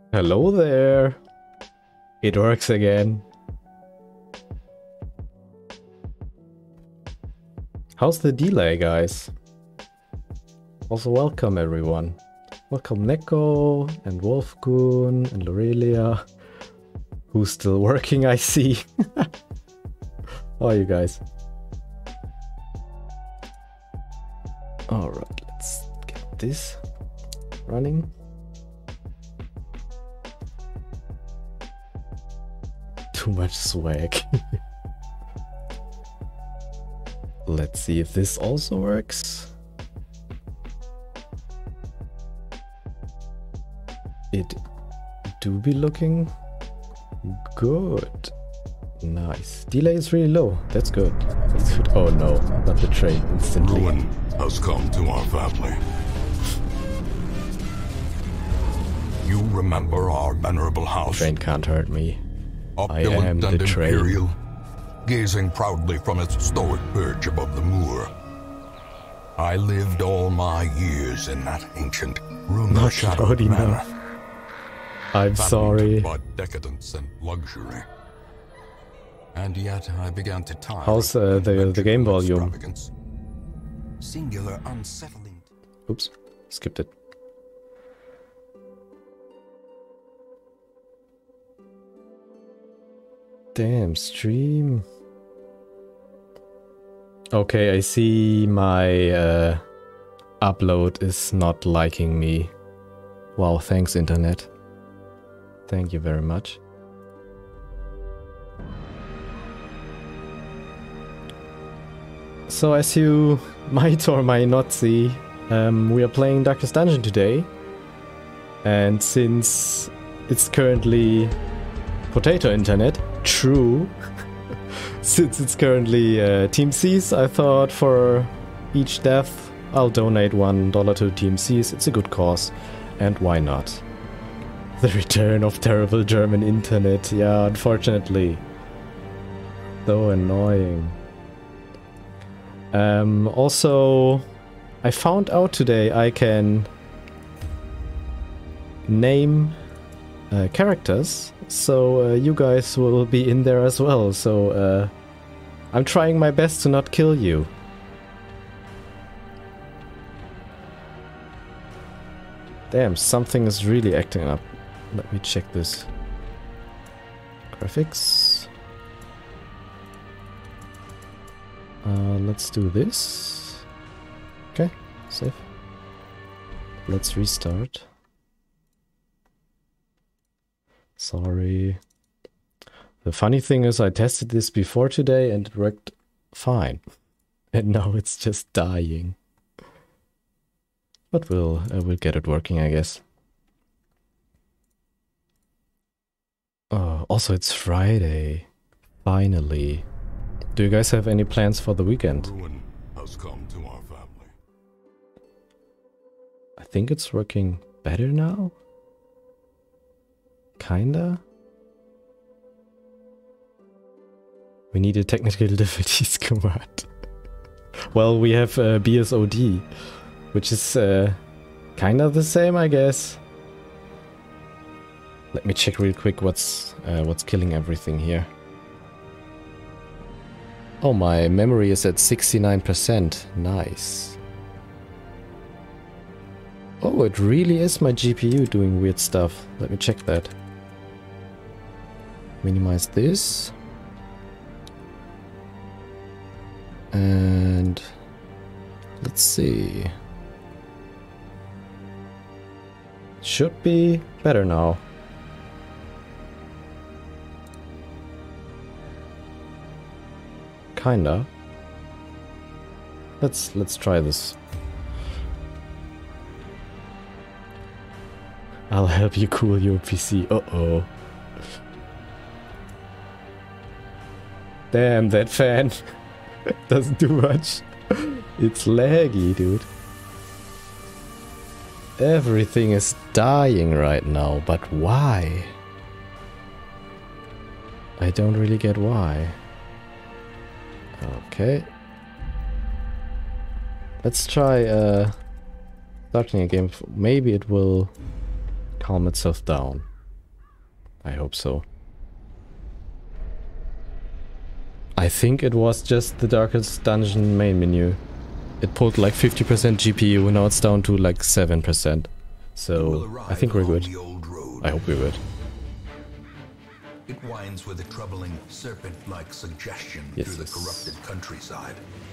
Hello there. It works again. How's the delay, guys? Also welcome everyone. Welcome Neko and Wolfgoon and Lorelia, who's still working, I see. How are you guys? Alright, let's get this running. Too much swag. Let's see if this also works. It do be looking good. Nice. Delay is really low. That's good. That's good. Oh no, not the train instantly. Ruin has come to our family. You remember our venerable house? Train can't hurt me. Opulent I am and the train. imperial, gazing proudly from its stoic perch above the moor. I lived all my years in that ancient, rumor-shadowed manor. I'm sorry. But decadence and luxury. And yet I began to tire. How's the game volume? Singular, unsettling. Oops, skipped it. Damn, stream. Okay, I see my upload is not liking me. Wow, thanks internet. Thank you very much. So as you might or might not see, we are playing Darkest Dungeon today. And since it's currently potato internet, true. Since it's currently Team Seas, I thought for each death I'll donate $1 to Team Seas. It's a good cause. And why not? The return of terrible German internet. Yeah, unfortunately. So annoying. Also, I found out today I can name characters, so you guys will be in there as well. So I'm trying my best to not kill you. Damn, something is really acting up. Let me check this. Graphics. Let's do this. Okay, save. Let's restart. Sorry. The funny thing is I tested this before today and it worked fine. And now it's just dying. But we'll get it working, I guess. Oh, also it's Friday. Finally. Do you guys have any plans for the weekend? Ruin has come to our family. I think it's working better now. Kinda. We need a technical difficulties command. Well, we have BSOD, which is kinda the same, I guess. Let me check real quick what's killing everything here. Oh, my memory is at 69%. Nice. Oh, it really is my GPU doing weird stuff. Let me check that. Minimize this. And let's see. Should be better now. Kinda. Let's try this. I'll help you cool your PC. Uh-oh. Damn, that fan doesn't do much. It's laggy, dude. Everything is dying right now, but why? I don't really get why. Okay. Let's try starting a game. Maybe it will calm itself down. I hope so. I think it was just the Darkest Dungeon main menu. It pulled like 50% GPU and now it's down to like 7%. So I think we're good. I hope we're good. It winds with a troubling serpent-like suggestion through the corrupted countryside.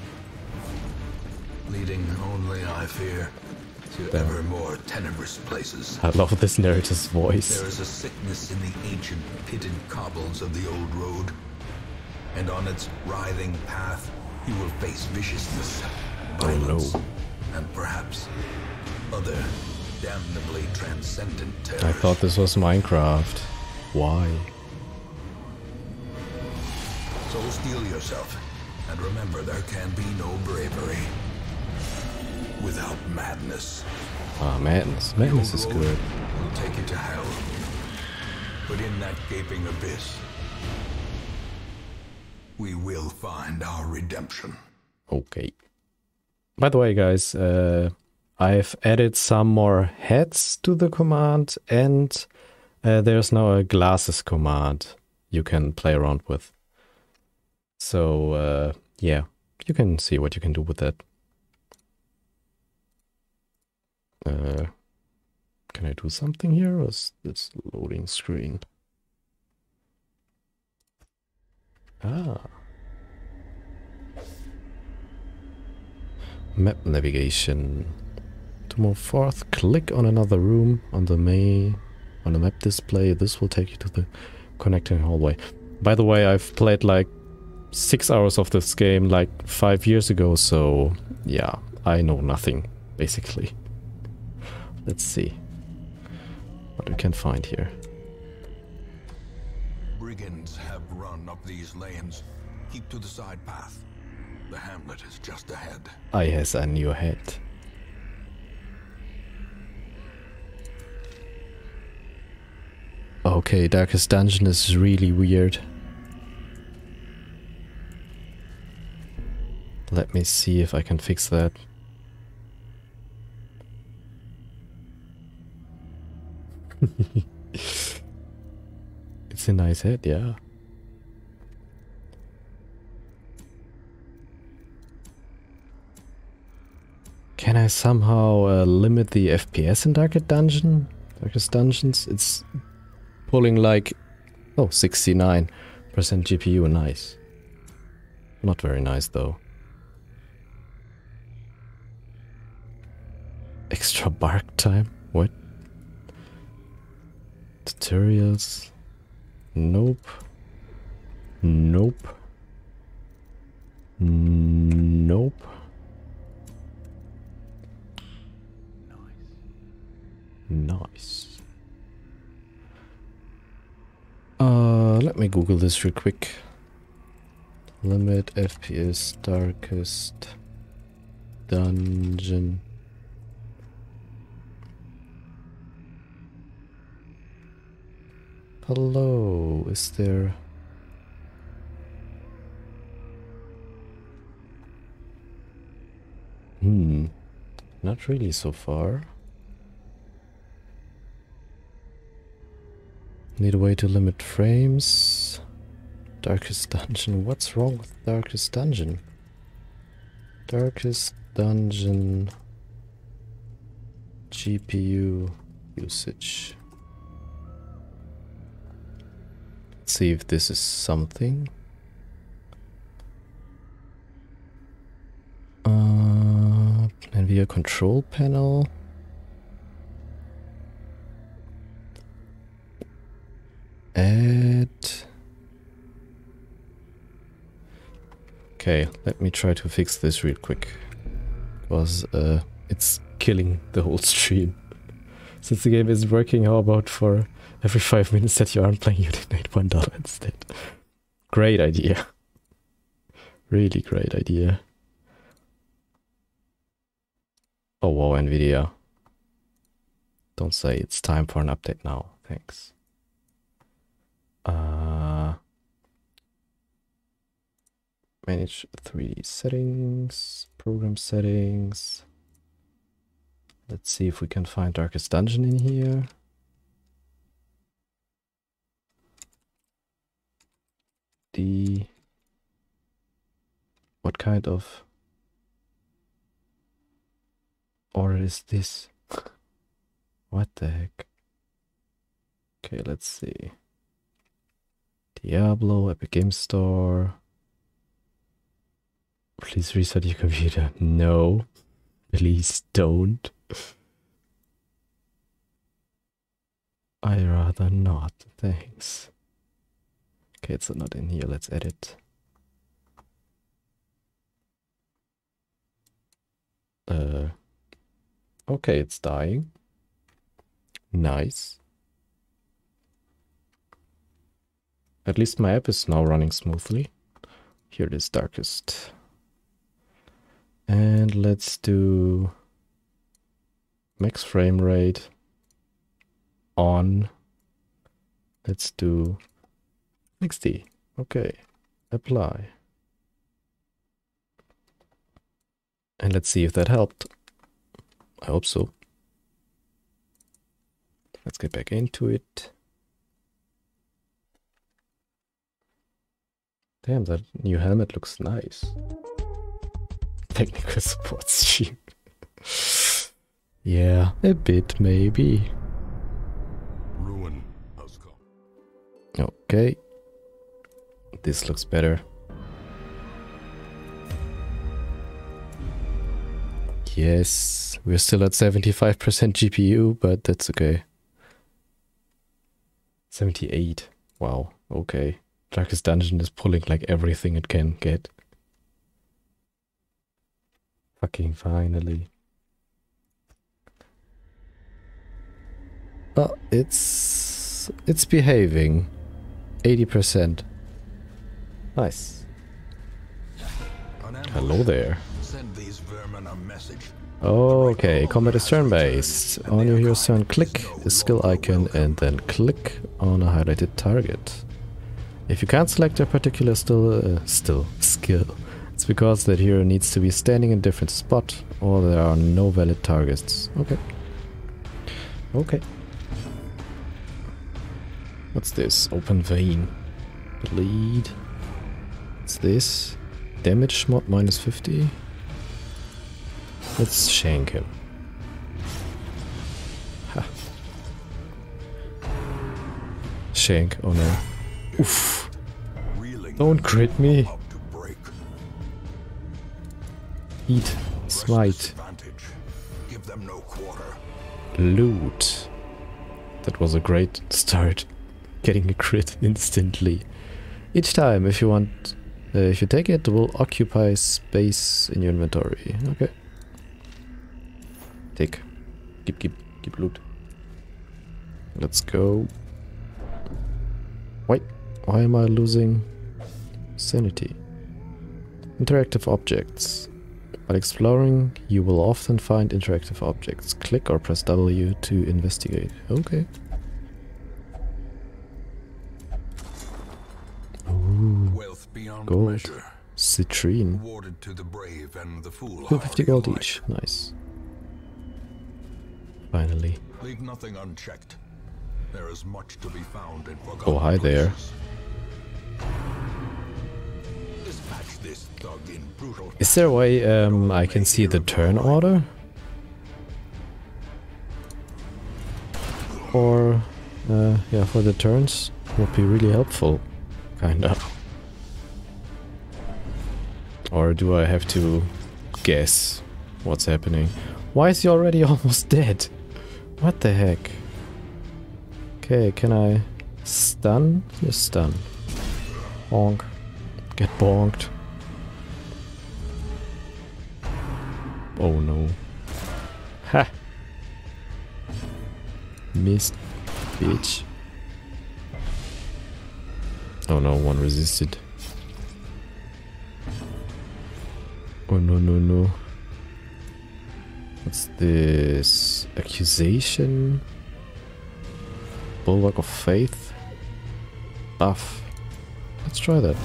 Leading only, I fear, to ever more tenebrous places. I love this narrator's voice. There is a sickness in the ancient pitted cobbles of the old road. And on its writhing path, you will face viciousness, violence, and perhaps other damnably transcendent terrors. I thought this was Minecraft. Why? So steel yourself, and remember there can be no bravery without madness. Ah, madness. Madness is good. Will take you to hell, but in that gaping abyss, we will find our redemption. Okay. By the way, guys, I've added some more heads to the command, and there's now a glasses command you can play around with. So, yeah, you can see what you can do with that. Can I do something here, or is this loading screen? Ah. Map navigation. To move forth, click on another room on the map display. This will take you to the connecting hallway. By the way, I've played like 6 hours of this game like 5 years ago, so yeah, I know nothing, basically. Let's see what we can find here. Brigands have run up these lanes. Keep to the side path. The hamlet is just ahead. I has a new head. Okay, Darkest Dungeon is really weird. Let me see if I can fix that. It's a nice head, yeah. Can I somehow limit the FPS in Darkest Dungeons? It's pulling like, oh, 69% GPU, nice. Not very nice though. Extra bark time? What? Tutorials? Nope. Nope. Nope. Nice. Let me Google this real quick. Limit FPS Darkest Dungeon. Hello, is there... Not really so far. Need a way to limit frames. Darkest Dungeon. What's wrong with Darkest Dungeon? Darkest Dungeon GPU usage. Let's see if this is something. NVIDIA control panel. Add. Okay, let me try to fix this real quick. Because it's killing the whole stream. Since the game isn't working, how about for every 5 minutes that you aren't playing, you donate $1 instead? Great idea. Really great idea. Oh wow, NVIDIA. Don't say it's time for an update now. Thanks. Manage 3D settings, program settings. Let's see if we can find Darkest Dungeon in here. What kind of order is this? What the heck? Okay, let's see. Diablo, Epic Game Store. Please restart your computer. No. Please don't. I rather not. Thanks. Okay, it's not in here. Let's edit. Okay, it's dying. Nice. At least my app is now running smoothly. Here it is, darkest. And let's do max frame rate on. Let's do 60. Okay, apply. And let's see if that helped. I hope so. Let's get back into it. Damn, that new helmet looks nice. Technical support stream. Yeah, a bit maybe. Ruin has come. Okay. This looks better. Yes, we're still at 75% GPU, but that's okay. 78. Wow, okay. Darkest Dungeon is pulling like everything it can get. Fucking finally. Oh, it's behaving. 80%. Nice. Hello there. Send these vermin a message. Okay, combat is turn-based. On your hero's turn, click the skill icon and then click on a highlighted target. If you can't select a particular skill, it's because that hero needs to be standing in a different spot or there are no valid targets. Okay. Okay. What's this? Open vein. Bleed. What's this? Damage mod minus 50. Let's shank him. Ha. Shank, oh no. Oof. Don't crit me. Eat. Smite. Give them no quarter. Loot. That was a great start. Getting a crit instantly. Each time, if you want, if you take it, it will occupy space in your inventory. Okay. Take. Keep loot. Let's go. Wait, why am I losing sanity? Interactive objects. While exploring, you will often find interactive objects. Click or press W to investigate. Okay. Ooh, Wealth beyond gold. measure. Citrine. Awarded to the brave and the 250 gold each. Nice. Finally. Leave nothing unchecked. There is much to be found in forgotten Oh, hi there. places. Dispatch this thug in brutal. Is there a way I can see the turn order? Or, yeah, for the turns would be really helpful. Kinda. Or do I have to guess what's happening? Why is he already almost dead? What the heck? Okay, can I stun? Yes, stun. Bonk. Get bonked. Oh no. Ha! Missed, bitch. Oh no, one resisted. Oh no, no, no. What's this? Accusation? Bulwark of Faith? Buff. Let's try that.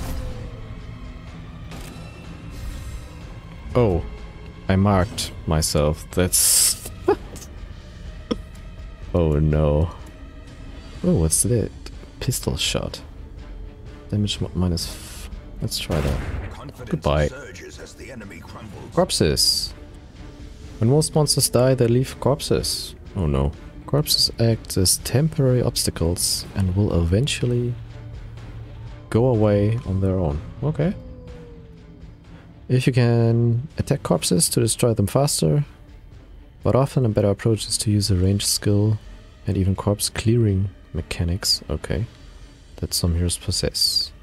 Oh, I marked myself. That's... Oh no. Oh, what's that? Pistol shot. Damage minus. Let's try that. Goodbye. Corpses. When most monsters die, they leave corpses. Oh no. Corpses act as temporary obstacles and will eventually go away on their own. Okay. If you can attack corpses to destroy them faster, but often a better approach is to use a ranged skill and even corpse clearing mechanics. Okay. That some heroes possess.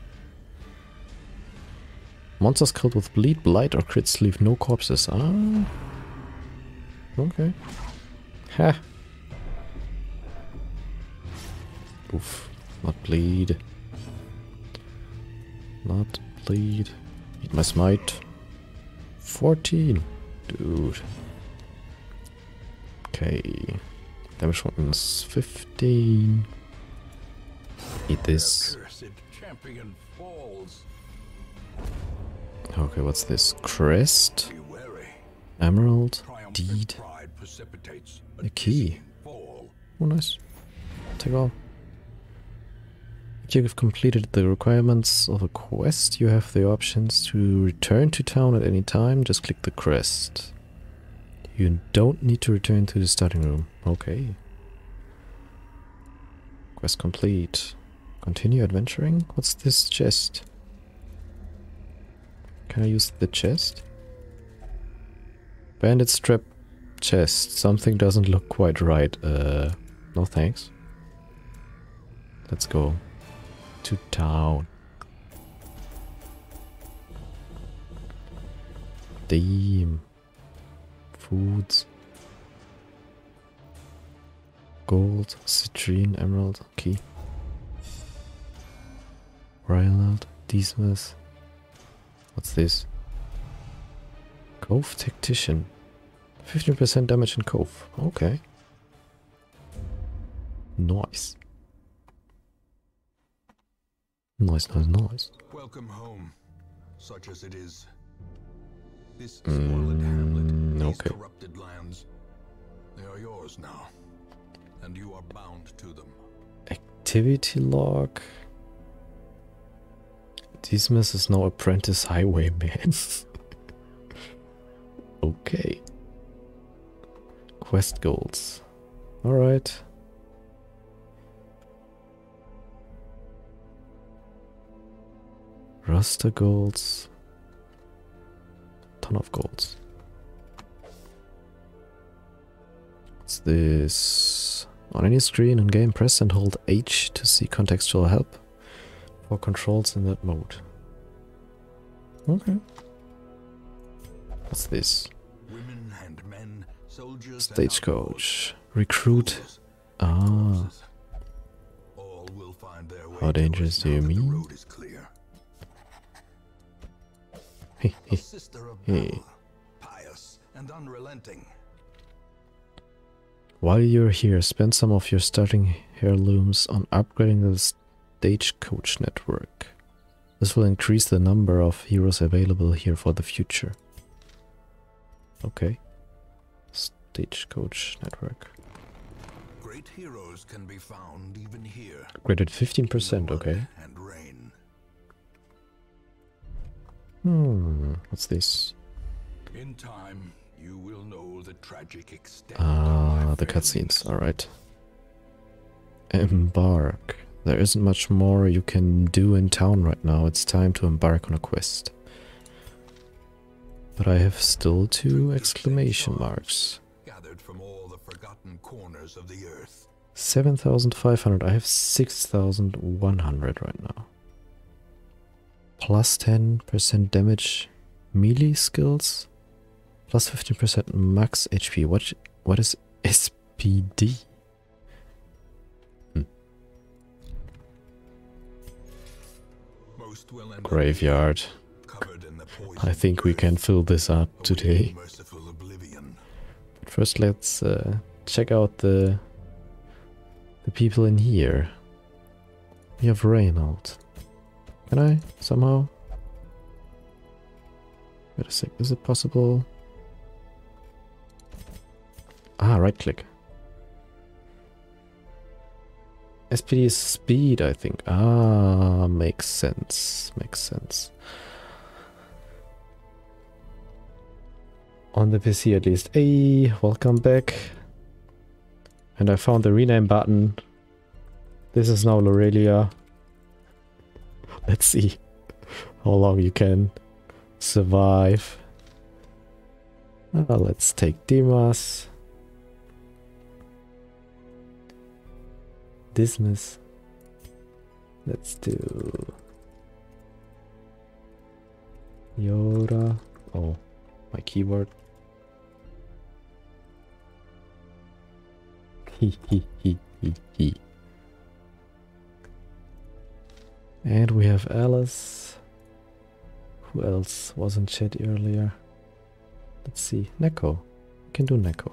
Monsters killed with bleed, blight or crits leave no corpses. Ah. Okay. Ha. Oof. Not bleed. Not bleed. Eat my smite. 14. Dude. Okay. Damage weapons 15. Eat this. Okay, what's this? Crest? Emerald? Deed? A key. Oh, nice. Take all. If you have completed the requirements of a quest, you have the options to return to town at any time. Just click the crest. You don't need to return to the starting room. Okay. Quest complete. Continue adventuring? What's this chest? Can I use the chest? Bandit strap chest. Something doesn't look quite right. No thanks. Let's go to town. Damn. Foods. Gold, citrine, emerald, key. Rylord, Dismas. What's this? Cove Tactician. 15% damage in Cove. Okay. Nice. Nice, nice, nice. Welcome home, such as it is. This squalid hamlet, these okay. corrupted lands, they are yours now, and you are bound to them. Activity log. Dismas is now apprentice highwayman. Okay. Quest goals. Alright. Roster goals. Ton of goals. What's this? On any screen in game, press and hold H to see contextual help for controls in that mode. Okay. What's this? Women and men, soldiers Stagecoach. Recruit. Ah. All will find their way. How dangerous do you mean? The road is clear. Hey, A hey, sister of hey. valor, pious and unrelenting. While you're here, spend some of your starting heirlooms on upgrading the Stagecoach network. This will increase the number of heroes available here for the future. Okay. Stagecoach network. Great heroes can be found even here. Upgraded 15%, okay. And rain. What's this? In time, you will know the tragic extent Ah, of the my cutscenes, failings. alright. Embark. There isn't much more you can do in town right now. It's time to embark on a quest. But I have still 2 exclamation marks. Gathered from all the forgotten corners of the earth. 7,500. I have 6,100 right now. Plus 10% damage melee skills. Plus 15% max HP. What is SPD? Most will end up Graveyard. covered in the poison I think we can fill this up today. merciful oblivion. But first let's check out the people in here. We have Reynold. Can I somehow? Wait a sec, is it possible? Ah, right click. SPD is speed, I think. Ah, makes sense. Makes sense. On the PC at least. Hey, welcome back. And I found the rename button. This is now Lorelia. Let's see how long you can survive. Let's take Dimas. Dismiss. Let's do Yoda. Oh, my keyboard. He. And we have Alice. Who else was in chat earlier? Let's see. Neko. We can do Neko.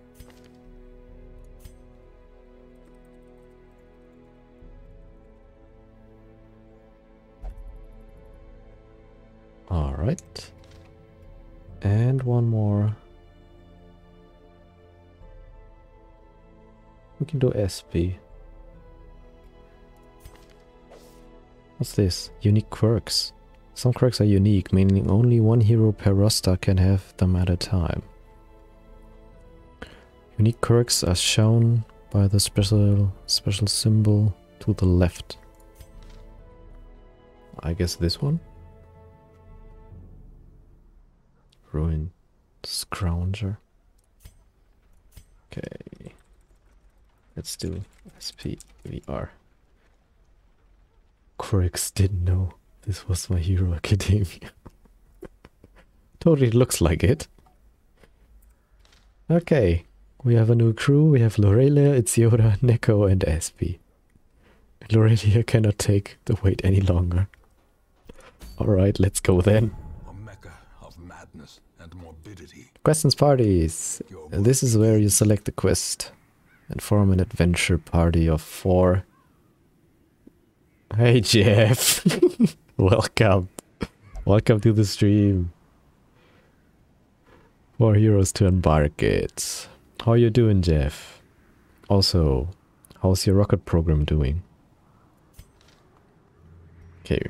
Alright. And one more. We can do SP. What's this? Unique quirks. Some quirks are unique, meaning only one hero per roster can have them at a time. Unique quirks are shown by the special symbol to the left. I guess this one? Ruined Scrounger. Okay. Let's do SPVR. Quirks didn't know this was My Hero Academia. Totally looks like it. Okay. We have a new crew. We have Lorelia, it's Yoda, Neko, and SP. Lorelia cannot take the wait any longer. Alright, let's go then. A mecca of madness and morbidity. Questions parties. This is where you select the quest and form an adventure party of 4. Hey Jeff. Welcome. Welcome to the stream. 4 heroes to embark it. How you doing, Jeff? Also, how's your rocket program doing? Okay.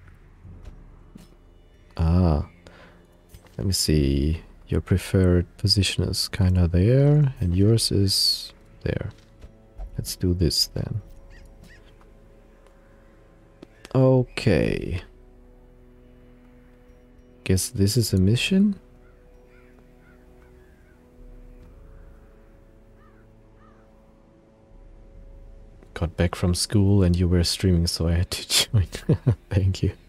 Let me see. Your preferred position is kinda there, and yours is there. Let's do this then. Okay. Guess this is a mission? Got back from school and you were streaming, so I had to join. Thank you.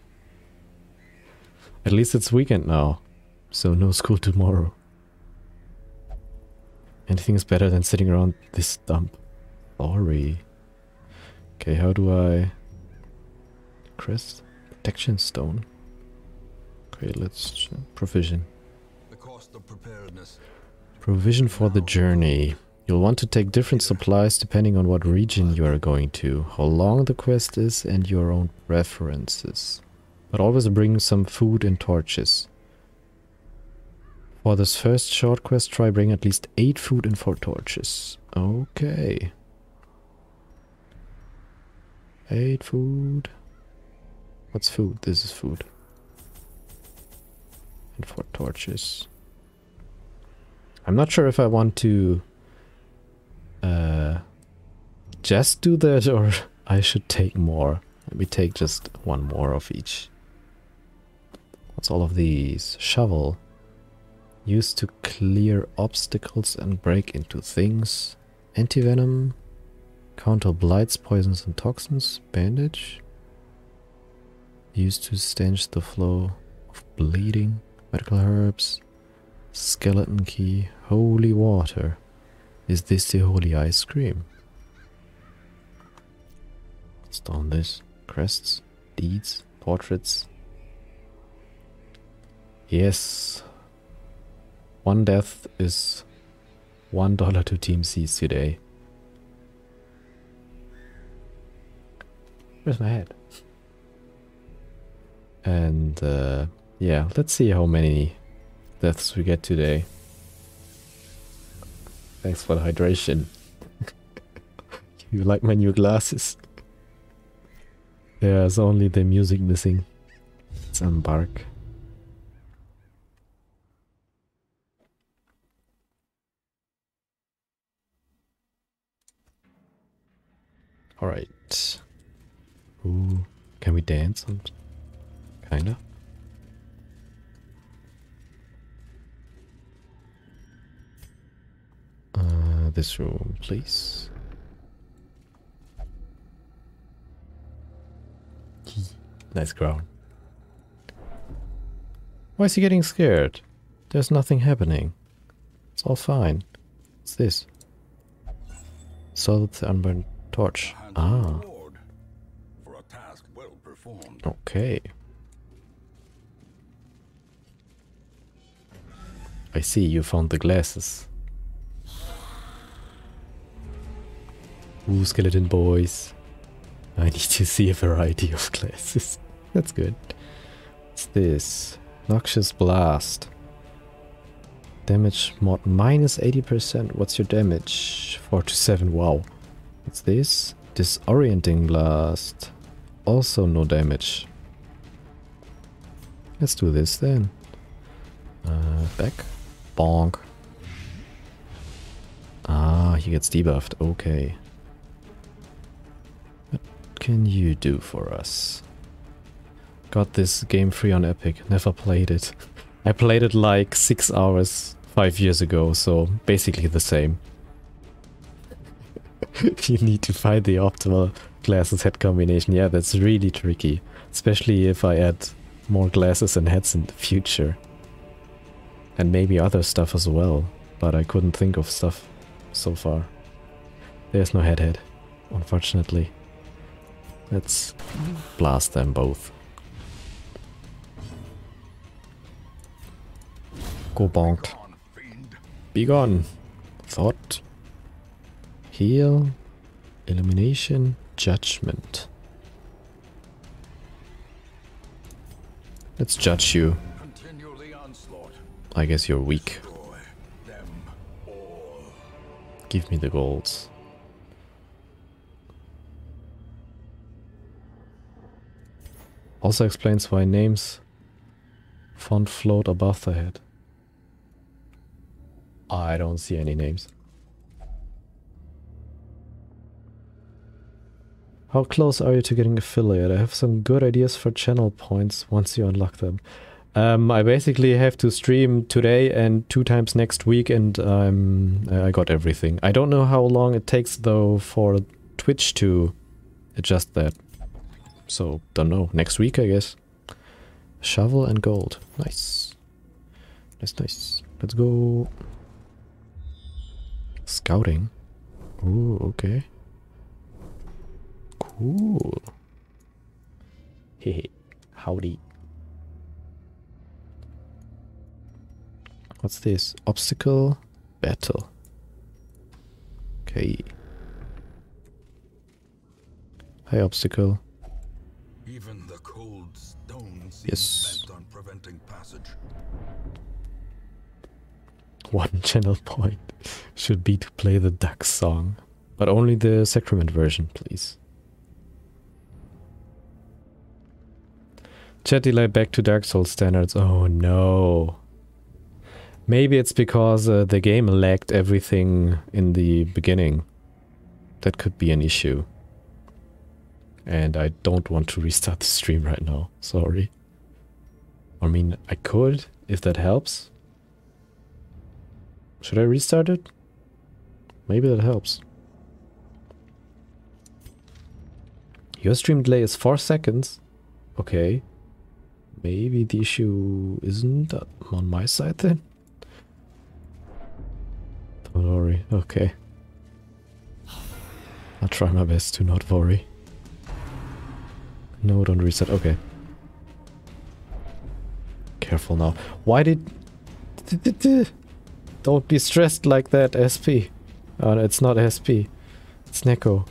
At least it's weekend now, so no school tomorrow. Anything is better than sitting around this dump. Sorry. Okay, how do I... Crest? Protection stone. Okay, let's... Provision. The cost of preparedness. Provision for the journey. You'll want to take different supplies depending on what region you are going to, how long the quest is, and your own preferences. But always bring some food and torches. For this first short quest, try bring at least 8 food and 4 torches. Okay. 8 food. What's food? This is food. And 4 torches. I'm not sure if I want to just do that or I should take more. Let me take just 1 more of each. What's all of these? Shovel. Used to clear obstacles and break into things. Anti-venom. Counter blights, poisons and toxins. Bandage. Used to stanch the flow of bleeding. Medical herbs. Skeleton key. Holy water. Is this the holy ice cream? What's down this? Crests, deeds, portraits. Yes. 1 death is $1 to Team Seas today. Where's my head? And yeah, let's see how many deaths we get today. Thanks for the hydration. You like my new glasses? There's only the music missing. Let's embark. Alright. Ooh, can we dance? Kinda. This room, please. Nice crown. Why is he getting scared? There's nothing happening. It's all fine. What's this? Solve the unburned torch. Ah. For a task well performed. Okay. I see you found the glasses. Ooh, skeleton boys. I need to see a variety of glasses. That's good. What's this? Noxious Blast. Damage mod minus 80%. What's your damage? 4 to 7. Wow. What's this? Disorienting Blast. Also no damage. Let's do this then. Back. Bonk. Ah, he gets debuffed. Okay. What can you do for us? Got this game free on Epic. Never played it. I played it like 6 hours 5 years ago, so basically the same. You need to find the optimal glasses head combination. Yeah, that's really tricky. Especially if I add more glasses and heads in the future. And maybe other stuff as well. But I couldn't think of stuff so far. There's no head, unfortunately. Let's blast them both. Go bonked. Be gone. Thought. Heal. Illumination. Judgment. Let's judge you. I guess you're weak. Give me the golds. Also explains why names font float above the head. I don't see any names. How close are you to getting affiliate? I have some good ideas for channel points once you unlock them. I basically have to stream today and 2 times next week, and I got everything. I don't know how long it takes though for Twitch to adjust that. So, don't know. Next week, I guess. Shovel and gold. Nice. Nice, nice. Let's go. Scouting. Ooh, okay. Cool. Hehe. Howdy. What's this? Obstacle battle. Okay. Hi, obstacle. Even the cold stone seems Yes. bent on preventing passage. 1 channel point should be to play the duck song. But only the Sacrament version, please. Chat delay back to Dark Souls standards. Oh no. Maybe it's because the game lagged everything in the beginning. That could be an issue. And I don't want to restart the stream right now. Sorry. I mean, I could, if that helps. Should I restart it? Maybe that helps. Your stream delay is 4 seconds. Okay. Maybe the issue isn't on my side then? Don't worry. Okay. I'll try my best to not worry. No, don't reset. Okay. Careful now. Why did... Don't be stressed like that, SP. Oh, it's not SP. It's Neko.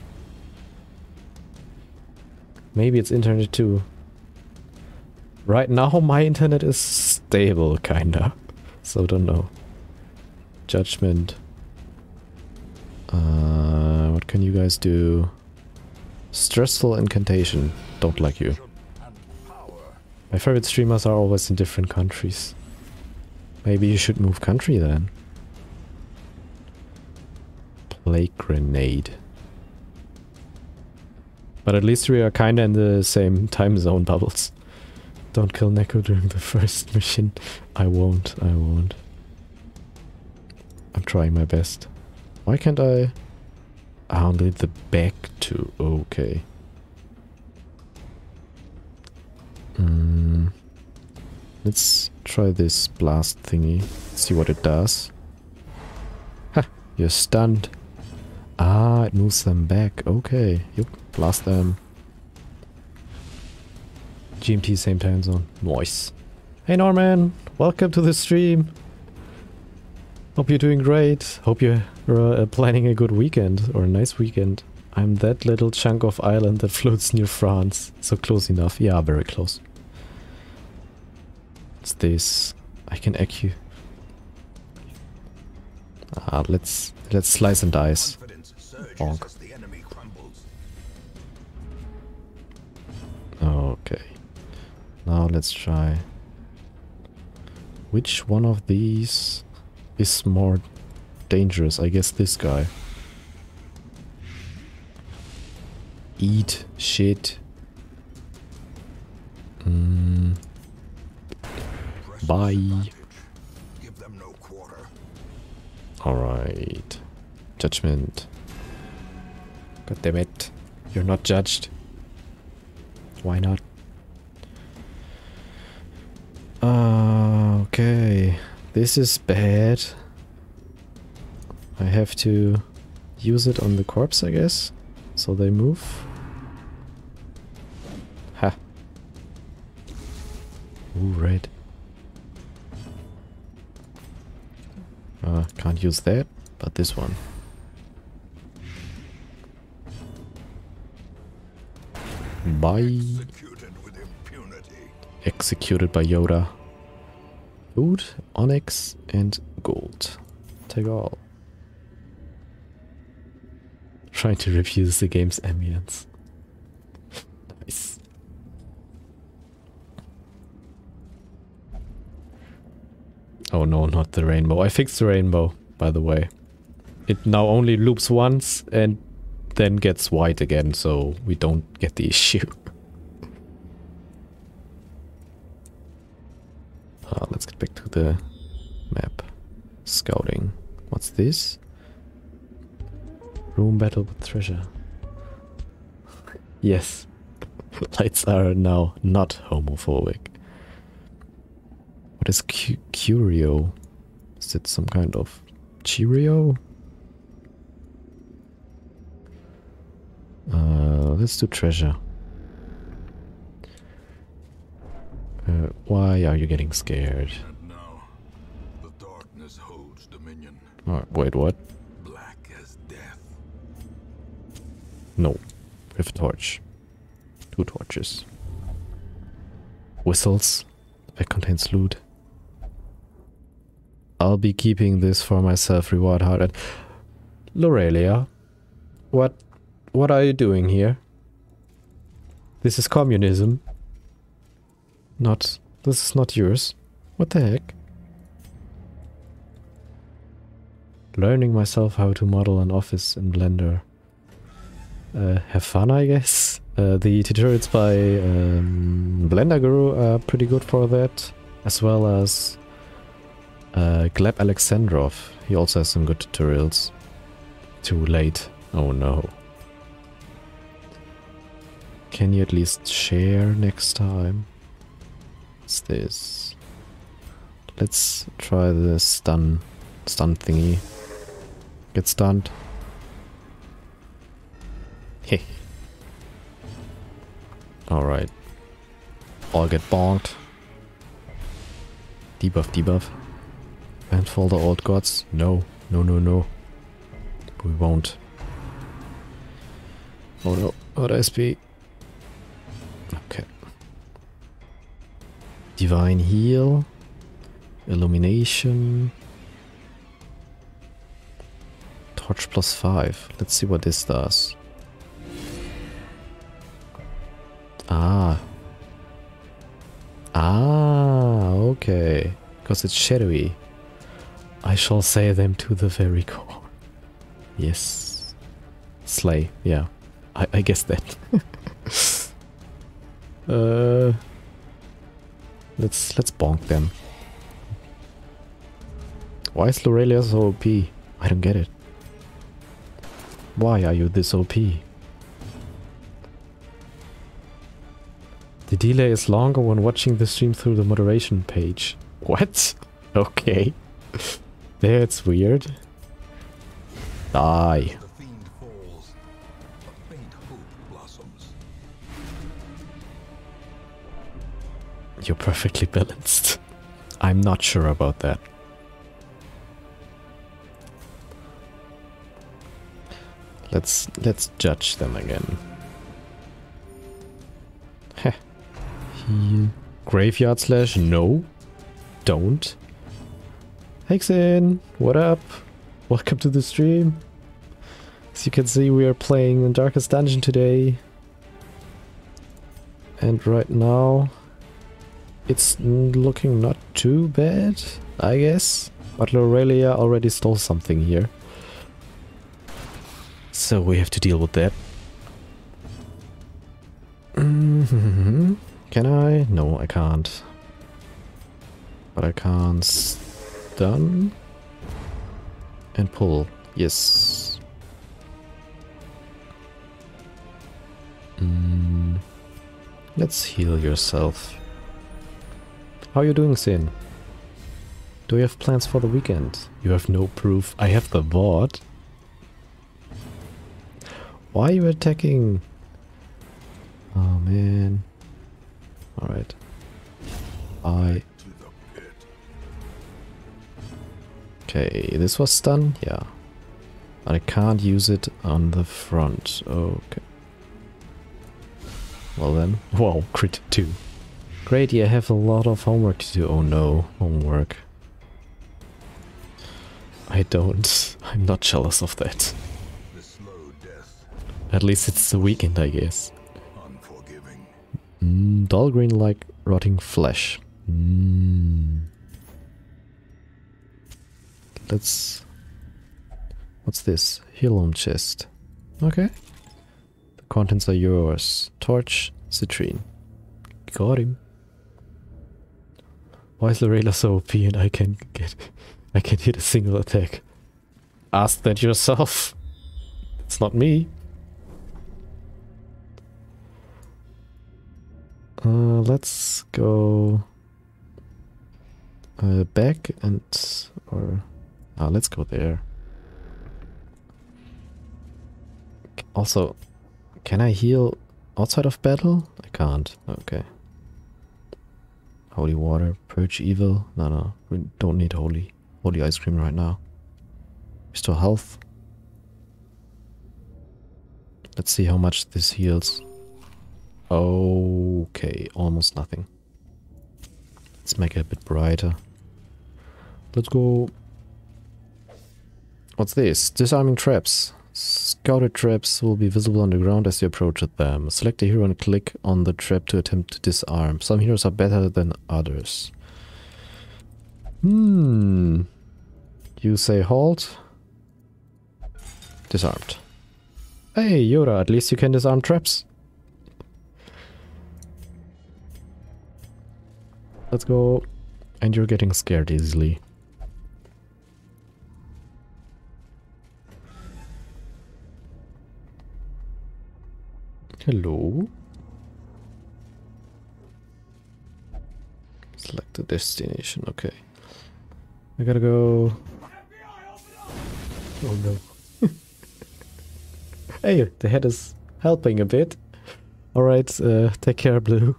Maybe it's internet too. Right now my internet is stable, kinda. So don't know. Judgment. What can you guys do? Stressful incantation. Don't like you. My favorite streamers are always in different countries. Maybe you should move country then. Plague grenade. But at least we are kinda in the same time zone, Bubbles. Don't kill Neko during the first mission. I won't. I'm trying my best. Why can't I... Only the back to... Okay. Let's try this blast thingy. See what it does. Ha! You're stunned. Ah, it moves them back. Okay. Yep. Blast them. GMT same time zone. Nice. Hey Norman! Welcome to the stream! Hope you're doing great. Hope you're planning a good weekend. Or a nice weekend. I'm that little chunk of island that floats near France. So close enough. Yeah, very close. What's this? I can EQ. Ah, let's slice and dice. Bonk. Okay. Now let's try. Which one of these is more dangerous? I guess this guy. Eat shit. Bye. Alright. Judgment. God damn it. You're not judged. Why not? Okay. This is bad. I have to use it on the corpse, I guess. So they move. Ha. Ooh, red. Can't use that, but this one. Bye. Executed by Yoda. Food, onyx, and gold. Take all. Trying to refuse the game's ambience. Nice. Oh no, not the rainbow. I fixed the rainbow, by the way. It now only loops once and then gets white again, so we don't get the issue. Let's get back to the map. Scouting. What's this? Room battle with treasure. Yes. Lights are now not homophobic. What is Curio? Is it some kind of Cheerio? Let's do treasure. Why are you getting scared? And now, the darkness holds dominion. Wait, what? Black as death. No. We have a torch. 2 torches. Whistles. It contains loot. I'll be keeping this for myself, reward hard. Lorelia, what are you doing here? This is communism. This is not yours. What the heck? Learning myself how to model an office in Blender. Have fun, I guess. The tutorials by Blender Guru are pretty good for that. As well as Gleb Alexandrov. He also has some good tutorials. Too late. Oh no. Can you at least share next time? What's this? Let's try the stun thingy. Get stunned. Heh. Alright. All get bonked. Debuff. And fall the old gods. No. We won't. Oh no. What SP? Okay. Divine Heal. Torch plus 5. Let's see what this does. Ah. Ah, okay. Because it's shadowy. I shall say them to the very core. Yes. Slay, yeah. I guess that. Let's bonk them. Why is Lorelia so OP? I don't get it. Why are you this OP? The delay is longer when watching the stream through the moderation page. What? Okay. That's weird. Die. The fiend falls, a faint hope blossoms. You're perfectly balanced. I'm not sure about that. Let's judge them again. Heh. Graveyard Slash? No. Don't. Hexen, what up? Welcome to the stream. As you can see, we are playing in Darkest Dungeon today. And right now, it's looking not too bad, I guess. But Lorelia already stole something here. So we have to deal with that. Can I? No, I can't. But I can stun and pull. Yes. Let's heal yourself. How are you doing, Sin? Do you have plans for the weekend? You have no proof. I have the VOD. Why are you attacking? Oh man. Alright. Okay, this was done? Yeah. I can't use it on the front. Okay. Well then. Wow, crit 2. Great, you have a lot of homework to do. Oh no, homework. I don't. I'm not jealous of that. At least it's the weekend, I guess. Dull green like rotting flesh. Let's... What's this? Heirloom chest. Okay. The contents are yours. Torch, citrine. Got him. Why is Lorelia so OP and I can hit a single attack? Ask that yourself. It's not me. Let's go back and let's go there. Also, can I heal outside of battle? I can't. Okay. Holy water, purge evil. No, we don't need holy ice cream right now. Restore health. Let's see how much this heals. Okay, almost nothing. Let's make it a bit brighter. Let's go. What's this? Disarming traps. Scouted traps will be visible on the ground as you approach them. Select a hero and click on the trap to attempt to disarm. Some heroes are better than others. You say halt. Disarmed. Hey Yoda, at least you can disarm traps. Let's go. And you're getting scared easily. Hello. Select the destination. Okay. I gotta go. Oh no. Hey, the head is helping a bit. Alright, take care, Blue.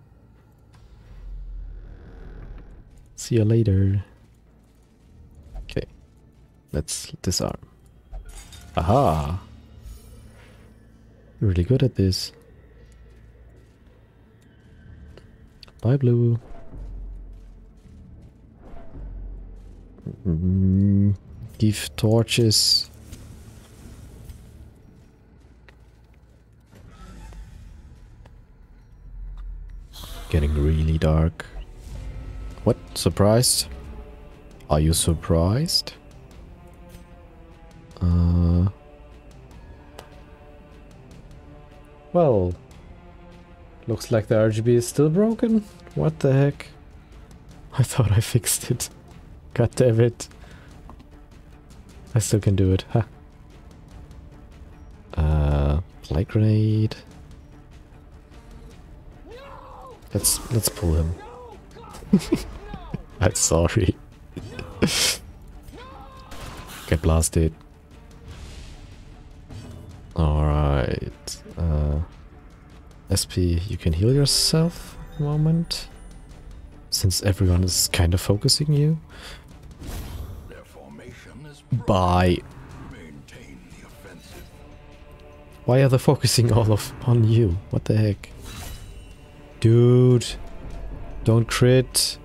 See you later. Okay. Let's disarm. Aha! You're really good at this. Bye, Blue. Give torches getting really dark. What? Surprised? Are you surprised? Well, looks like the RGB is still broken. What the heck? I thought I fixed it. God damn it. I still can do it, huh? Light grenade. Let's pull him. I'm sorry. Get blasted. Alright. SP, you can heal yourself a moment. Since everyone is kind of focusing you. Bye. Why are they focusing all on you? What the heck? Dude. Don't crit.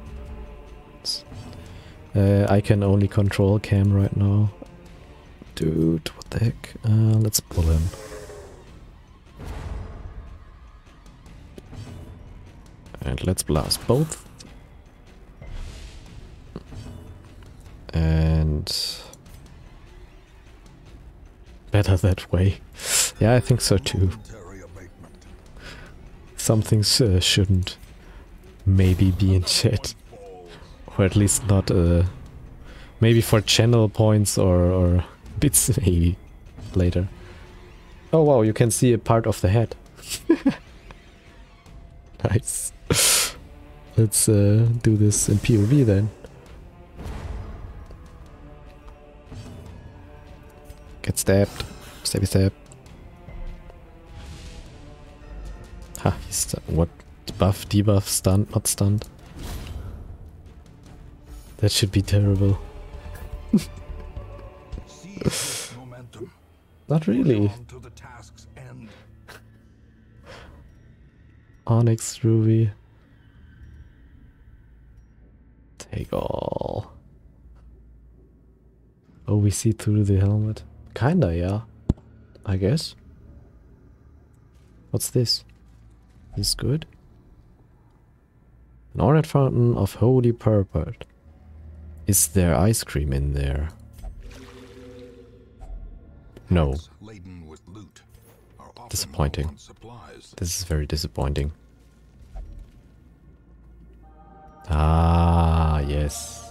I can only control Cam right now. Dude, what the heck? Let's pull him. And let's blast both. And... better that way. Yeah, I think so too. Some things shouldn't maybe be in chat. Or at least not, maybe for channel points or bits maybe later. Oh wow, you can see a part of the head. Nice. Let's do this in POV then. Get stabbed. Stabby stab. Ha, he's what? Buff, debuff, stunned, not stunned. That should be terrible. Not really. Onyx, Ruby. Take all. Oh, we see through the helmet. Kinda, yeah. I guess. What's this? Is this good? An ornate fountain of holy purport. Is there ice cream in there? No. Disappointing. This is very disappointing. Ah, yes.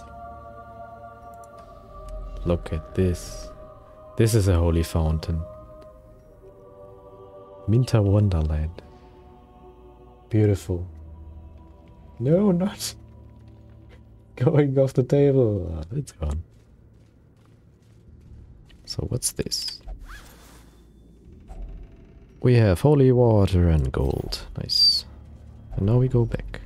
Look at this. This is a holy fountain. Minta Wonderland. Beautiful. No, not going off the table. Oh, it's gone. So what's this? We have holy water and gold. Nice. And now we go back.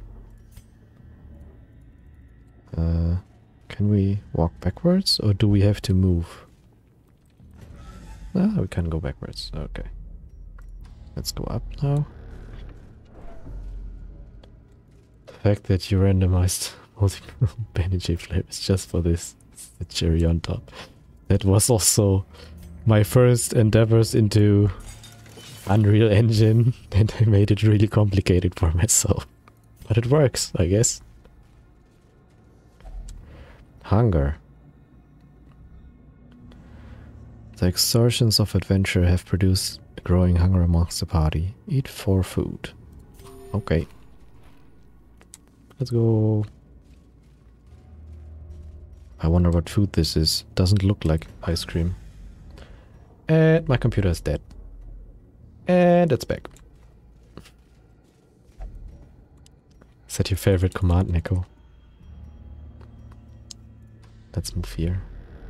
Can we walk backwards or do we have to move? Ah, we can go backwards. Okay. Let's go up now. The fact that you randomized multiple Banijay flavors just for this. It's the cherry on top. That was also my first endeavors into Unreal Engine, and I made it really complicated for myself. But it works, I guess. Hunger. The extortions of adventure have produced a growing hunger amongst the party. Eat for food. Okay. Let's go. I wonder what food this is. Doesn't look like ice cream. And my computer is dead. And it's back. Is that your favorite command, Nico? Let's move here.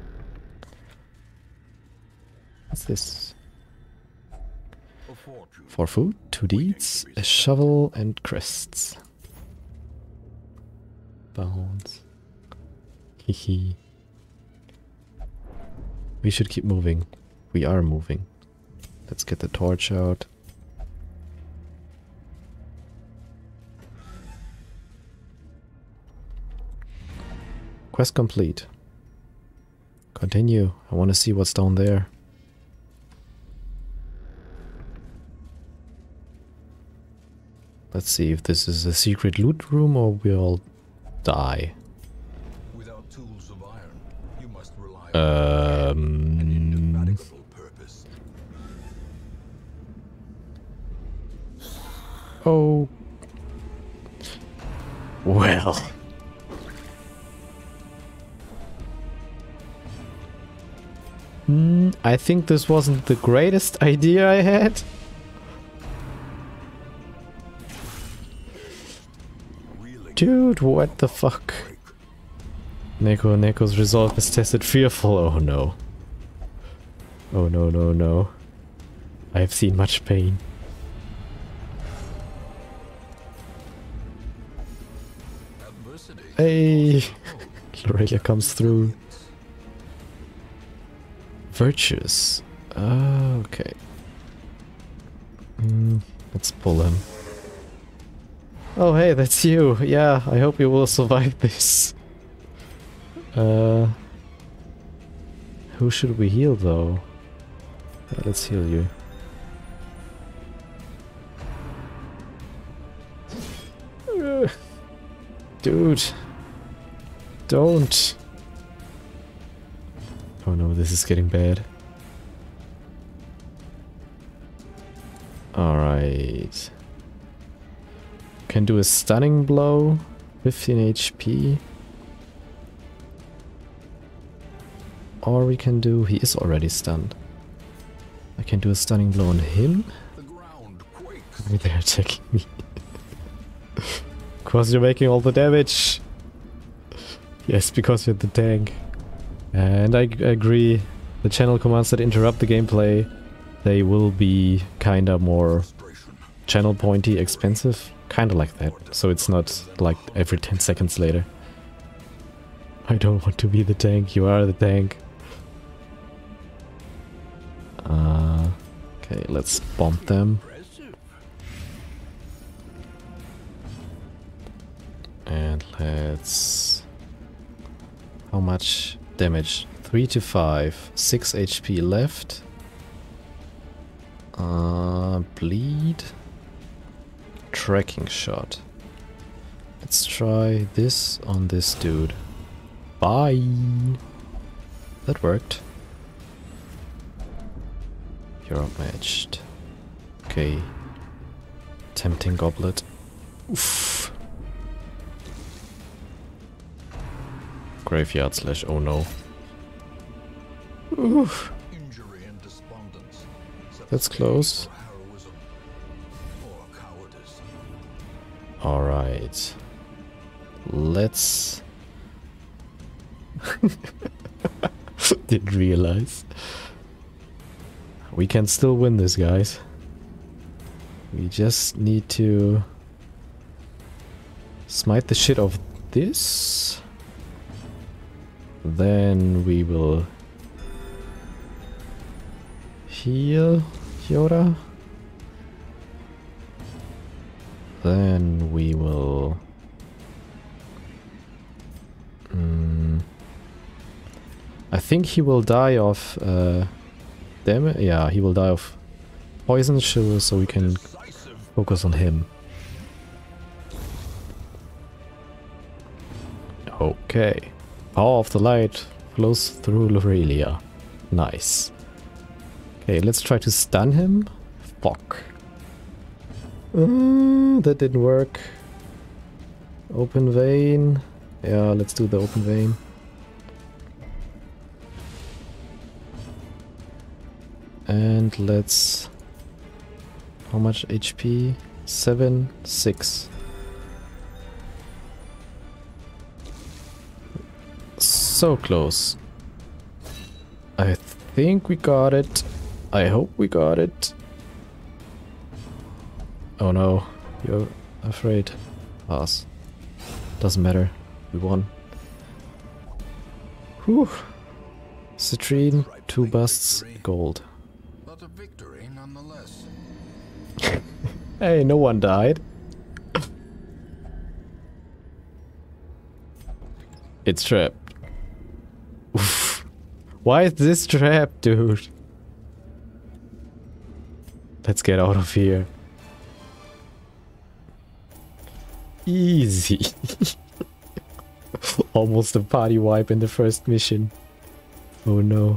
What's this? For food, 2 deeds, a shovel and crests. Bounce. Hehe. We should keep moving. We are moving. Let's get the torch out. Quest complete. Continue. I want to see what's down there. Let's see if this is a secret loot room or we'll die. Without tools of iron, you must rely on an indefatigable purpose. Oh. Well. I think this wasn't the greatest idea I had. Dude, what the fuck? Neko's resolve is tested fearful. Oh no. Oh no, no, no. I have seen much pain. Hey! Lorelia comes through. Virtuous. Okay. Let's pull him. Oh hey, that's you. Yeah, I hope you will survive this. Who should we heal though? Let's heal you. Dude. Don't. Oh no, this is getting bad. Alright. Can do a stunning blow. 15 HP. Or we can do... He is already stunned. I can do a stunning blow on him. Why they're attacking me? Because you're making all the damage. Yes, because you're the tank. And I agree. The channel commands that interrupt the gameplay, they will be kinda more channel pointy, expensive. Kinda like that. So it's not like every 10 seconds later. I don't want to be the tank, you are the tank. Okay, let's bomb them. And let's... How much damage? 3 to 5. 6 HP left. Bleed. Tracking shot. Let's try this on this dude. Bye! That worked. You're outmatched. Okay. Tempting goblet. Oof. Graveyard slash oh no. Oof. That's close. Alright. Let's... Didn't realize. We can still win this, guys. We just need to... smite the shit of this. Then we will... heal Yoda. Then we will... I think he will die of damage. Yeah, he will die of poison, so we can focus on him. Okay. Power of the light flows through Lorelia. Nice. Okay, let's try to stun him. Fuck. That didn't work. Open vein. Yeah, let's do the open vein. And let's... How much HP? 7, 6. So close. I think we got it. I hope we got it. Oh no, you're afraid. Pass. Doesn't matter. We won. Whew. Citrine, 2 busts, gold. But a victory nonetheless. Hey, no one died. It's trapped. Oof. Why is this trapped, dude? Let's get out of here. Easy. Almost a party wipe in the first mission. Oh no.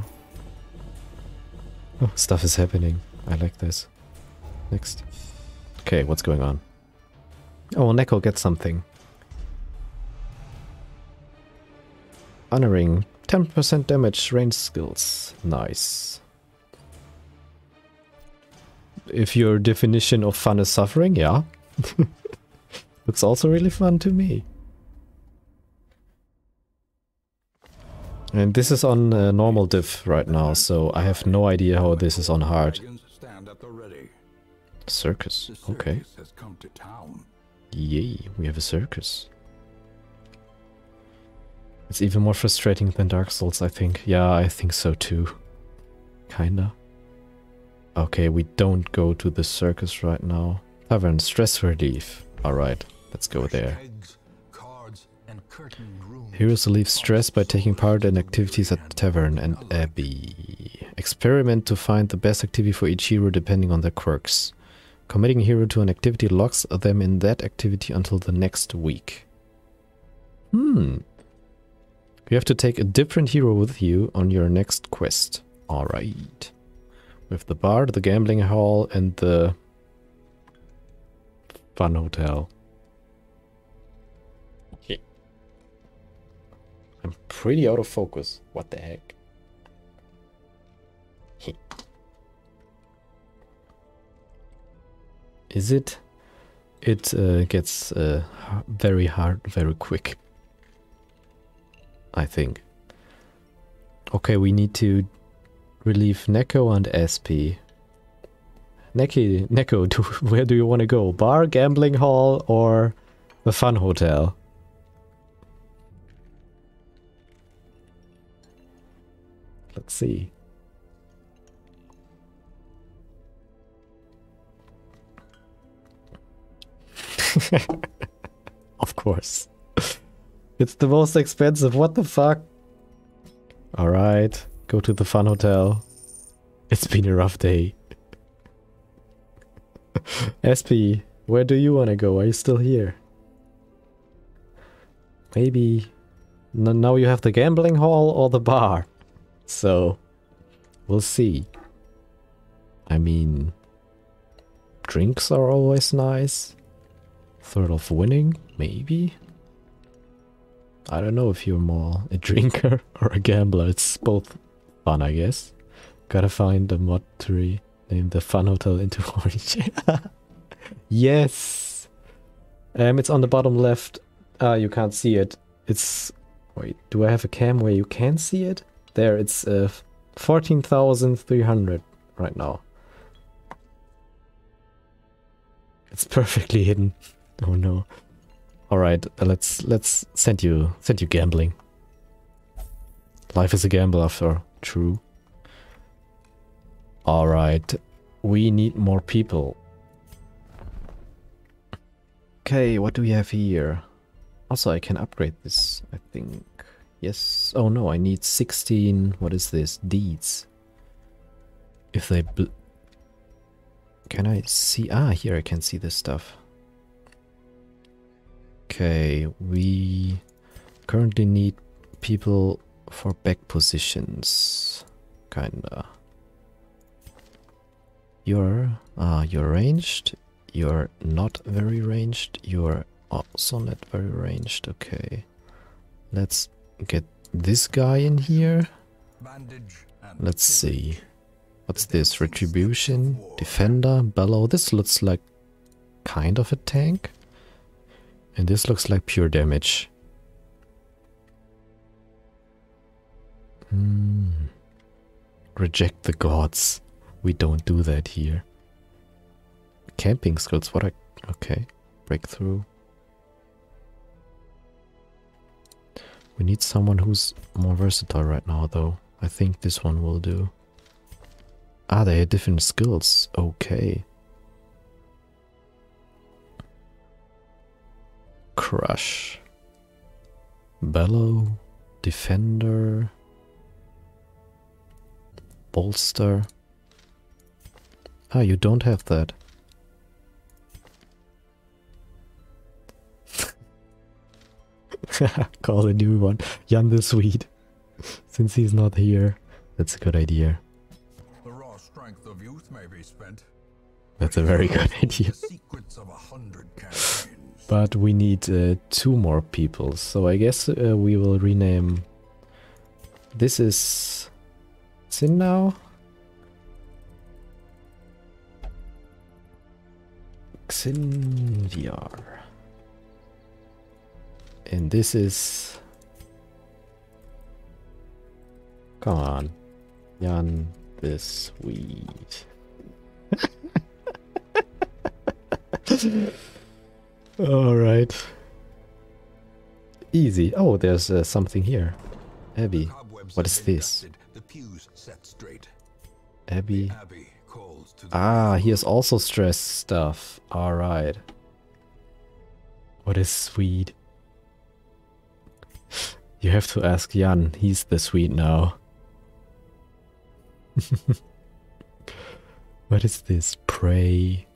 Oh, stuff is happening. I like this. Next. Okay, what's going on? Oh, Neko gets something. Honoring 10% damage range skills. Nice. If your definition of fun is suffering, yeah. Looks also really fun to me. And this is on normal diff right now, so I have no idea how this is on hard. Circus, okay. Yay, we have a circus. It's even more frustrating than Dark Souls, I think. Yeah, I think so too. Kinda. Okay, we don't go to the circus right now. Tavern, stress relief. Alright, let's go there. Heroes relieve stress by taking part in activities at the tavern and abbey. Experiment to find the best activity for each hero depending on their quirks. Committing a hero to an activity locks them in that activity until the next week. You have to take a different hero with you on your next quest. Alright. With the bar, the gambling hall, and the fun hotel. Okay. I'm pretty out of focus. What the heck? Is it? It gets very hard very quick. I think. Okay, we need to relieve Neko and SP. Neko, where do you want to go? Bar, gambling hall, or the fun hotel? Let's see. Of course. It's the most expensive, what the fuck? Alright, go to the fun hotel. It's been a rough day. SP, where do you want to go? Are you still here? Maybe... now you have the gambling hall or the bar. So, we'll see. I mean... drinks are always nice. Thought of winning? Maybe? I don't know if you're more a drinker or a gambler. It's both fun, I guess. Gotta find a mod to rename the fun hotel into orange. Yes! It's on the bottom left. You can't see it. It's... wait, do I have a cam where you can see it? There, it's 14,300 right now. It's perfectly hidden. Oh no. Alright, let's send you gambling. Life is a gamble after all. True. Alright. We need more people. Okay, what do we have here? Also, I can upgrade this, I think. Yes. Oh no, I need 16... what is this? Deeds. If they... can I see... ah, here I can see this stuff. Okay, we currently need people for back positions. Kinda. You're ranged. You're not very ranged. You're also not very ranged. Okay. Let's get this guy in here. Let's see. What's this? Retribution, Defender, Bellow. This looks like kind of a tank. And this looks like pure damage. Reject the gods. We don't do that here. Camping skills, what okay. Breakthrough. We need someone who's more versatile right now though. I think this one will do. Ah, they had different skills. Okay. Crush. Bellow. Defender. Bolster. Ah, you don't have that. Call a new one. Jan the Swede. Since he's not here. That's a good idea. The raw strength of youth may be spent. That's a very good idea. The secrets of 100 campaigns. But we need 2 more people. So I guess we will rename... This is... Sin now? Xinviar. And this is... Come on. Jan the Swede. Alright. Easy. Oh, there's something here. Abby. What is this? The pews set straight. Abby. Abbey calls to the Ah, he has also stress stuff. Alright. What is Swede? You have to ask Jan. He's the Swede now. What is this? Prey.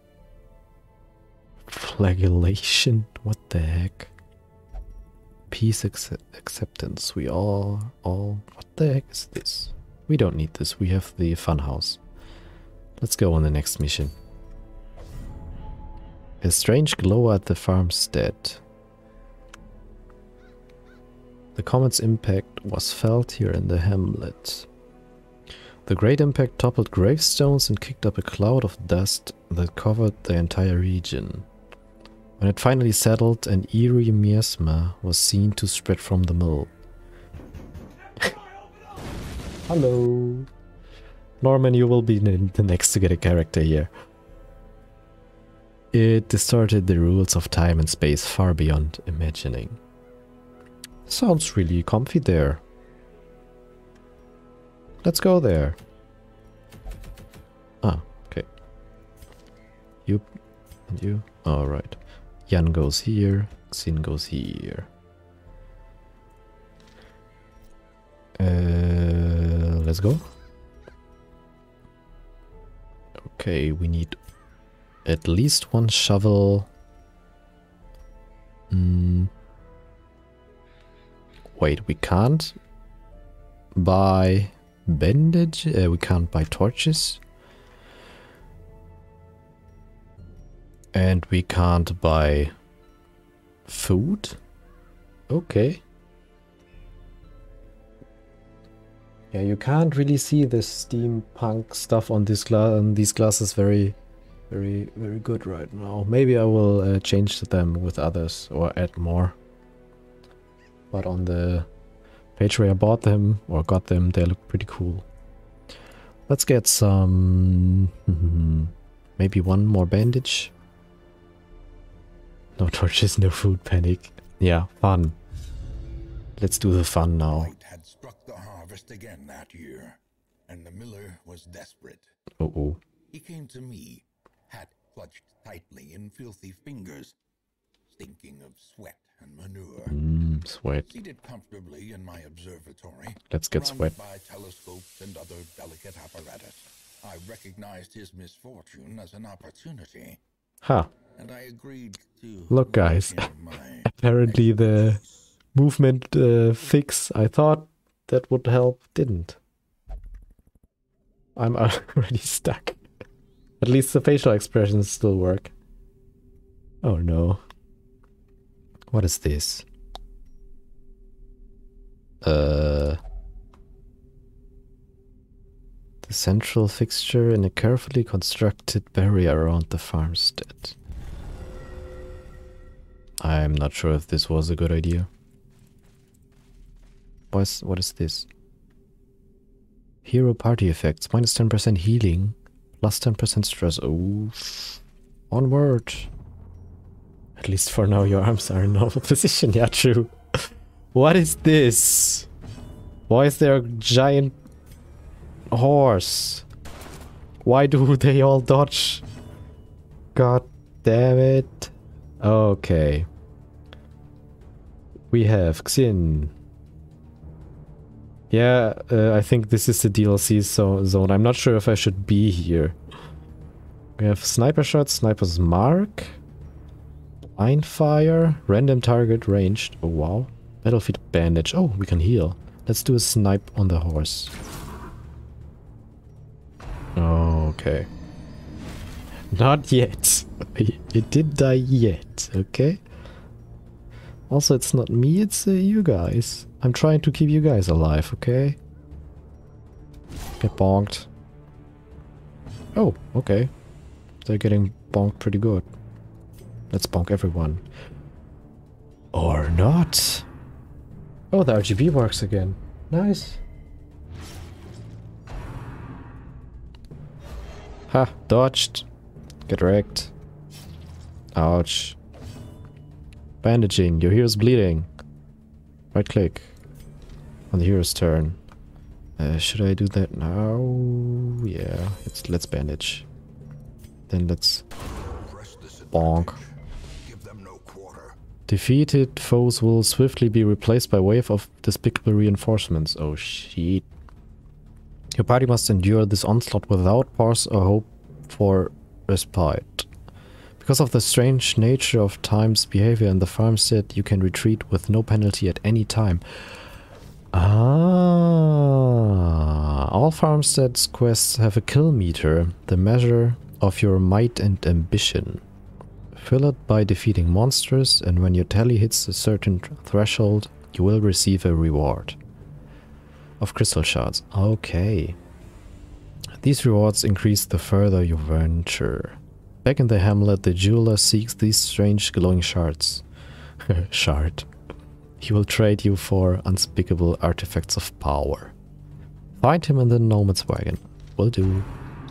Flagellation? What the heck? Peace acceptance. We all... What the heck is this? We don't need this. We have the funhouse. Let's go on the next mission. A strange glow at the farmstead. The comet's impact was felt here in the hamlet. The great impact toppled gravestones and kicked up a cloud of dust that covered the entire region. When it finally settled, an eerie miasma was seen to spread from the mill. Hello. Norman, you will be the next to get a character here. It distorted the rules of time and space far beyond imagining. Sounds really comfy there. Let's go there. Ah, okay. You and you. Alright. Jan goes here. Xin goes here. Let's go. Okay, we need at least 1 shovel. Wait, we can't buy bandage? We can't buy torches. And we can't buy food? Okay. Yeah, you can't really see the steampunk stuff on this these glasses very good right now. Maybe I will change them with others or add more. But on the page where I bought them or got them, they look pretty cool. Let's get some... maybe 1 more bandage. No torches, no food, panic. Yeah, fun. Let's do the fun now. Light had struck the harvest again that year, and the miller was desperate. Uh-oh. He came to me, hat clutched tightly in filthy fingers, stinking of sweat and manure. Sweat. Seated comfortably in my observatory, Let's get sweat. by telescopes and other delicate apparatus, I recognized his misfortune as an opportunity. Huh. And I agreed to... Look, guys. Apparently the movement fix I thought that would help didn't. I'm already stuck. At least the facial expressions still work. Oh no. What is this? The central fixture in a carefully constructed barrier around the farmstead. I'm not sure if this was a good idea. What is this? Hero party effects. Minus 10% healing. Plus 10% stress. Oh. Onward. At least for now your arms are in normal position. Yeah, true. What is this? Why is there a giant horse? Why do they all dodge? God damn it. Okay. We have Xin. Yeah, I think this is the DLC zone. I'm not sure if I should be here. We have sniper shot, sniper's mark, blind fire, random target ranged. Oh wow. Battlefield bandage. Oh, we can heal. Let's do a snipe on the horse. Okay. Not yet. It didn't die yet, okay? Also, it's not me, it's you guys. I'm trying to keep you guys alive, okay? Get bonked. Oh, okay. They're getting bonked pretty good. Let's bonk everyone. Or not. Oh, the RGB works again. Nice. Ha, dodged. Get wrecked. Ouch. Bandaging. Your hero's bleeding. Right click. On the hero's turn. Should I do that now? Yeah. Let's bandage. Then let's bonk. Defeated foes will swiftly be replaced by a wave of despicable reinforcements. Oh shit. Your party must endure this onslaught without pause or hope for respite. Because of the strange nature of Time's behavior in the farmstead, you can retreat with no penalty at any time. All farmstead's quests have a kill meter, the measure of your might and ambition. Fill it by defeating monsters, and when your tally hits a certain threshold, you will receive a reward of crystal shards. Okay. These rewards increase the further you venture. Back in the hamlet, the jeweler seeks these strange glowing shards. Shard. He will trade you for unspeakable artifacts of power. Find him in the nomad's wagon. Will do.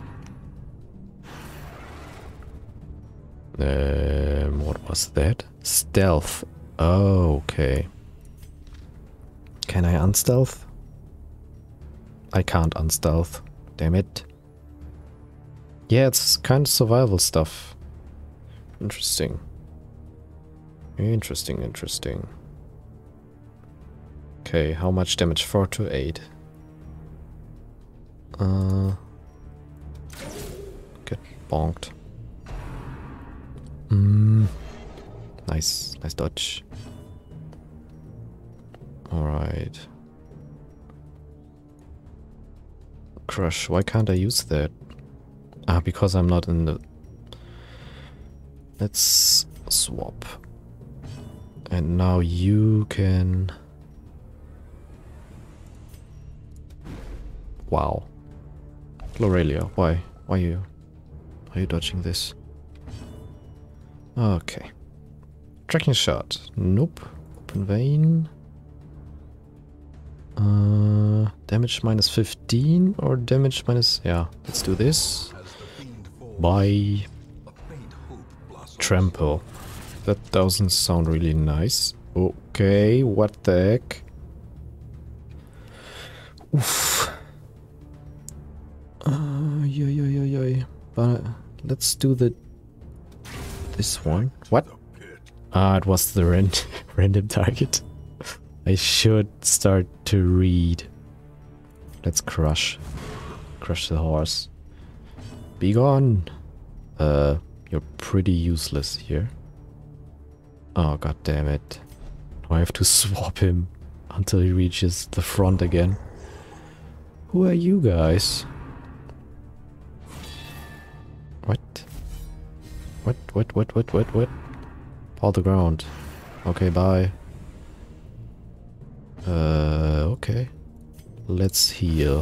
What was that? Stealth. Oh, okay. Can I unstealth? I can't unstealth. Damn it. Yeah, it's kind of survival stuff. Interesting. Interesting. Okay, how much damage? 4 to 8. Get bonked. Nice dodge. Alright. Crush, why can't I use that? Ah, because I'm not in the... Let's swap. And now you can... Wow. Glorelia, why? Why are you dodging this? Okay. Tracking shot. Nope. Open vein. Damage minus 15 or damage minus... Yeah, let's do this. Bye. Trample. That doesn't sound really nice. Okay, what the heck? Oof. But let's do this one. What? Ah, it was the random target. I should start to read. Let's crush the horse. Be gone. You're pretty useless here. Oh, god damn it. Now I have to swap him until he reaches the front again. Who are you guys? What? What? Paw the ground. Okay, bye. Okay. Let's heal.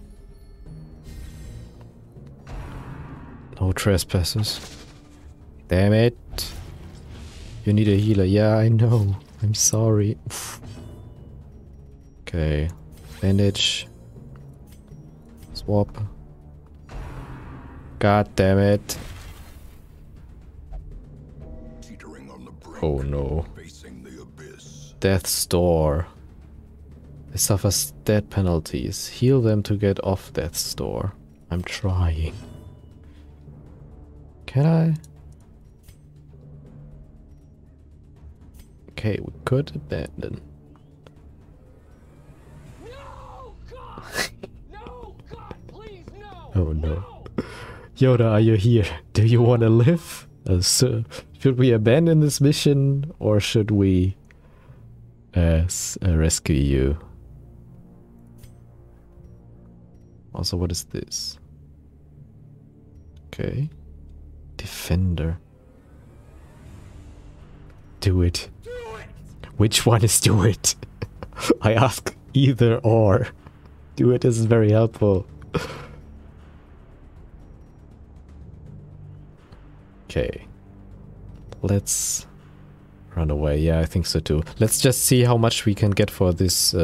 No trespassers. Damn it. You need a healer. Yeah, I know. I'm sorry. Okay. Bandage. Swap. God damn it. Oh no. Death's Door. They suffer death penalties. Heal them to get off Death's Door. I'm trying. Can I? Okay, we could abandon. No, God! No, God, please, no! Oh no. Yoda, are you here? Do you want to live? So, should we abandon this mission or should we rescue you. Also, what is this? Okay. Defender. Do it. Which one is do it? I ask either or. Do it is very helpful. Okay. Let's run away. Yeah, I think so too. Let's just see how much we can get for this,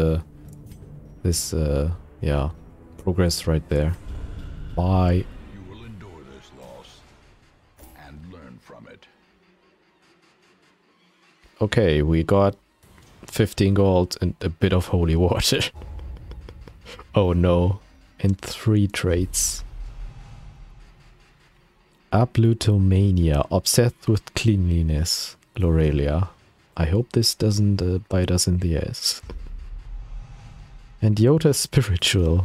yeah, progress right there. Bye. You will endure this loss and learn from it. Okay, we got 15 gold and a bit of holy water. Oh no. And 3 traits. Ablutomania, obsessed with cleanliness. Lorelia. I hope this doesn't bite us in the ass. And Yota spiritual.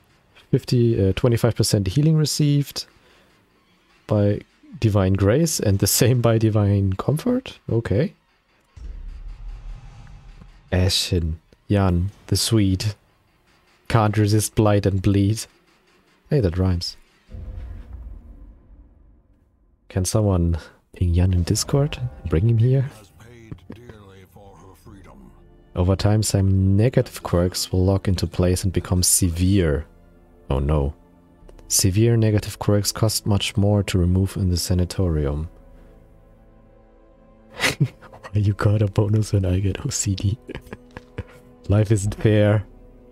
25% healing received by divine grace and the same by divine comfort. Okay. Ashen. Jan, the Swede. Can't resist blight and bleed. Hey, that rhymes. Can someone ping Jan in Discord? Bring him here? Has paid dearly for her freedom. Over time, some negative quirks will lock into place and become severe. Oh no. Severe negative quirks cost much more to remove in the sanatorium. Why you got a bonus when I get OCD? Life isn't fair.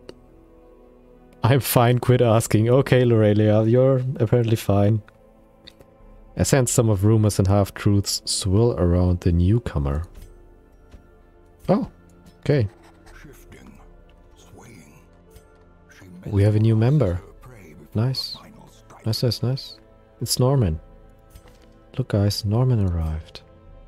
I'm fine, quit asking. Okay, Lorelia, you're apparently fine. I sense some of rumors and half-truths swirl around the newcomer. Oh, okay. Shifting, swaying. We have a new member. Nice. Nice, nice, nice. It's Norman. Look guys, Norman arrived.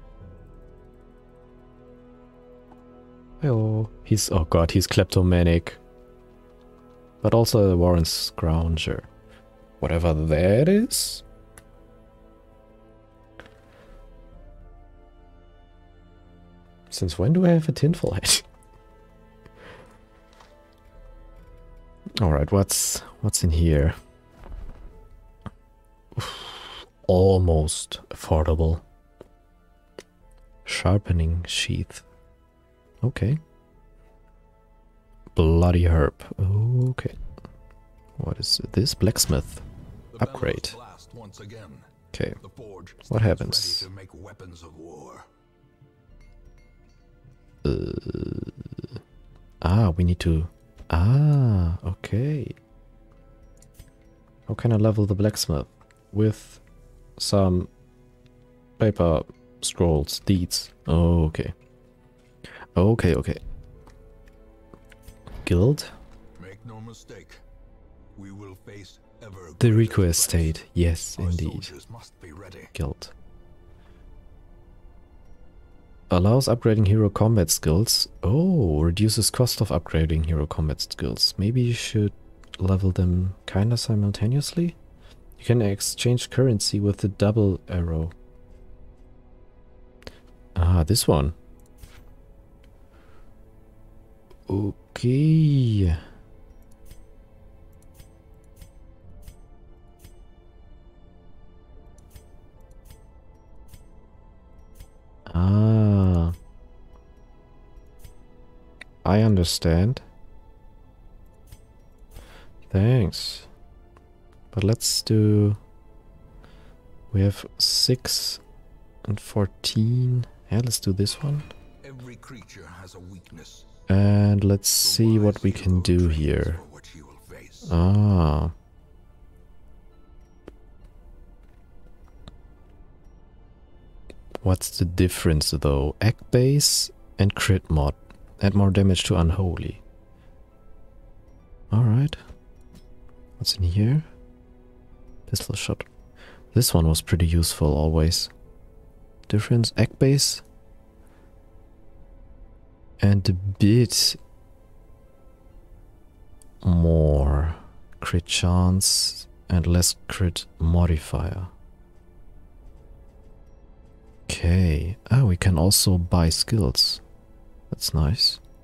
Hello. He's, oh god, he's kleptomanic. But also a Warren Scrounger. Whatever that is. Since when do I have a tinfoil hat? Alright, what's in here? Almost affordable. Sharpening sheath. Okay. Bloody herb. Okay. What is this? Blacksmith. Upgrade. Okay. What happens? We need to... okay. How can I level the blacksmith? With some paper, scrolls, deeds. Oh, okay. Okay, okay. Guild? Make no mistake. We will face ever The greater Rico threats. Estate. Yes, Our indeed. soldiers must be ready. Guild. Allows upgrading hero combat skills. Oh, reduces cost of upgrading hero combat skills. Maybe you should level them kinda simultaneously? You can exchange currency with the double arrow. Ah, this one. Okay. Ah. I understand. Thanks. But let's do... We have 6 and 14. Yeah, let's do this one. Every creature has a weakness. And let's see what we can do here. For what you will face. Ah. What's the difference though? Egg base and crit mod. Add more damage to unholy. Alright. What's in here? Pistol shot. This one was pretty useful always. Difference, egg base. And a bit more crit chance and less crit modifier. Okay. Ah, we can also buy skills. That's nice.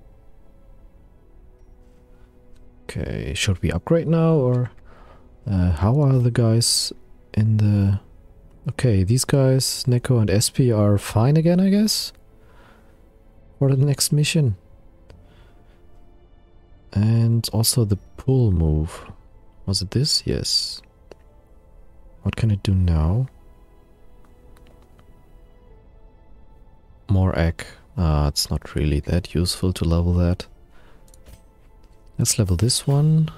Okay, should we upgrade now or how are the guys in the... Okay, these guys, Neko and SP, are fine again, I guess, for the next mission. And also the pull move. Was it this? Yes. What can it do now? More egg. It's not really that useful to level that. Let's level this one.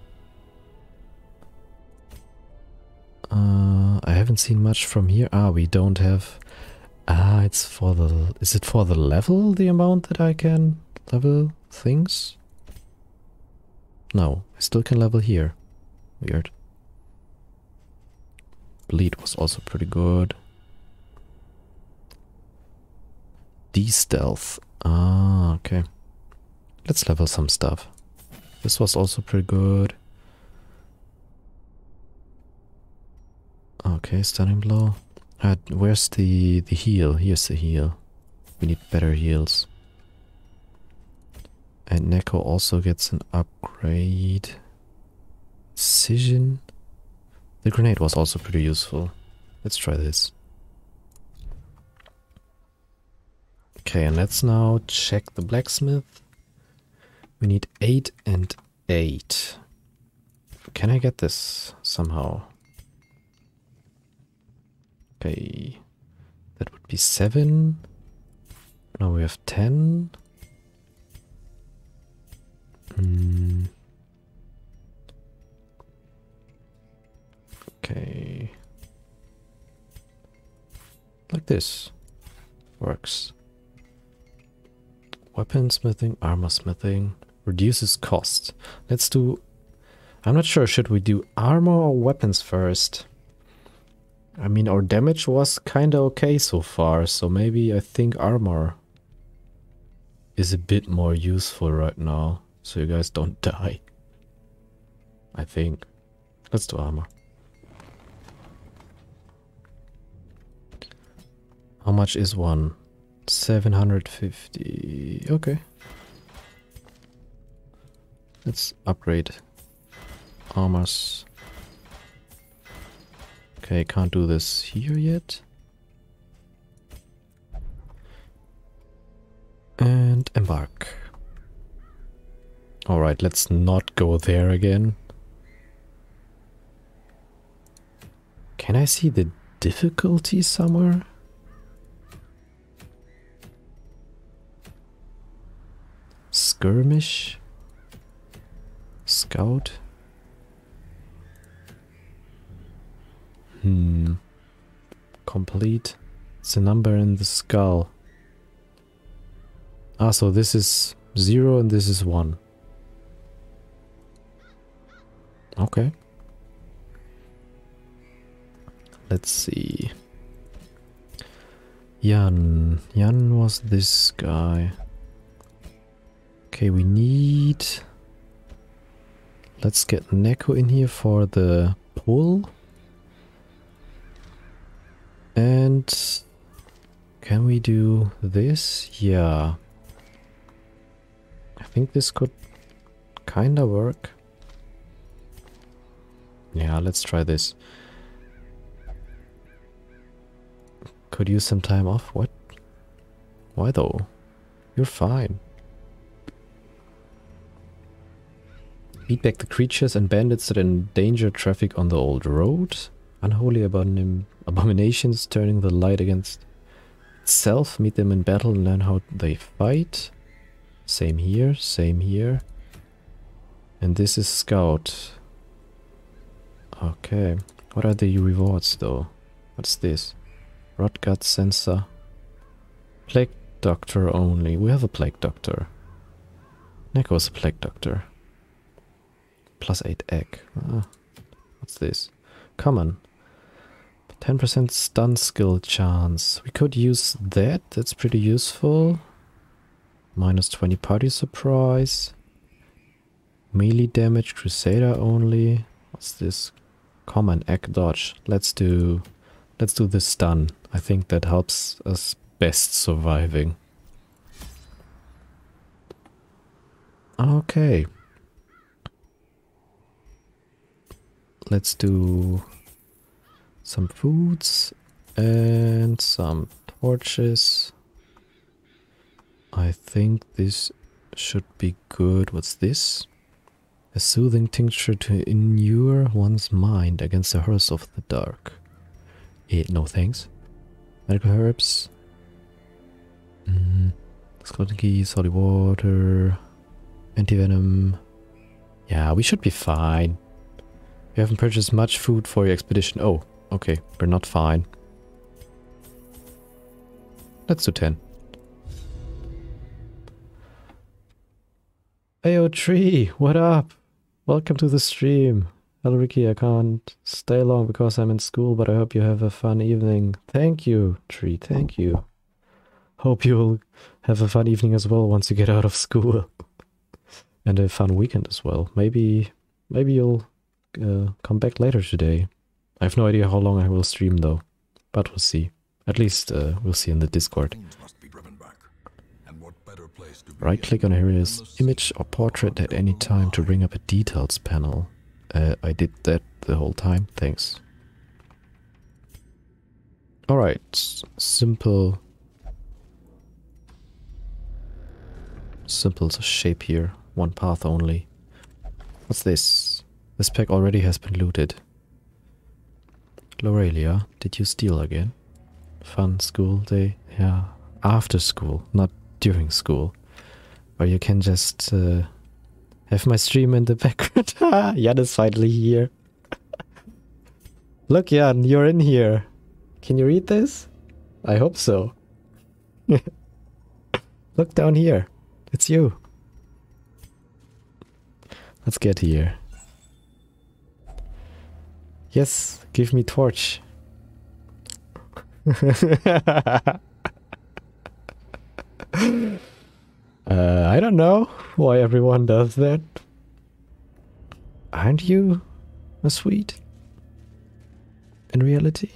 I haven't seen much from here. We don't have... it's for the... Is it for the level, the amount that I can level things? No, I still can level here. Weird. Bleed was also pretty good. D-stealth. Okay. Let's level some stuff. This was also pretty good. Okay, stunning blow. Where's the heal? Here's the heal. We need better heals. And Neko also gets an upgrade. Precision. The grenade was also pretty useful. Let's try this. Okay, and let's now check the blacksmith. We need 8 and 8. Can I get this somehow? Okay, that would be 7. Now we have 10. Okay. Like this. Works. Weaponsmithing, armor smithing. Reduces cost. Let's do... I'm not sure, should we do armor or weapons first? I mean, our damage was kinda okay so far, so maybe I think armor is a bit more useful right now, so you guys don't die. I think. Let's do armor. How much is one? 750. Okay. Let's upgrade armors. Okay, can't do this here yet. And embark. Alright, let's not go there again. Can I see the difficulty somewhere? Skirmish? Scout? Complete. It's a number in the skull. So this is 0 and this is 1. Okay. Let's see. Jan. Jan was this guy. Okay, we need... Let's get Neko in here for the pull. And can we do this? Yeah. I think this could kinda work. Yeah, let's try this. Could use some time off. What? Why though? You're fine. Beat back the creatures and bandits that endanger traffic on the old road. Unholy abominations turning the light against itself. Meet them in battle and learn how they fight. Same here, same here. And this is Scout. Okay. What are the rewards though? What's this? Rot gut sensor. Plague doctor only. We have a plague doctor. Neko's a plague doctor. Plus 8 egg. What's this? Common. 10% stun skill chance. We could use that. That's pretty useful. Minus 20 party surprise. Melee damage, Crusader only. What's this? Common egg dodge. Let's do the stun. I think that helps us best surviving. Okay. let's do some foods and some torches. I think this should be good. What's this? A soothing tincture to inure one's mind against the horrors of the dark. No thanks. Medical herbs. Skeleton keys, holy water, anti-venom. Yeah, we should be fine. You haven't purchased much food for your expedition. Oh, okay, we're not fine. Let's do 10. Ayo Tree, what up? Welcome to the stream. Hello Ricky, I can't stay long because I'm in school, but I hope you have a fun evening. Thank you, Tree, thank you. Hope you'll have a fun evening as well once you get out of school. And a fun weekend as well. Maybe you'll come back later today. I have no idea how long I will stream though, but we'll see. At least we'll see in the Discord. Right click on area's image or portrait at any time to bring up a details panel. I did that the whole time, thanks. Alright, simple shape here, one path only. What's this? This pack already has been looted. Lorelia, did you steal again? Fun school day? Yeah, after school, not during school. Or you can just have my stream in the background. Jan is finally here. Look Jan, you're in here. Can you read this? I hope so. Look down here. It's you. Let's get here. Yes, give me torch. I don't know why everyone does that. Aren't you a Swede? In reality?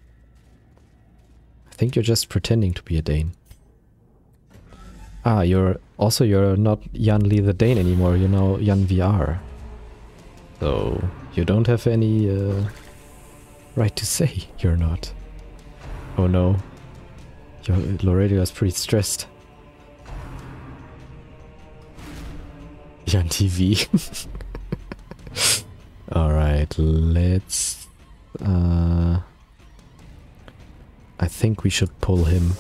I think you're just pretending to be a Dane. Ah, you're not Jan Lee the Dane anymore, you're now Jan VR. So you don't have any right to say you're not. Oh no. Lorelia is pretty stressed. Jan TV. Alright, let's... I think we should pull him.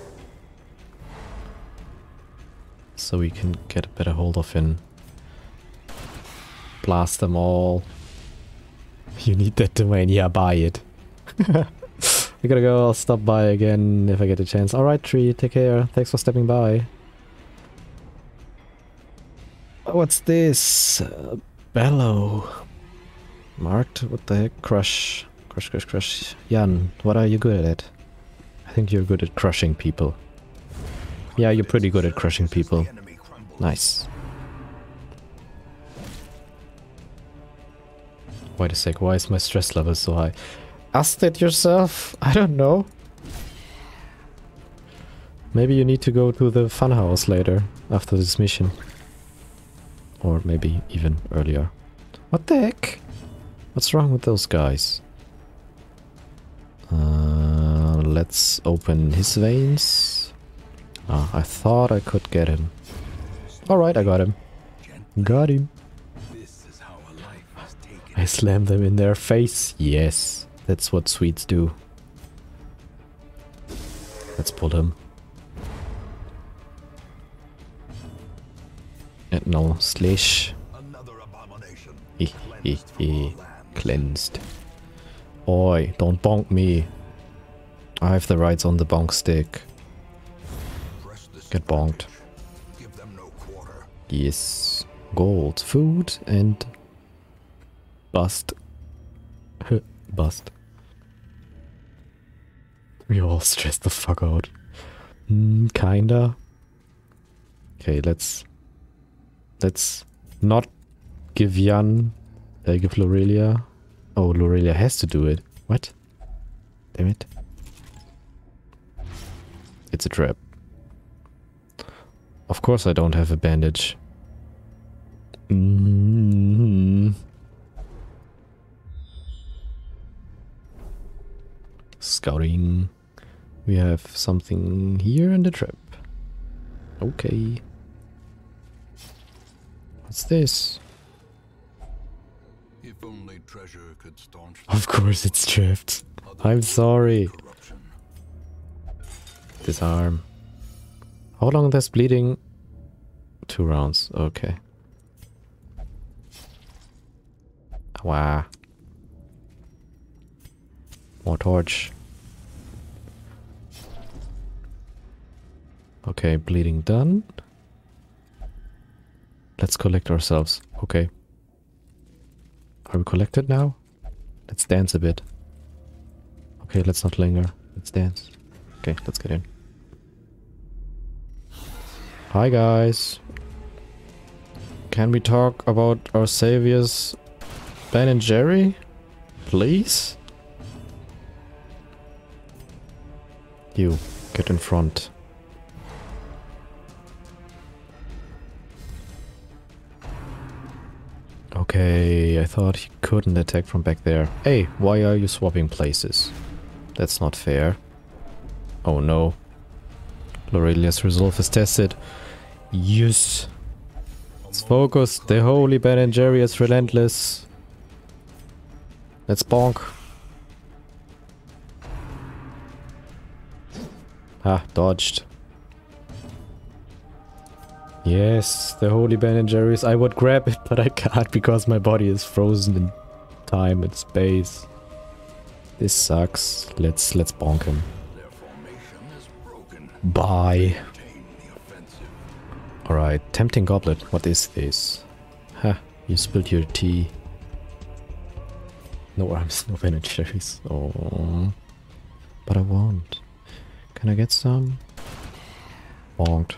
So we can get a better hold of him. Blast them all. You need that domain, yeah, buy it. I gotta go, I'll stop by again if I get a chance. Alright Tree, take care, thanks for stepping by. What's this? Bellow. Marked? What the heck? Crush. Crush. Jan, what are you good at? I think you're good at crushing people. Yeah, you're pretty good at crushing people. Nice. Wait a sec, why is my stress level so high? Ask that yourself? I don't know. Maybe you need to go to the funhouse later, after this mission. Or maybe even earlier. What the heck? What's wrong with those guys? Let's open his veins. Ah, I thought I could get him. Alright, I got him. Got him. I slammed them in their face. Yes, that's what Swedes do. Let's pull him. And no, slash. Cleansed. Oi, don't bonk me. I have the rights on the bonk stick. Get bonked. Yes. Gold, food, and... bust. Bust. We all stressed the fuck out. Kinda. Okay, let's not give Jan... give Lorelia. Oh, Lorelia has to do it. What? Damn it. It's a trap. Of course I don't have a bandage. Scouting. We have something here in the trap. Okay. What's this? If only treasure could staunch Of course it's trapped. I'm sorry. corruption. Disarm. How long that's bleeding? 2 rounds. Okay. Wow. More torch. Okay, bleeding done. Let's collect ourselves. Okay. Are we collected now? Let's dance a bit. Okay, let's not linger. Let's dance. Okay, let's get in. Hi guys. Can we talk about our saviors Ben and Jerry? Please? You, get in front. Okay, I thought he couldn't attack from back there. Hey, why are you swapping places? That's not fair. Oh no. Lorelia's resolve is tested. Yes. Let's focus. The holy Ben and Jerry is relentless. Let's bonk. Ah, dodged. Yes, the holy Ben and Jerry's. I would grab it, but I can't because my body is frozen in time and space. This sucks. Let's bonk him. Their formation is broken. Bye. Retain the offensive. Alright, tempting goblet. What is this? Ha, you spilled your tea. No arms, no Ben and Jerry's. Oh, but I won't. Can I get some? Bonked.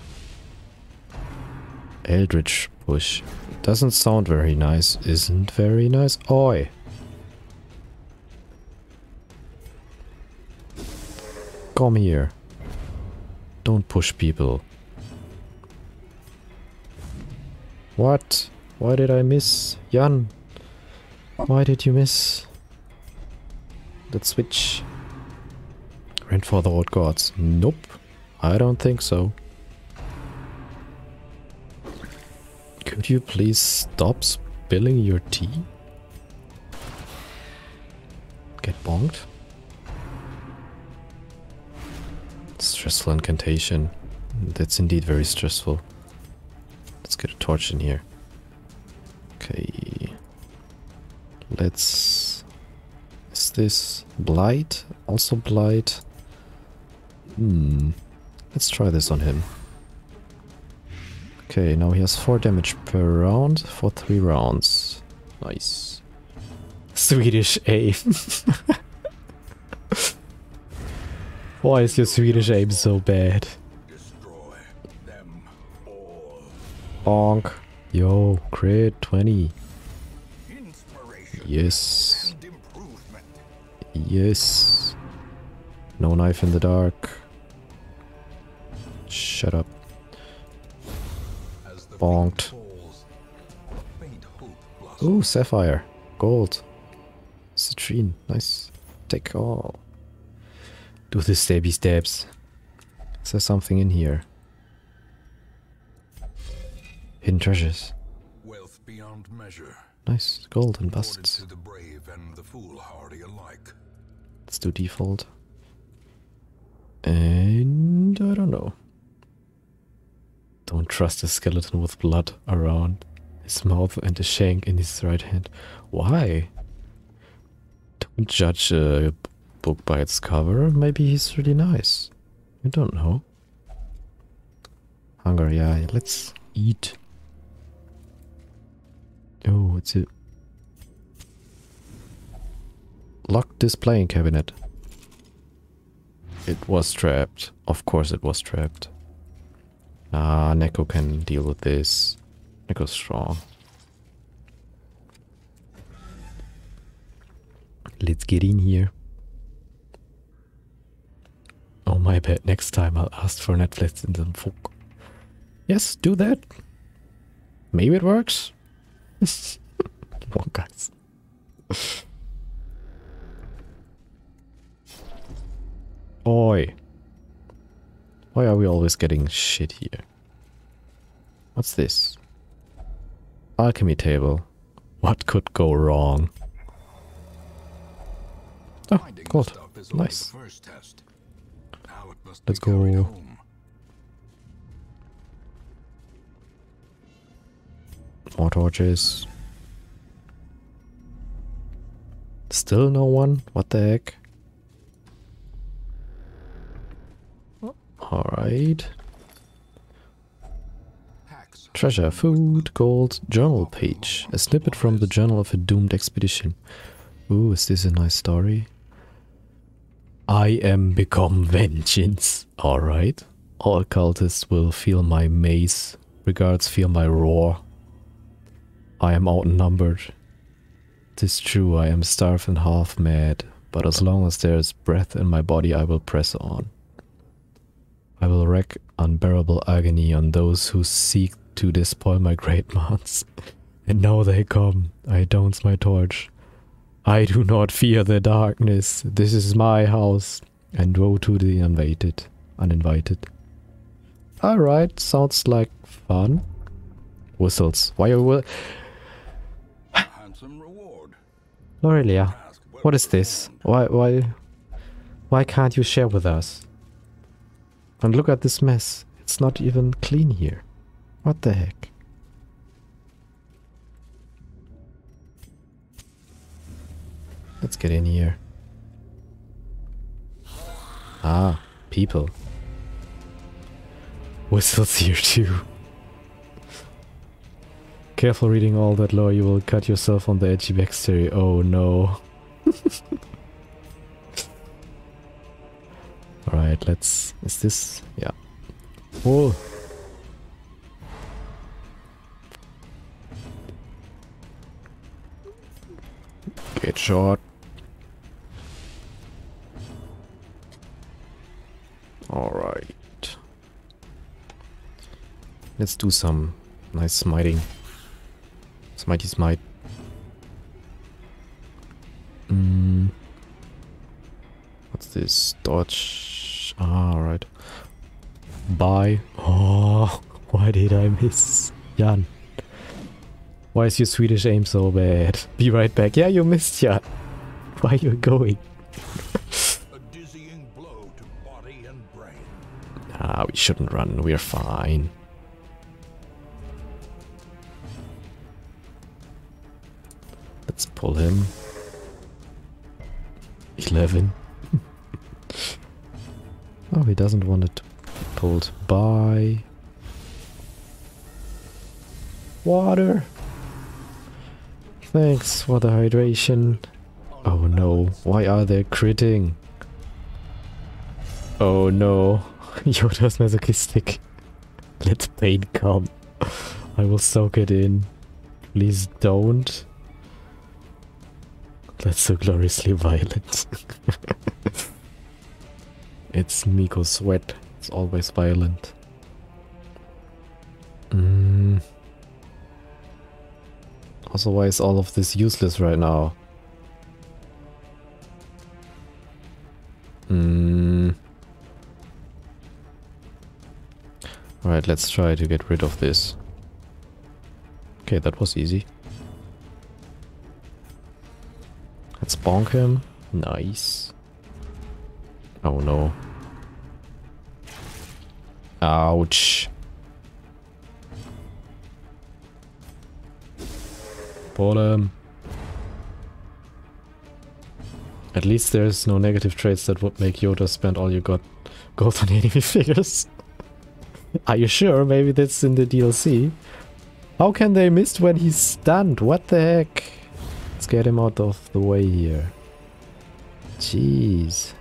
Eldritch Bush. Doesn't sound very nice. Isn't very nice. Oi. Come here. Don't push people. What? Why did I miss? Jan. Why did you miss? That switch. Rent for the old gods. Nope. I don't think so. Could you please stop spilling your tea? Get bonked? Stressful incantation. That's indeed very stressful. Let's get a torch in here. Okay. Let's... Is this Blight? Also Blight? Let's try this on him. Okay, now he has 4 damage per round for 3 rounds. Nice. Swedish aim. Why is your Swedish aim so bad? Destroy them all. Bonk. Yo, crit 20. Inspiration Yes. and improvement. Yes. No knife in the dark. Shut up. As the Bonked. falls, a faint hope blossoms. Ooh, sapphire. Gold. Citrine. Nice. Take all. Do the stabby stabs. Is there something in here? Hidden treasures. Wealth beyond measure. Nice. Gold and Awarded busts. to the brave and the foolhardy alike. Let's do default. And I don't know. Don't trust a skeleton with blood around his mouth and a shank in his right hand. Why? Don't judge a book by its cover. Maybe he's really nice. You don't know. Hunger, yeah. Let's eat. Oh, it's a locked displaying cabinet. It was trapped. Of course it was trapped. Ah, Neko can deal with this. Neko's strong. Let's get in here. Oh, my bad. Next time I'll ask for Netflix in the book. Yes, do that. Maybe it works. Come on, guys. Oi. Why are we always getting shit here? What's this? Alchemy table. What could go wrong? Oh, Finding the gold. stuff is only Nice. the first test. Now it must Let's be carried go. home. More torches. Still no one? What the heck? Alright. Hacks. Treasure, food, gold, journal page. A snippet from the journal of a doomed expedition. Ooh, is this a nice story? I am become vengeance. Alright. All cultists will feel my mace. Regards, feel my roar. I am outnumbered. 'Tis true, I am starved and half mad. But as long as there is breath in my body, I will press on. I will wreak unbearable agony on those who seek to despoil my great mans. And now they come. I downs my torch. I do not fear the darkness. This is my house. And woe to the uninvited. Alright, sounds like fun. Whistles. Why are we... Handsome reward. Lorelia, Ask well what is this? Why can't you share with us? And look at this mess. It's not even clean here. What the heck? Let's get in here. Ah, people. Whistles here too. Careful reading all that lore, you will cut yourself on the edgy backstory. Oh no. Alright, let's... Is this... Yeah. Whoa. Get shot. Alright. Let's do some nice smiting. Smitey smite. What's this? Dodge. Ah, alright. Bye. Oh, why did I miss? Jan. Why is your Swedish aim so bad? Be right back. Yeah, you missed, Jan. Why are you going? A dizzying blow to body and brain. Ah, we shouldn't run. We're fine. Let's pull him. 11. Oh, he doesn't want it to be pulled by. Water. Thanks for the hydration. Oh no, why are they critting? Oh no, Yoda's masochistic. Let pain come. I will soak it in. Please don't. That's so gloriously violent. It's Miko Sweat. It's always violent. Also, why is all of this useless right now? Alright, let's try to get rid of this. Okay, that was easy. Let's bonk him. Nice. Oh no. Ouch. Pull him. At least there's no negative traits that would make Yoda spend all you got gold on enemy figures. Are you sure? Maybe that's in the DLC. How can they miss when he's stunned? What the heck? Let's get him out of the way here. Jeez.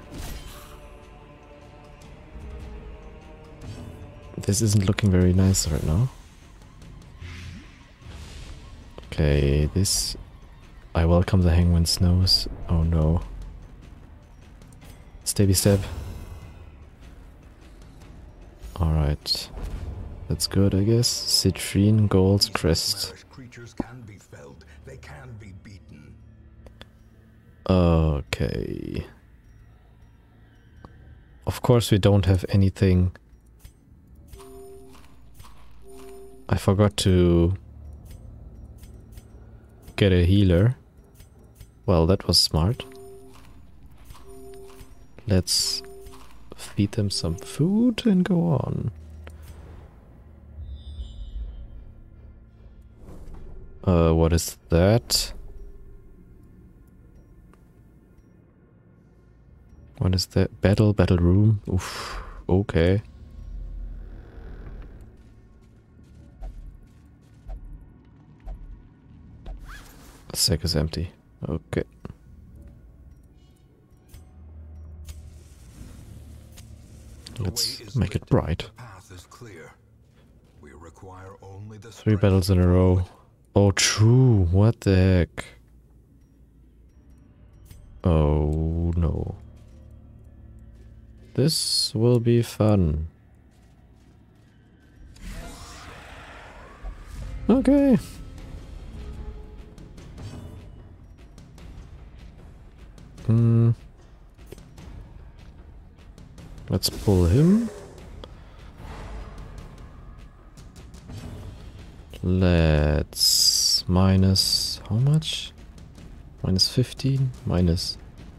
This isn't looking very nice right now. Okay, this... I welcome the Hangman's nose. Oh no. Stabby stab. Alright. That's good, I guess. Citrine, gold, crest. Hellish creatures can be felled. They can be beaten. Okay. course we don't have anything. I forgot to get a healer. Well, that was smart. Let's feed them some food and go on. What is that? What is that? Battle room? Oof, okay. The sack is empty. Okay. Let's make it bright. 3 battles in a row. Oh, true. What the heck? Oh, no. This will be fun. Okay. Let's pull him. Let's minus how much? Minus 15? Minus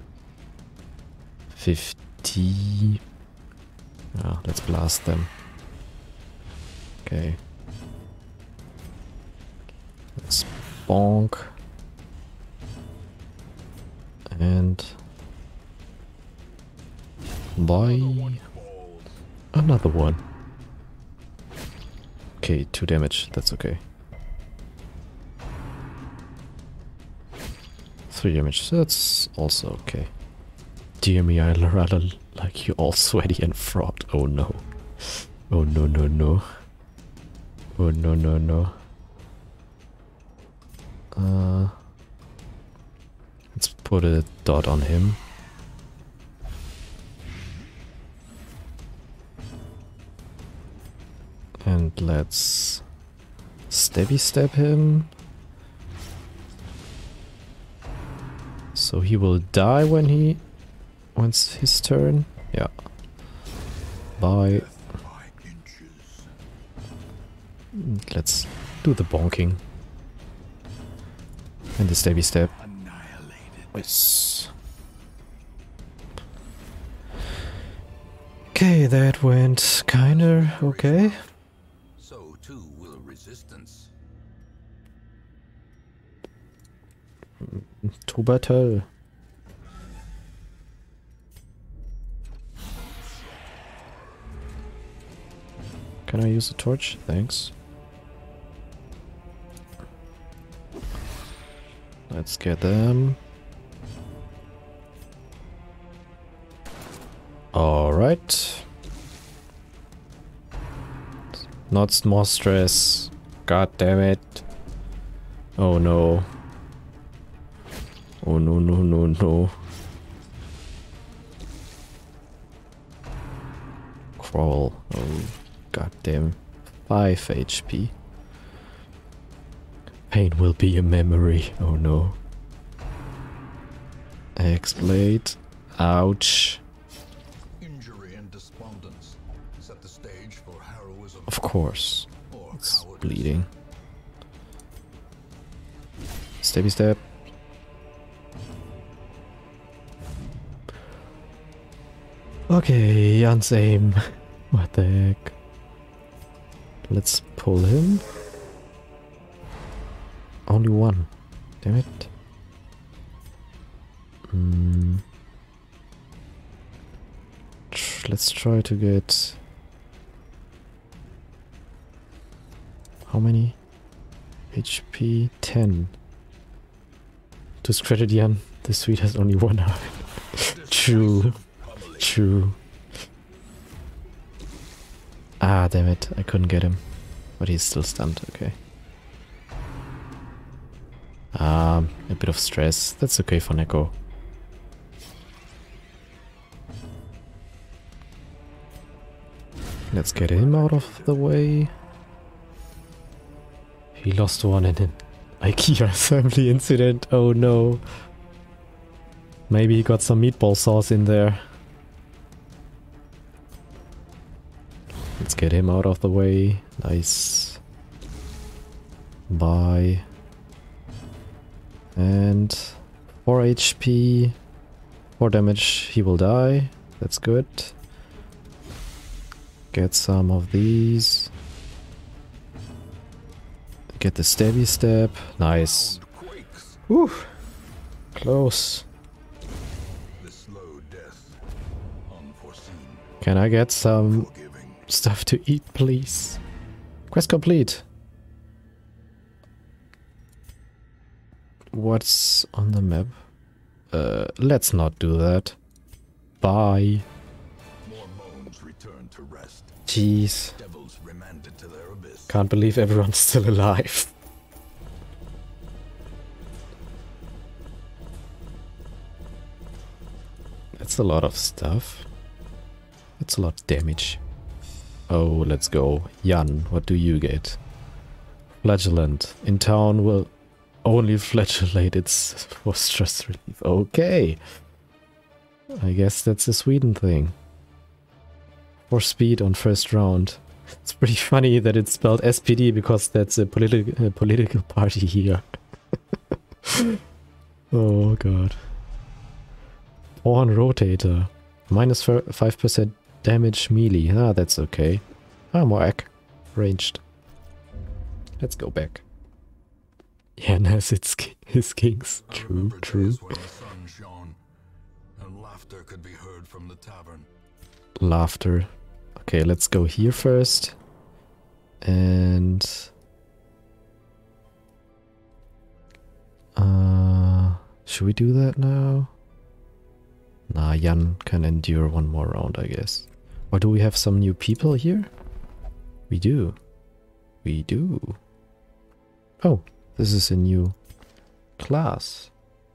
50. Ah, let's blast them. Okay. Let's bonk. And buy another one. Okay, 2 damage, that's okay. 3 damage, that's also okay. Dear me, I rather like you all sweaty and fraught. Oh no. Oh no no no. Oh no no no. Let's put a dot on him. And let's stabby stab him. So he will die when it's his turn. Yeah. Bye. Let's do the bonking. And the stabby stab. Yes. Okay, that went kinda okay. So too will resistance. To battle. Can I use a torch? Thanks. Let's get them. Alright. Not more stress. God damn it. Oh no. Oh no no no no. Crawl. Oh god damn. 5 HP. Pain will be a memory. Oh no. X-blade. Ouch. Injury and despondence set the stage for heroism. Of course. It's bleeding. Stabby stab. Okay, Jan's aim. What the heck? Let's pull him. Only one. Damn it. Let's try to get... How many? HP 10. To his credit, Jan, the suite has only 1 heart. True. True. Ah, damn it. I couldn't get him. But he's still stunned. Okay. A bit of stress. That's okay for Neko. Let's get him out of the way. He lost one in an IKEA assembly incident. Oh no. Maybe he got some meatball sauce in there. Let's get him out of the way. Nice. Bye. And 4 HP, 4 damage, he will die. That's good. Get some of these. Get the stabby stab. Nice. Whew. Close. Can I get some stuff to eat, please? Quest complete. What's on the map? Let's not do that. Bye. Jeez. Can't believe everyone's still alive. That's a lot of stuff. That's a lot of damage. Oh, let's go. Jan, what do you get? Flagellant. In town will only flagellate it's for stress relief. Okay. I guess that's a Sweden thing. For speed on first round. It's pretty funny that it's spelled SPD because that's a political party here. Oh god. Horn rotator. Minus 5% damage melee. Ah, that's okay. Ah, more egg. Ranged. Let's go back. Yeah, has his kings. True, true. Laughter could be heard from the tavern. Laughter. Okay, let's go here first. And should we do that now? Nah, Jan can endure one more round, I guess. Or do we have some new people here? We do. We do. Oh, this is a new class.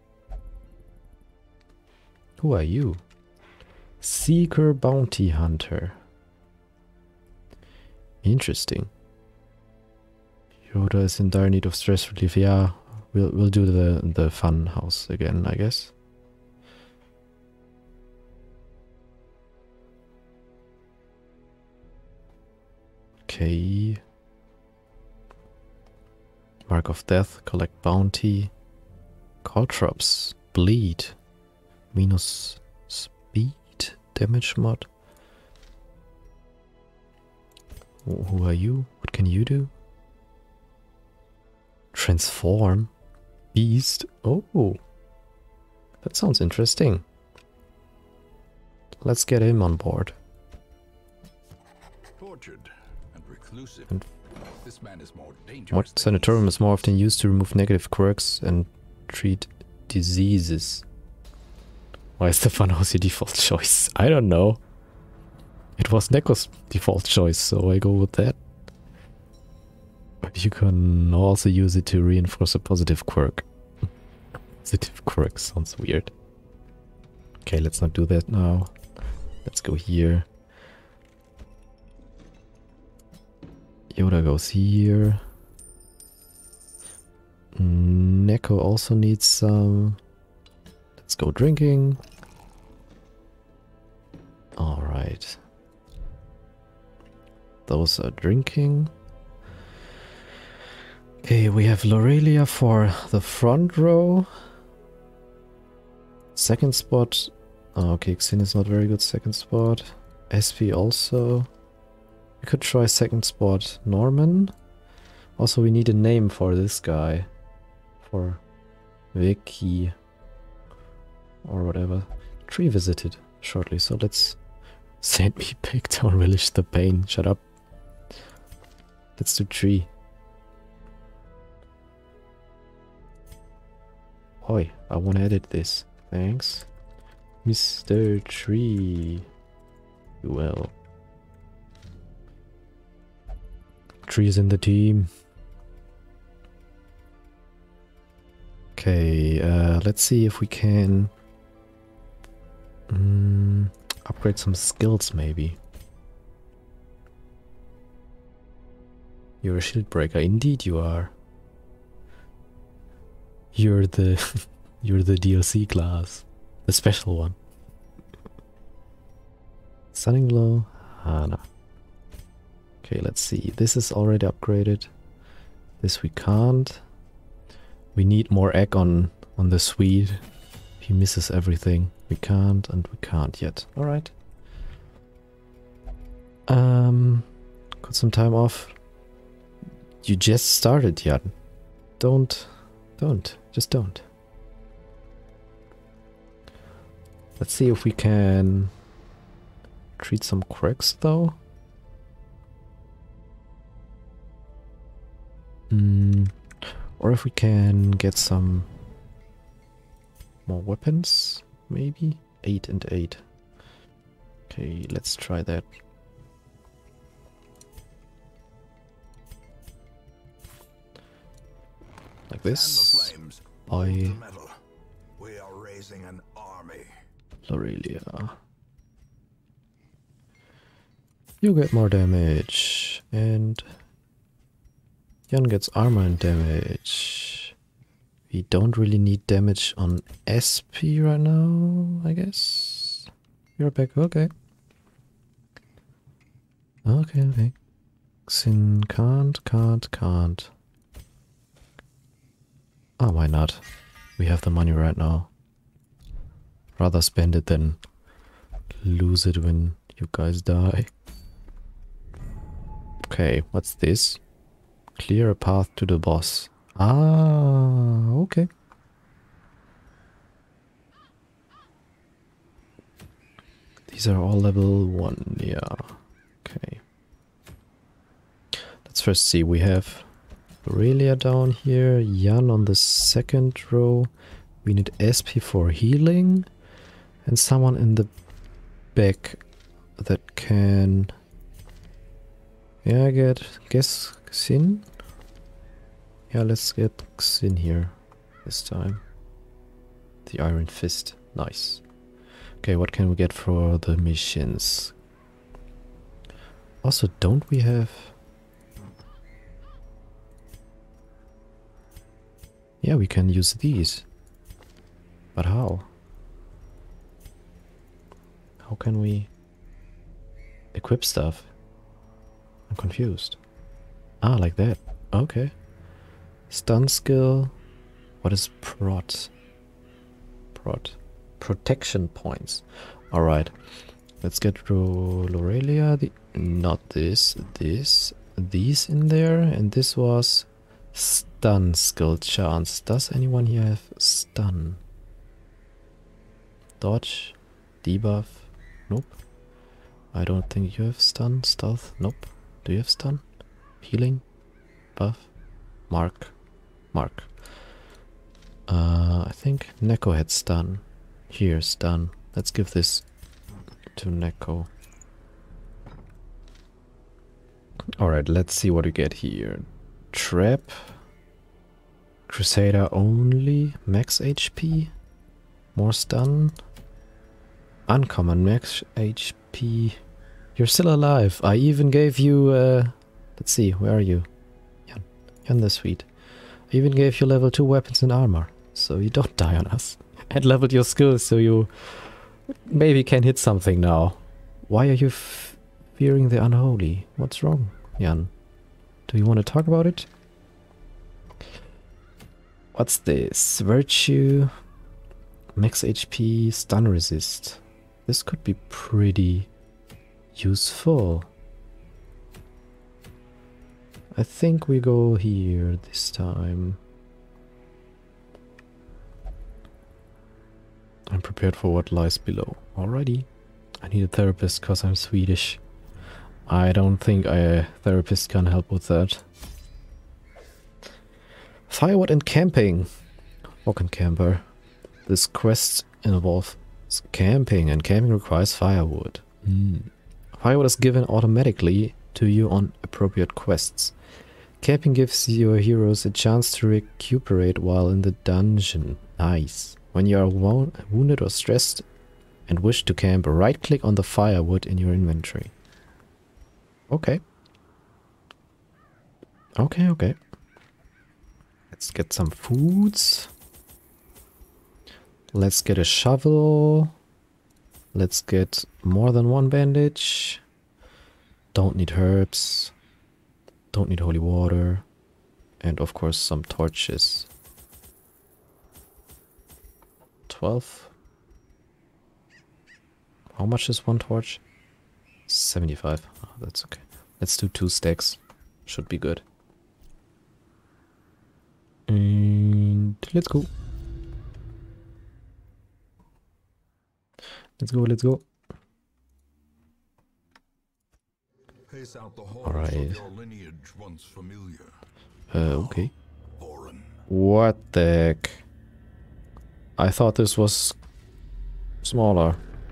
Who are you? Seeker Bounty Hunter. Interesting. Yoda is in dire need of stress relief. Yeah, we'll do the fun house again, I guess. Okay. Mark of Death, collect bounty. Caltrops, bleed. Minus speed, damage mod. Who are you? What can you do? Transform. Beast. Oh. That sounds interesting. Let's get him on board. Tortured and reclusive. And this man is more dangerous. what sanatorium is more often used to remove negative quirks and treat diseases? Why is the funhouse your default choice? I don't know. It was Neko's default choice, so I go with that. But you can also use it to reinforce a positive quirk. Positive quirk sounds weird. Okay, let's not do that now. Let's go here. Yoda goes here. Neko also needs some. Let's go drinking. Alright. Those are drinking. Okay, we have Lorelia for the front row. Second spot. Oh, okay, Xin is not very good second spot. SP also. We could try second spot Norman. Also, we need a name for this guy. For Vicky. Or whatever. Tree visited shortly, so let's send me back down, relish the pain. Shut up. Let's do tree. Oi, I wanna edit this. Thanks. Mr. Tree. Well. Tree's in the team. Okay, let's see if we can upgrade some skills maybe. You're a shield breaker. Indeed you are. You're the you're the DLC class. The special one. Sunning Glow, Hana. Okay, let's see. This is already upgraded. This we can't. We need more egg on the Swede. He misses everything. We can't and we can't yet. Alright. Got some time off. You just started, Jan. Don't. Just don't. Let's see if we can treat some cracks though. Or if we can get some more weapons, maybe? 8 and 8. Okay, let's try that. Like this. By We are raising an army. Lorelia. You get more damage, and Jan gets armor and damage. We don't really need damage on SP right now, I guess. You're back, okay. Okay. Xin can't. Ah, why not? We have the money right now. Rather spend it than lose it when you guys die. Okay, what's this? Clear a path to the boss. Ah, okay. These are all level 1, yeah. Okay. Let's first see, we have Aurelia down here, Jan on the second row. We need SP for healing. And someone in the back that can... Yeah, guess Xin? Yeah, let's get Xin here this time. The Iron Fist. Nice. Okay, what can we get for the missions? Also, don't we have... Yeah, we can use these. But how? How can we equip stuff? I'm confused. Ah, like that. Okay. Stun skill. What is prot? Protection points. Alright. Let's get through Lorelia. Not this. These in there. And this was stun skill chance. Does anyone here have stun? Dodge. Debuff. Nope. I don't think you have stun. Stealth. Nope. Do you have stun? Healing? Buff? Mark. I think Neko had stun. Here, stun. Let's give this to Neko. Alright, let's see what we get here. Trap. Crusader only. Max HP. More stun. Uncommon max HP. You're still alive. I even gave you... let's see, where are you? Jan the Sweet. I even gave you level 2 weapons and armor. So you don't die on us. And leveled your skills so you maybe can hit something now. Why are you fearing the unholy? What's wrong, Jan? Do you want to talk about it? What's this? Virtue. Max HP. Stun resist. This could be pretty useful. I think we go here this time. I'm prepared for what lies below. Alrighty. I need a therapist because I'm Swedish. I don't think a therapist can help with that. Firewood and camping. Welcome, camper. This quest involves camping, and camping requires firewood. Firewood is given automatically to you on appropriate quests. Camping gives your heroes a chance to recuperate while in the dungeon. Nice. When you are wounded or stressed and wish to camp, right-click on the firewood in your inventory. Okay. Okay. Let's get some foods. Let's get a shovel. Let's get more than one bandage. Don't need herbs. Don't need holy water. And of course some torches. 12. How much is one torch? 75. Oh, that's okay. Let's do 2 stacks. Should be good. And let's go. Let's go, let's go. Pace out the halls Alright. of your lineage once familiar. Okay. Foreign. What the heck? I thought this was smaller.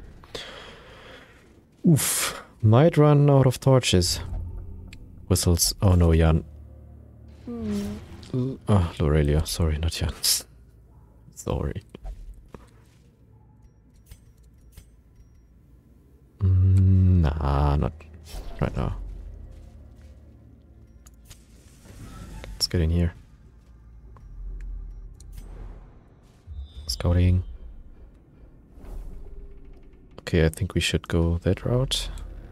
Oof. Might run out of torches. Whistles. Oh no, Jan. Oh, Lorelia. Sorry, not Jan. Sorry. Nah, not right now. Let's get in here. Scouting. Okay, I think we should go that route.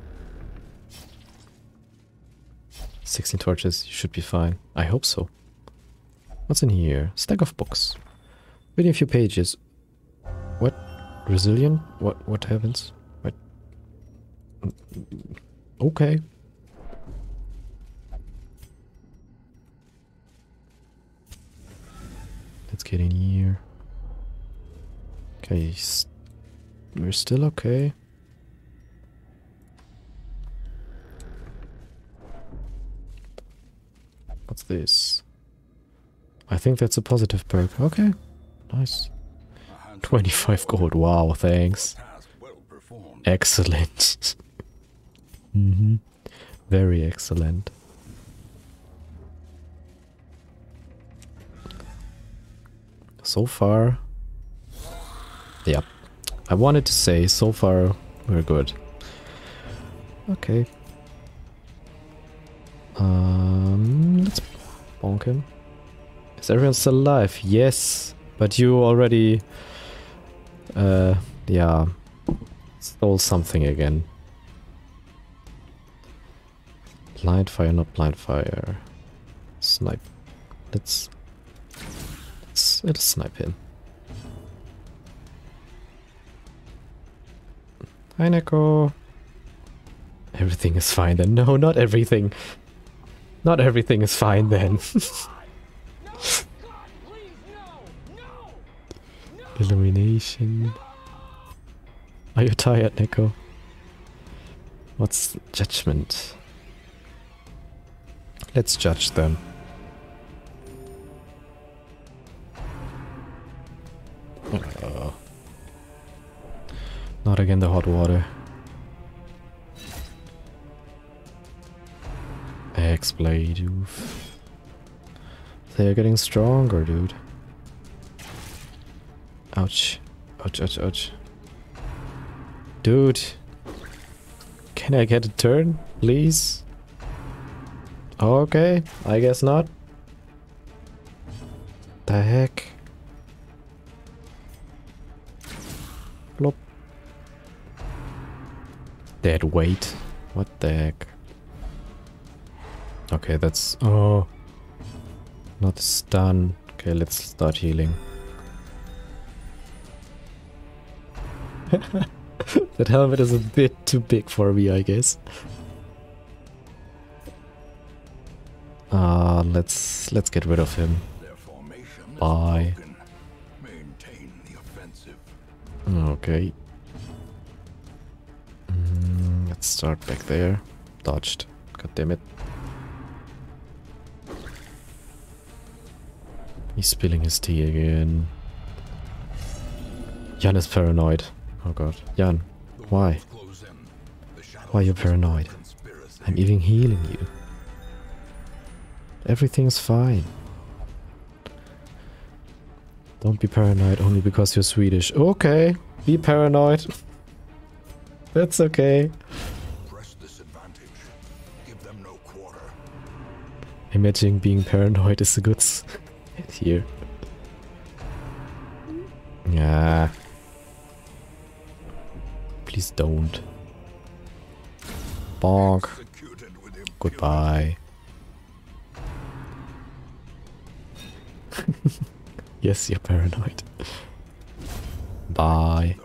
16 torches, you should be fine. I hope so. What's in here? Stack of books. Reading a few pages. What? Resilient? What happens? What? Okay. Let's get in here. Okay, we're still okay. What's this? I think that's a positive perk. Okay, nice. 25 gold. Wow, thanks. Task well performed. Excellent. Very excellent. So far, yeah. I wanted to say, so far, we're good. Okay. Let's bonk him. Is everyone still alive? Yes. But you already, yeah, stole something again. Blind fire, not blind fire. Snipe. Let's snipe him. Hi, Neko. Everything is fine then. No, not everything. Not everything is fine then. No, God, please, no, no. Illumination. Are you tired, Neko? What's judgment? Let's judge them. Not again the hot water. X-Blade, oof. They're getting stronger, dude. Ouch. Ouch, ouch, ouch. Dude. Can I get a turn, please? Okay, I guess not. The heck? Plop. Dead weight. What the heck? Okay, that's... Oh. Not stun. Okay, let's start healing. That helmet is a bit too big for me, I guess. Let's get rid of him. Their formation is Bye. broken. Maintain the offensive. Okay. Let's start back there. Dodged. God damn it. He's spilling his tea again. Jan is paranoid. Oh god. Jan, why? Close in. The shadows Why are you of this paranoid? conspiracy. I'm even healing you. Everything's fine. Don't be paranoid only because you're Swedish. Okay, be paranoid. That's okay. Press this advantage. Give them no quarter. Imagining being paranoid is a good hit here. Yeah. Please don't. Bonk. Executed with impunity. Goodbye. Yes, you're paranoid. Bye.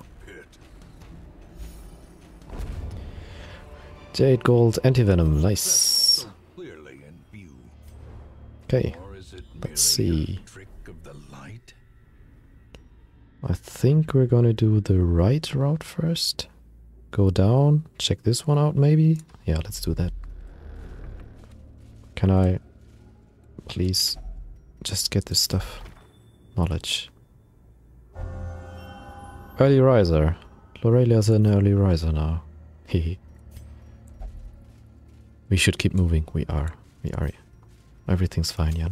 Jade Gold Antivenom, nice. Clearly in view. Okay, Or is it let's merely see. a trick of the light? I think we're gonna do the right route first. Go down, check this one out maybe? Yeah, let's do that. Can I please just get this stuff? Knowledge. Early riser. Lorelia's an early riser now. Hehe. We should keep moving. We are. We are. Everything's fine, Jan.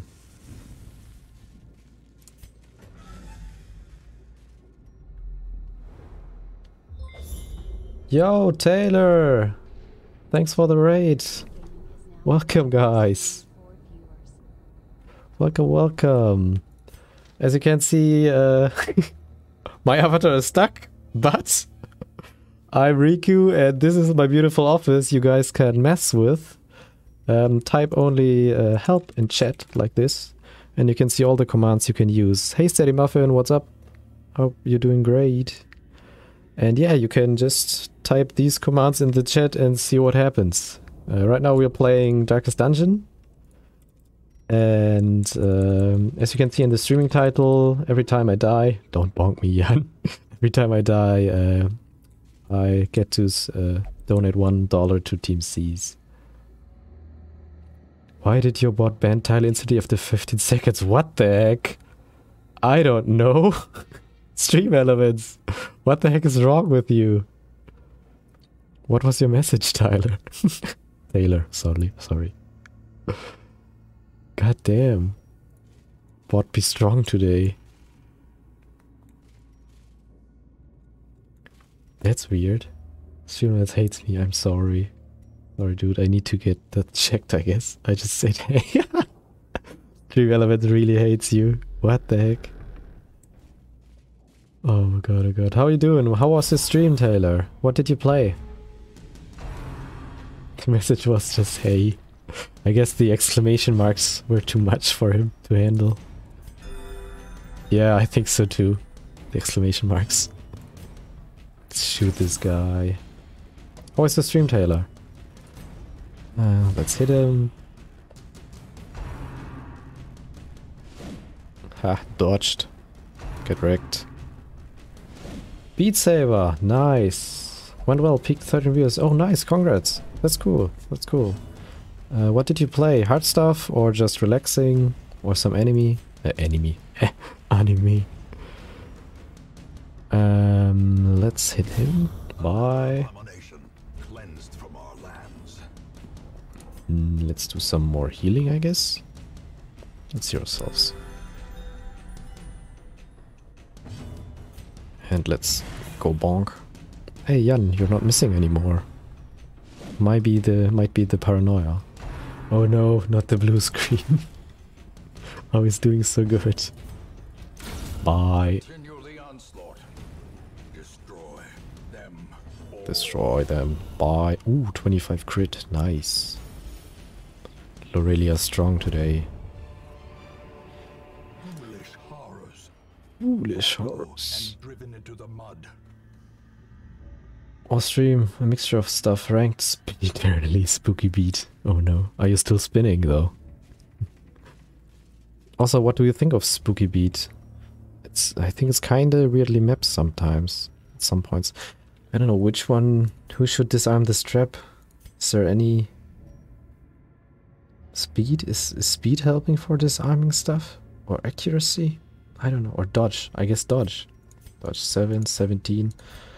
Yo, Taylor! Thanks for the raid. Welcome, guys. Welcome, welcome. As you can see, my avatar is stuck, but I'm Riku and this is my beautiful office you guys can mess with. Type only help in chat like this and you can see all the commands you can use. Hey Steady Muffin, what's up? Hope you're doing great. And yeah, you can just type these commands in the chat and see what happens. Right now we're playing Darkest Dungeon. And as you can see in the streaming title, every time I die, don't bonk me, Jan. Every time I die, I get to donate $1 to Team C's. Why did your bot ban tile instantly after 15 seconds? What the heck? I don't know. Stream elements. What the heck is wrong with you? What was your message, Tyler? Taylor, sorry. God damn. Bot be strong today. That's weird. Streamlabs hates me, I'm sorry. Sorry dude, I need to get that checked, I guess. I just said hey. Streamlabs really hates you. What the heck? Oh my god, oh god. How are you doing? How was the stream, Taylor? What did you play? The message was just hey. I guess the exclamation marks were too much for him to handle. Yeah, I think so too. The exclamation marks. Let's shoot this guy. Oh, it's the stream, Taylor. Let's hit him. Ha, dodged. Get wrecked. Beat Saber, nice. Went well, peaked 13 viewers. Oh, nice, congrats. That's cool, that's cool. What did you play? Hard stuff or just relaxing? Or some anime? Anime. Let's hit him. Bye. Let's do some more healing, I guess. Let's heal ourselves. And let's go bonk. Hey Jan, you're not missing anymore. Might be the paranoia. Oh no, not the blue screen. Oh, he's doing so good. Bye. Destroy them. Bye. Ooh, 25 crit. Nice. Lorelia strong today. Foolish horrors. Foolish horrors. And driven into the mud. Or stream a mixture of stuff. Ranked, spin eternally, spooky beat. Oh no. Are you still spinning though? Also, what do you think of spooky beat? I think it's kinda weirdly mapped sometimes. At some points. I don't know which one. Who should disarm this trap? Is there any speed? Is speed helping for disarming stuff? Or accuracy? I don't know. Or dodge. I guess dodge. Dodge 7, 17.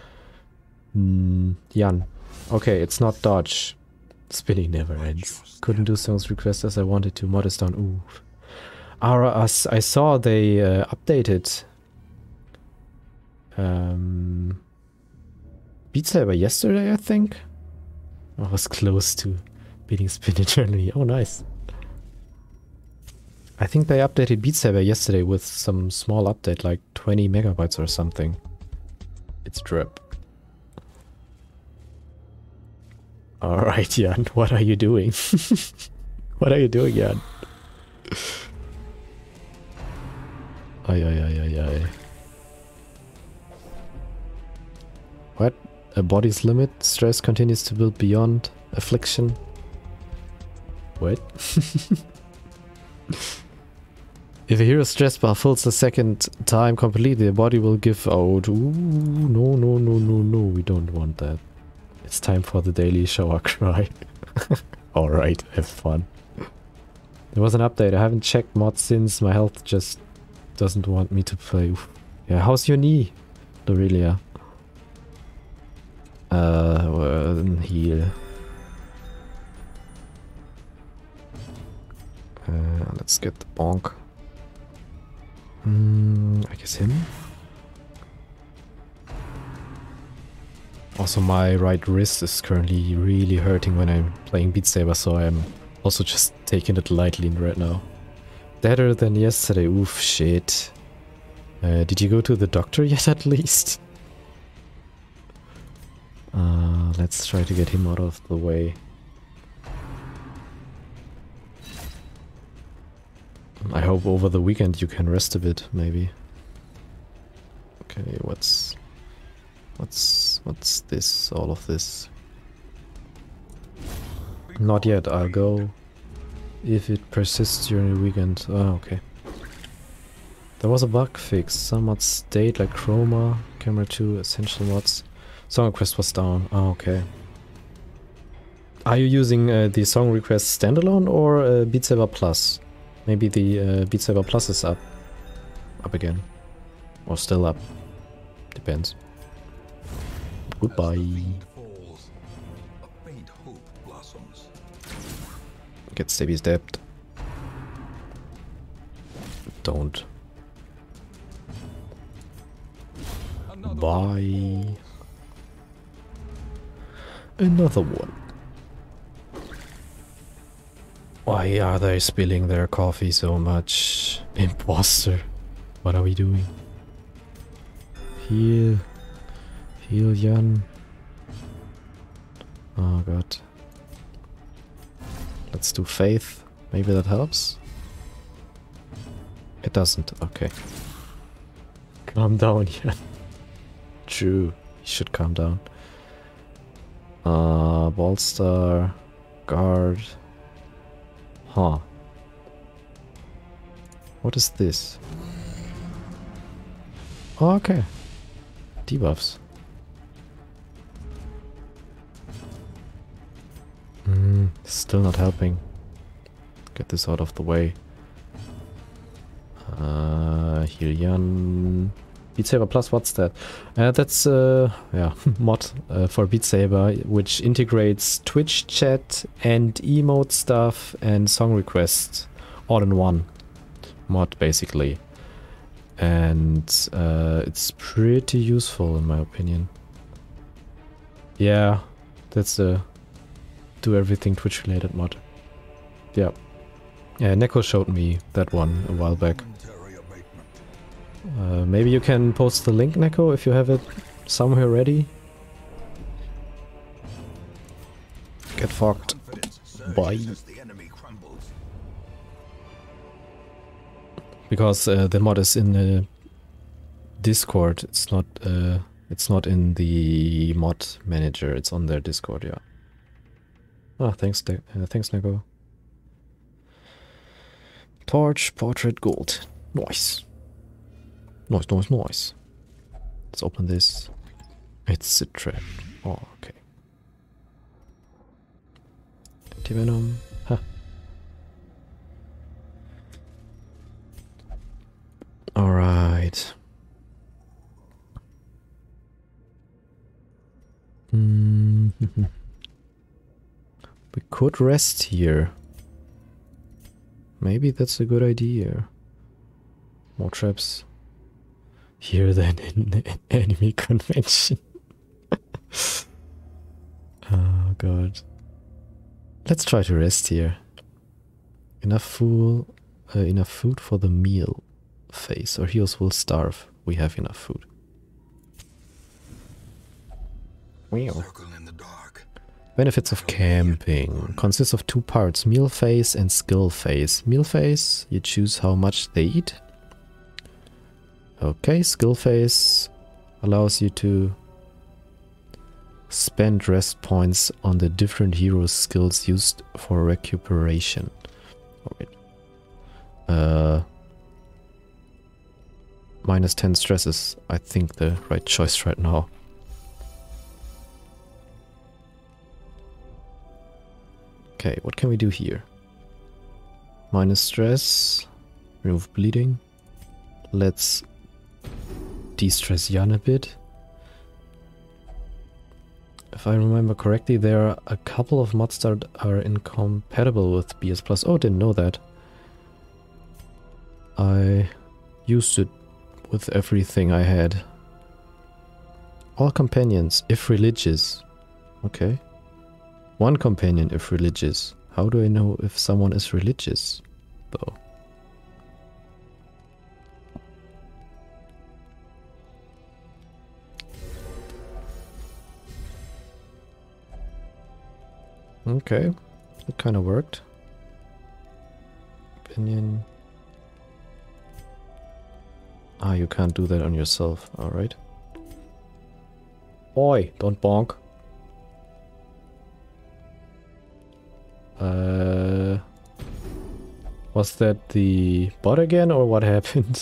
Jan. Okay, it's not dodge. Spinning never ends. Couldn't do songs request as I wanted to. Mod is down. Ooh. I saw they updated Beat Saber yesterday, I think. I was close to beating Spin Eternally. Oh, nice. I think they updated Beat Saber yesterday with some small update, like 20 megabytes or something. It's drip. Alright, Jan, what are you doing? What are you doing, Jan? Ay, ay, ay, ay, ay. What? A body's limit? Stress continues to build beyond affliction. What? If a hero's stress bar fills the second time completely, the body will give out. Ooh, no, no, no, no, no. We don't want that. It's time for the daily shower cry. Alright, have fun. There was an update. I haven't checked mods since. My health just doesn't want me to play. Oof. Yeah, how's your knee, Dorelia? Heal. Let's get the bonk. I guess him. Also, my right wrist is currently really hurting when I'm playing Beat Saber, so I'm also just taking it lightly right now. Better than yesterday. Oof, shit. Did you go to the doctor yet, at least? Let's try to get him out of the way. I hope over the weekend you can rest a bit, maybe. Okay, what's this? All of this? Not yet. I'll go if it persists during the weekend. Oh, okay. There was a bug fix. Some mods stayed, like Chroma, Camera 2, Essential mods. Song request was down. Oh, okay. Are you using the song request standalone or Beat Saber Plus? Maybe the Beat Saber Plus is up again, or still up. Depends. Goodbye. Get stabby stabbed. Don't. Bye. Another one. Why are they spilling their coffee so much? Imposter. What are we doing? Heal. Heal, Jan. Oh god. Let's do faith. Maybe that helps? It doesn't. Okay. Calm down, Jan. True. You should calm down. Ballstar. Guard. Huh. What is this? Oh, okay. Debuffs. Still not helping. Get this out of the way. Hylian. Beat Saber Plus, what's that? That's yeah, mod for Beat Saber, which integrates Twitch chat and emote stuff and song requests all in one mod, basically. And it's pretty useful in my opinion. Yeah, that's a do everything Twitch related mod. Yeah. Yeah, Neko showed me that one a while back. Maybe you can post the link, Neko, if you have it somewhere ready. Get fucked. Bye. Because the mod is in the Discord. It's not in the mod manager. It's on their Discord. Yeah. Ah, thanks, thanks, Neko. Torch, portrait, gold. Nice. Nice, nice, nice. Let's open this. It's a trap. Oh, okay. Anti-venom. Huh. Alright. We could rest here. Maybe that's a good idea. More traps. Here than in enemy convention. Oh god. Let's try to rest here. Enough food for the meal phase, or heroes will starve. We have enough food. Wow. Benefits of camping consists of 2 parts: meal phase and skill phase. Meal phase, you choose how much they eat. Okay, skill phase allows you to spend rest points on the different heroes' skills used for recuperation. Alright. Minus 10 stress is, I think, the right choice right now. Okay, what can we do here? Minus stress, remove bleeding. Let's de-stress Jan a bit. If I remember correctly, there are a couple of mods that are incompatible with BS Plus. Oh, didn't know that. I used it with everything I had. All companions, if religious. Okay. One companion, if religious. How do I know if someone is religious, though? Okay, that kind of worked. Opinion. Ah, you can't do that on yourself, alright. Oi, don't bonk. Was that the bot again, or what happened?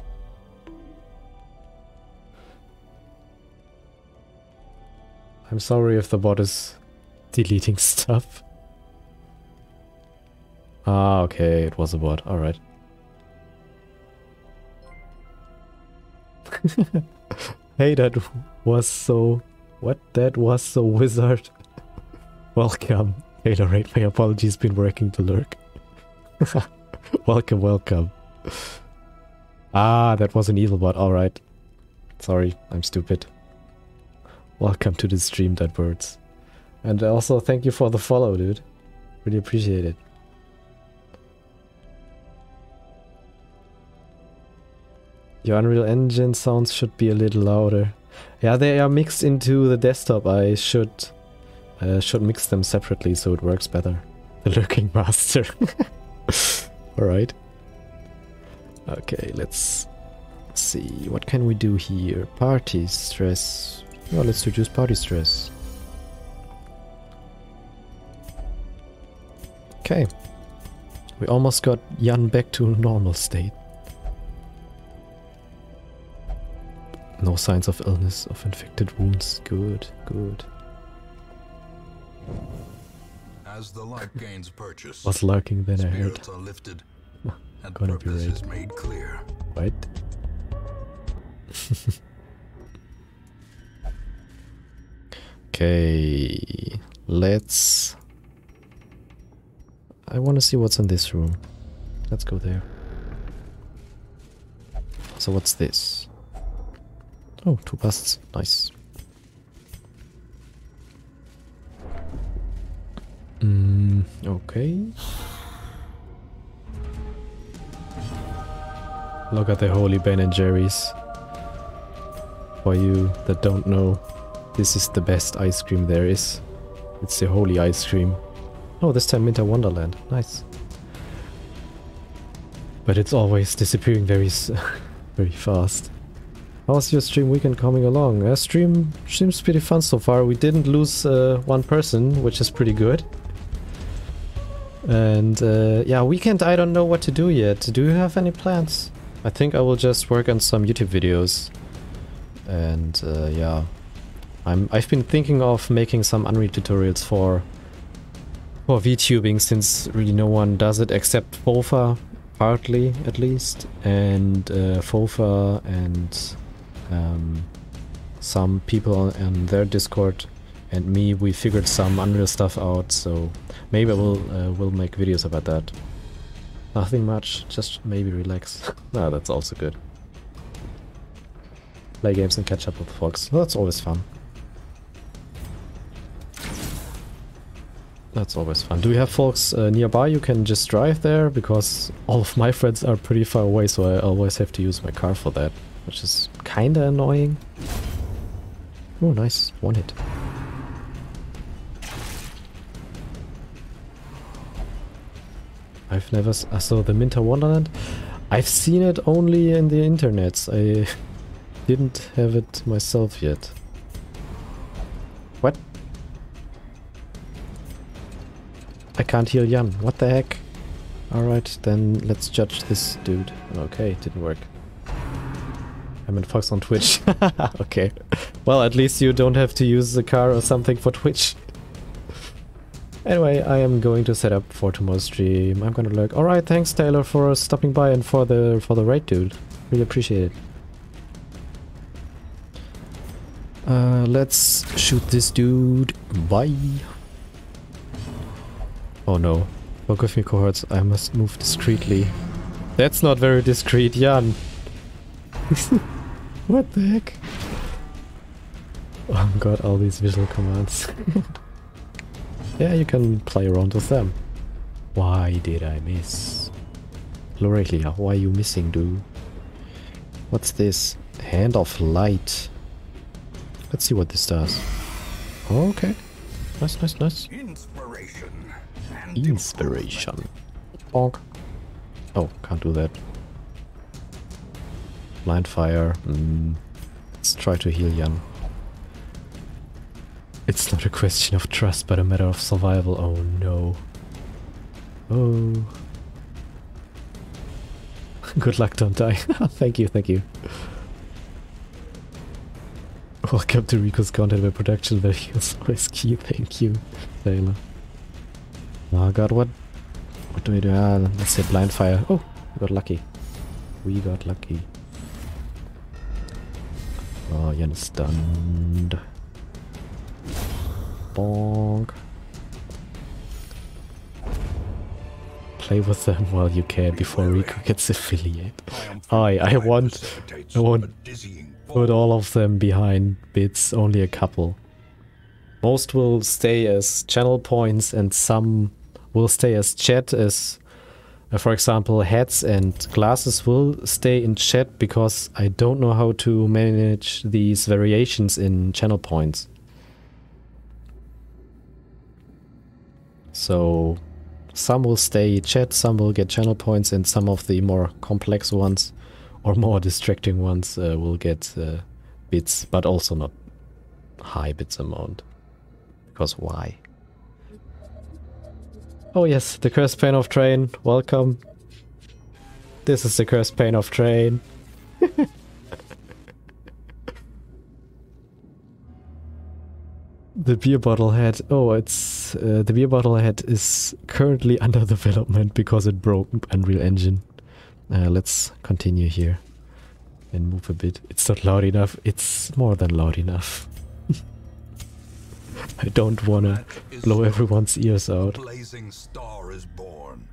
I'm sorry if the bot is deleting stuff. Ah, okay, it was a bot, alright. Hey, that was so... What? That was so wizard. Welcome. Taylor8, my apologies, been working to lurk. Welcome, welcome. Ah, that was an evil bot, alright. Sorry, I'm stupid. Welcome to the stream, that birds. And also thank you for the follow, dude. Really appreciate it. Your Unreal Engine sounds should be a little louder. Yeah, they are mixed into the desktop. I should mix them separately so it works better. The Lurking Master. Alright. Okay, let's see. What can we do here? Party stress. Oh, let's reduce party stress. Okay. We almost got Jan back to normal state. No signs of illness, of infected wounds. Good, good. As the light gains purchase, Was lurking then I heard. spirits are lifted and Gonna be purpose right. is made clear. Right? Okay, let's... I want to see what's in this room. Let's go there. So what's this? Oh, 2 busts. Nice. Okay. Look at the holy Ben & Jerry's. For you that don't know, this is the best ice cream there is. It's the holy ice cream. Oh, this time Winter Wonderland. Nice. But it's always disappearing very very fast. How's your stream weekend coming along? Stream seems pretty fun so far. We didn't lose one person, which is pretty good. And yeah, weekend I don't know what to do yet. Do you have any plans? I think I will just work on some YouTube videos. And yeah, I've been thinking of making some Unreal tutorials for VTubing, since really no one does it except Fofa, partly at least, and Fofa and some people on their Discord and me. We figured some Unreal stuff out, so maybe I will make videos about that. Nothing much, just maybe relax. No, that's also good. Play games and catch up with folks. Well, that's always fun. That's always fun. Do you have folks nearby you can just drive there? Because all of my friends are pretty far away, so I always have to use my car for that, which is kinda annoying. Oh, nice. One hit. I've never... so the Winter Wonderland? I've seen it only in the internets. I didn't have it myself yet. What? I can't heal Jan. What the heck? Alright, then let's judge this dude. Okay, didn't work. I'm in Fox on Twitch. Okay. Well, at least you don't have to use the car or something for Twitch. Anyway, I am going to set up for tomorrow's stream. I'm gonna lurk. Alright, thanks Taylor for stopping by and for the raid, dude. Really appreciate it. Let's shoot this dude. Bye. Oh no. Forgive me, cohorts. I must move discreetly. That's not very discreet, Jan. What the heck? Oh god, all these visual commands. Yeah, you can play around with them. Why did I miss? Lorelia, why are you missing, dude? What's this? Hand of Light. Let's see what this does. Oh, okay. Nice, nice, nice. Inspiration. Bonk. Oh, can't do that. Blind fire. Let's try to heal Jan. It's not a question of trust, but a matter of survival. Oh no. Oh. Good luck, don't die. Thank you, thank you. Welcome to Rico's content where production value is always key. Thank you, Taylor. Oh god, what do we do? Let's say blind fire. Oh, we got lucky. We got lucky. Oh, Jan is stunned. Bonk. Play with them while you can before Rico gets affiliate. I won't put all of them behind bits, only a couple. Most will stay as channel points and some will stay as chat, as for example hats and glasses will stay in chat because I don't know how to manage these variations in channel points. So some will stay chat, some will get channel points, and some of the more complex ones or more distracting ones will get bits, but also not high bits amount. Because why? Oh yes, the cursed pain of train, welcome. This is the cursed pain of train. The beer bottle head. Oh, it's the beer bottle head is currently under development because it broke Unreal Engine. Let's continue here and move a bit. It's not loud enough. It's more than loud enough. I don't wanna blow everyone's ears out. Blazing star is born.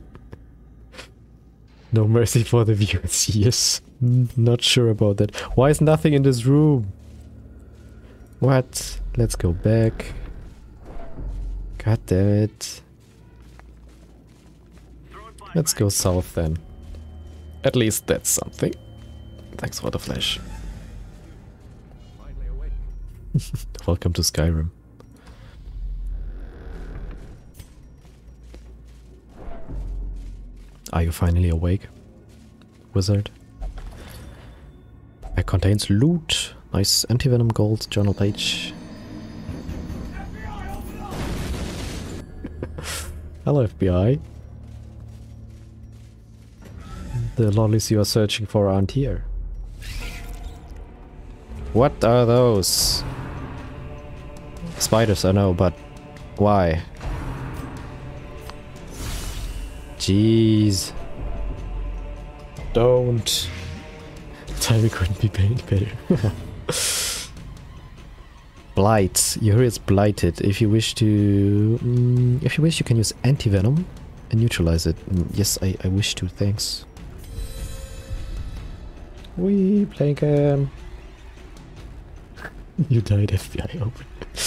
No mercy for the viewers' ears. Not sure about that. Why is nothing in this room? What? Let's go back. God damn it. Let's go south then. At least that's something. Thanks for the flash. Welcome to Skyrim. Are you finally awake, wizard? It contains loot. Nice anti-venom gold journal page. Hello FBI. The lollies you are searching for aren't here. What are those? Spiders, I know, but why? Jeez. Don't. Timing couldn't be better. Blight. Your area is blighted. If you wish to... if you wish, you can use anti-venom and neutralize it. Yes, I wish to. Thanks. We playing game. You died, FBI open.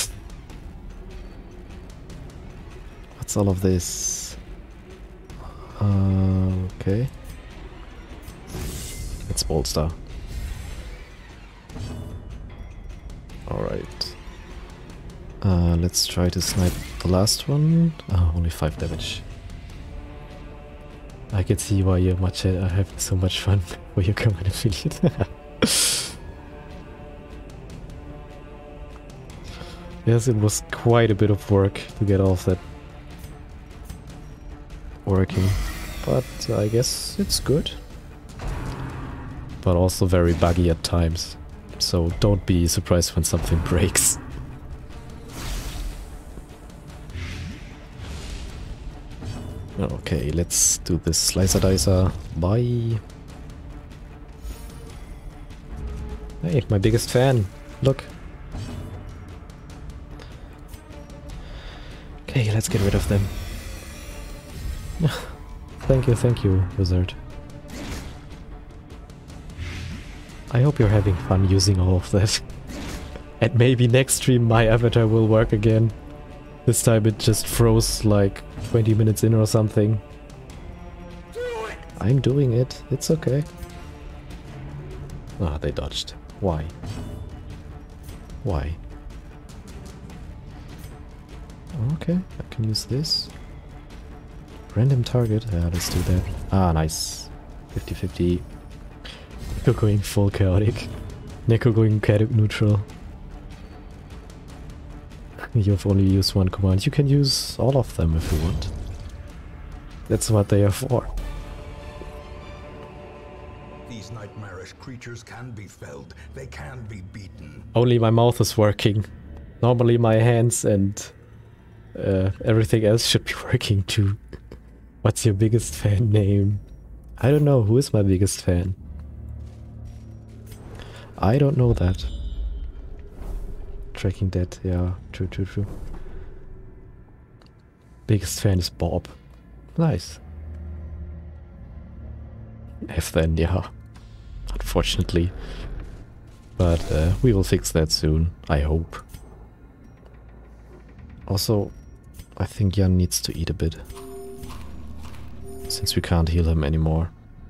What's all of this? Okay. It's Bolstar. Alright. Let's try to snipe the last one. Oh, only 5 damage. I can see why you're having so much fun for your command affiliate. Yes, it was quite a bit of work to get all of that working, but I guess it's good. But also very buggy at times, so don't be surprised when something breaks. Okay, let's do this slicer dicer. Bye. Hey, my biggest fan. Look. Okay, let's get rid of them. Thank you, wizard. I hope you're having fun using all of that. And maybe next stream my avatar will work again. This time it just froze like 20 minutes in or something. I'm doing it. It's okay. Ah, they dodged. Why? Why? Okay, I can use this. Random target. Yeah, let's do that. Ah, nice. 50-50. Neko going full chaotic. Neko going chaotic neutral. You've only used one command. You can use all of them if you want. That's what they are for. These nightmarish creatures can be felled. They can be beaten. Only my mouth is working. Normally my hands and everything else should be working too. What's your biggest fan name? I don't know. Who is my biggest fan? I don't know that. Tracking that, yeah, true. Biggest fan is Bob. Nice. F then, yeah. Unfortunately. But we will fix that soon, I hope. Also, I think Jan needs to eat a bit. Since we can't heal him anymore.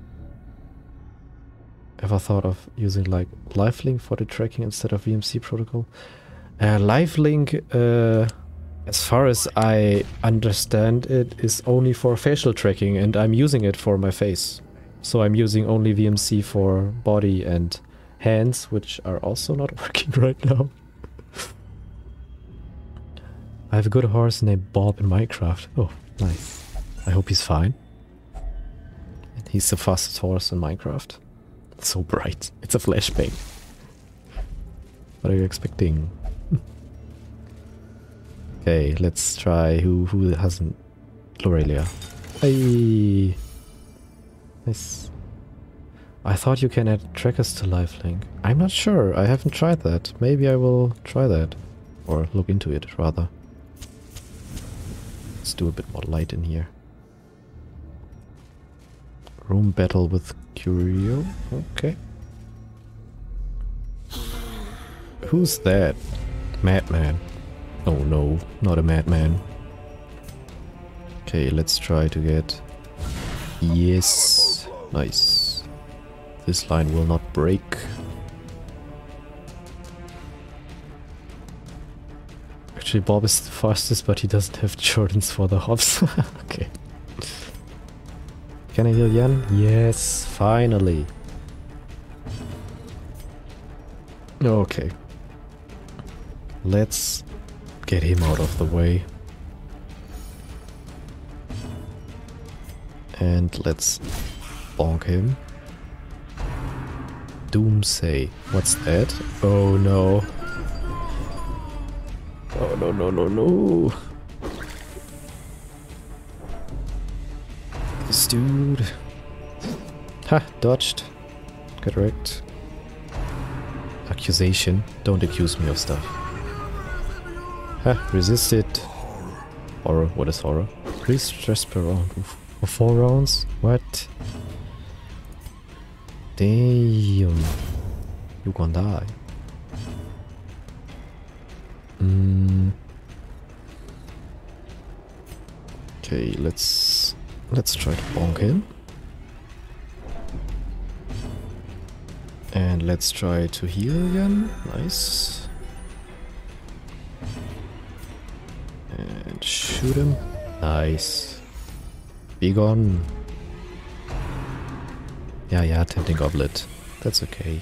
Ever thought of using like Lifelink for the tracking instead of VMC protocol? Lifelink, as far as I understand it, is only for facial tracking, and I'm using it for my face. So I'm using only VMC for body and hands, which are also not working right now. I have a good horse named Bob in Minecraft. Oh, nice. I hope he's fine. And he's the fastest horse in Minecraft. It's so bright. It's a flashbang. What are you expecting? Okay, let's try who hasn't. Lorelia. Hey. Nice. I thought you can add trackers to Lifelink. I'm not sure. I haven't tried that. Maybe I will try that. Or look into it, rather. Let's do a bit more light in here. Room battle with Curio. Okay. Who's that? Madman. Oh no, not a madman. Okay, let's try to get... Yes. Nice. This line will not break. Actually, Bob is the fastest, but he doesn't have Jordans for the hops. Okay. Can I heal Jan? Yes, finally. Okay. Let's get him out of the way. And let's bonk him. Doomsay. What's that? Oh no. Oh no. This dude. Ha, dodged. Get wrecked. Accusation. Don't accuse me of stuff. Ha, resisted. Horror. What is horror? Increase stress per round. For 4 rounds? What? Damn. You gonna die. Okay, let's try to bonk him. And let's try to heal again. Nice. And shoot him. Nice. Be gone. Yeah, tempting goblet. That's okay.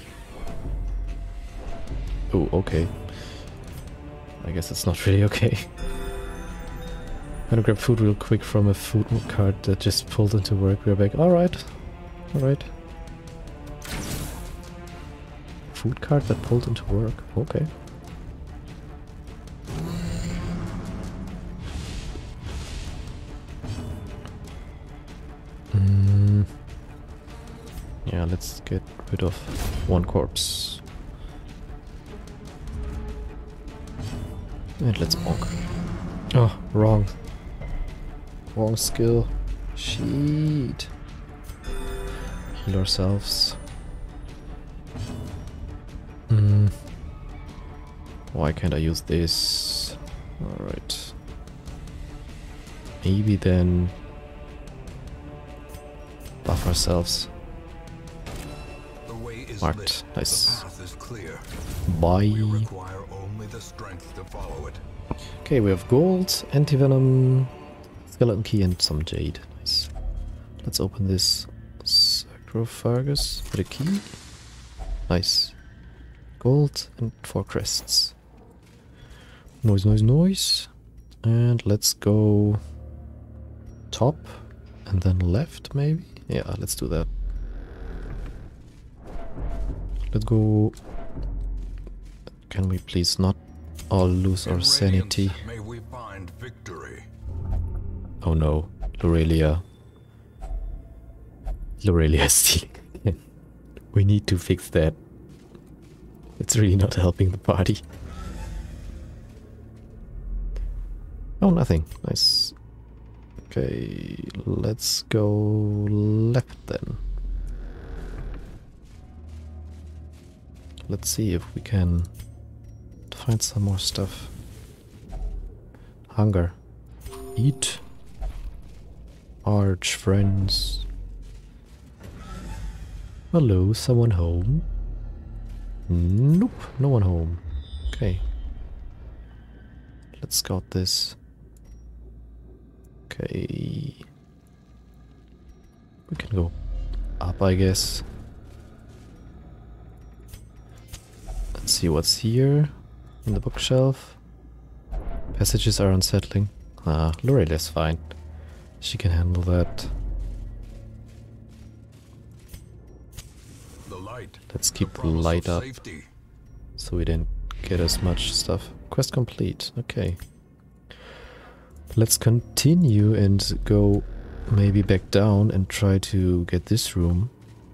Oh, okay. I guess it's not really okay. I'm gonna grab food real quick from a food cart that just pulled into work. We're back. Alright. Alright. Food cart that pulled into work. Okay. Yeah, let's get rid of one corpse. And let's bonk. Oh, wrong. Wrong skill. Shit. Heal ourselves. Why can't I use this? Alright. Maybe then buff ourselves. The way is Marked. lit. Nice. The path is clear. Bye. We require only the strength to follow it. Okay, we have gold, antivenom, skeleton key, and some jade. Nice. Let's open this sarcophagus with a key. Nice. Gold and 4 crests. Noise. And let's go top and then left, maybe? Yeah, let's do that. Let's go. Can we please not all lose our In sanity? Radiance, may we find victory. Oh no, Lorelia. Lorelia is stealing again. We need to fix that. It's really not helping the party. Oh, nothing. Nice. Okay, let's go left then. Let's see if we can find some more stuff. Hunger. Eat. Arch friends. Hello, someone home? Nope, no one home. Okay. Let's scout this. Okay. We can go up, I guess. Let's see what's here in the bookshelf. Passages are unsettling. Ah, Lorelia's fine. She can handle that. The light. Let's keep the promise light of up safety. so we didn't get as much stuff. Quest complete. Okay. Let's continue and go maybe back down and try to get this room.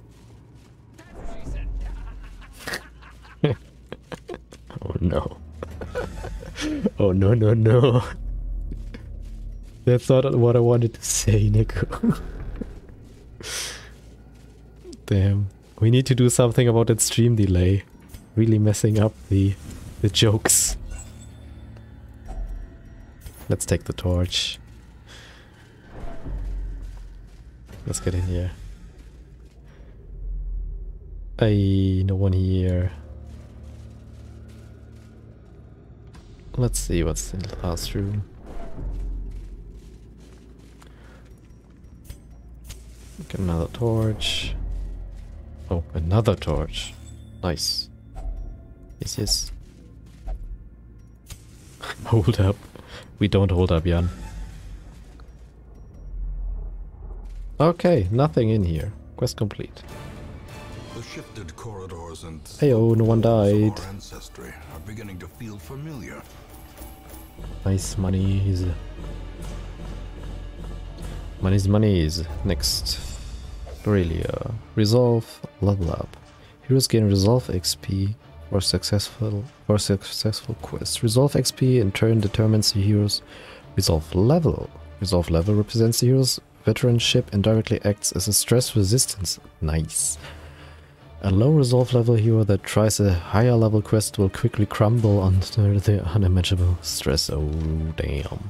Oh no. Oh no. That's not what I wanted to say, Nico. Damn. We need to do something about that stream delay. Really messing up the jokes. Let's take the torch. Let's get in here. Hey, no one here. Let's see what's in the last room. Get another torch. Oh, another torch. Nice. Yes. Hold up. We don't hold up, Jan. Okay, nothing in here. Quest complete. The shifted corridors and Heyo, no one died. our ancestry are beginning to feel familiar. Nice monies. Monies. Next. Lorelia. Resolve. Level up. Heroes gain Resolve XP for successful quests. Resolve XP in turn determines the hero's Resolve level. Resolve level represents the hero's veteranship and directly acts as a stress resistance. Nice. A low resolve level hero that tries a higher level quest will quickly crumble under the unimaginable stress. Oh, damn.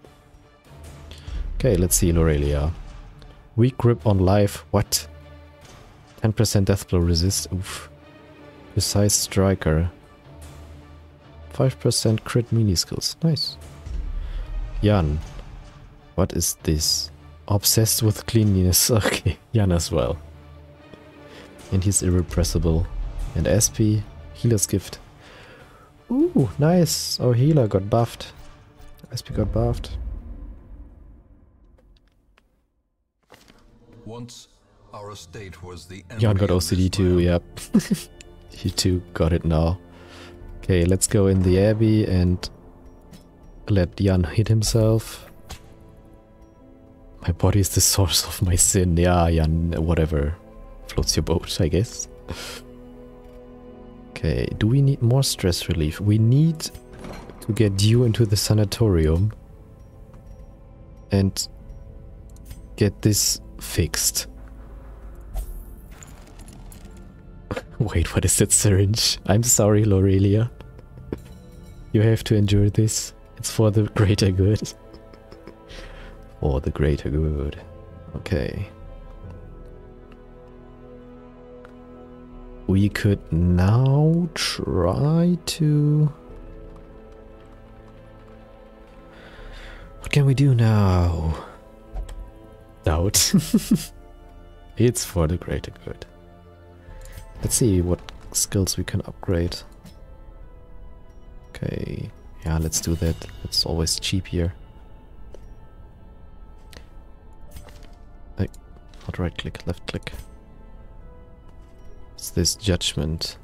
Okay, let's see Lorelia. Weak grip on life. What? 10% death blow resist. Oof. Precise striker. 5% crit melee skills. Nice. Jan. What is this? Obsessed with cleanliness. Okay, Jan as well. And he's irrepressible. And SP, healer's gift. Ooh, nice. Our healer got buffed. SP got buffed. Once our estate was the Jan got envy of OCD this too, land. yep. You too got it now. Okay, let's go in the Abbey and let Jan hit himself. My body is the source of my sin. Yeah, Jan, whatever. Floats your boat, I guess. Okay, do we need more stress relief? We need to get you into the sanatorium and get this fixed. Wait, what is that syringe? I'm sorry, Lorelia. You have to endure this. It's for the greater good. For the greater good. Okay. We could now try to... What can we do now? Doubt. It's for the greater good. Let's see what skills we can upgrade. Okay, yeah, let's do that. It's always cheap here. Not right click, left click. What's this? Judgment.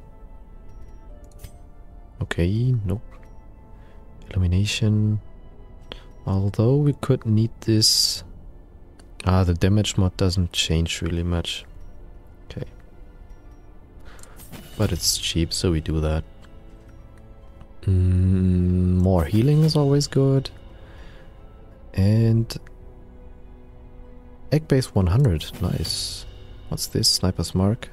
Okay, nope. Illumination. Although we could need this. Ah, the damage mod doesn't change really much. Okay. But it's cheap, so we do that. More healing is always good. And egg base 100, nice. What's this? Sniper's mark.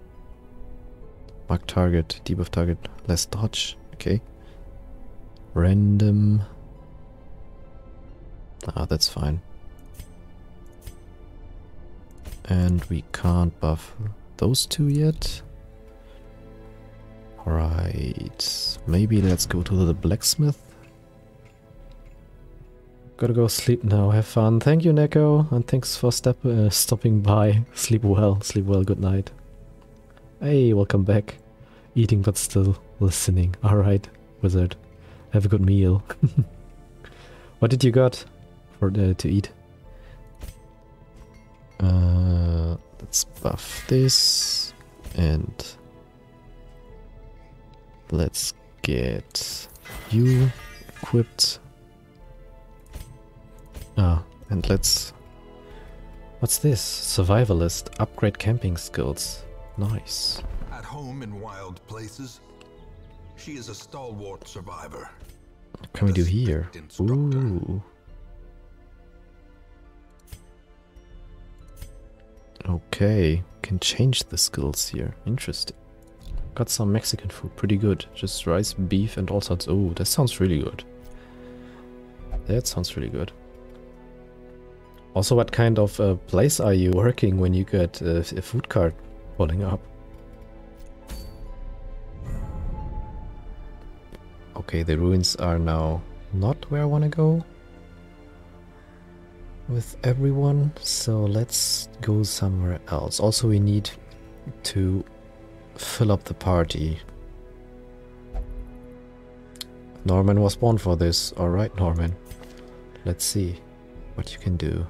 Mark target, debuff target, less dodge. Okay. Random. Ah, that's fine. And we can't buff those two yet. Alright, maybe let's go to the blacksmith. Gotta go sleep now, have fun. Thank you, Neko, and thanks for stopping by. Sleep well, good night. Hey, welcome back. Eating but still listening. Alright, wizard. Have a good meal. What did you got for to eat? Let's buff this and let's get you equipped. Ah, and let's... What's this? Survivalist. Upgrade camping skills. Nice. At home in wild places, she is a stalwart survivor. What can we do here? Instructor. Ooh. Okay, can change the skills here. Interesting. Got some Mexican food, pretty good. Just rice, beef and all sorts. Oh, that sounds really good. That sounds really good. Also, what kind of place are you working when you get a food cart pulling up? Okay, the ruins are now not where I want to go with everyone, so let's go somewhere else. Also, we need to fill up the party. Norman was born for this. Alright, Norman. Let's see what you can do.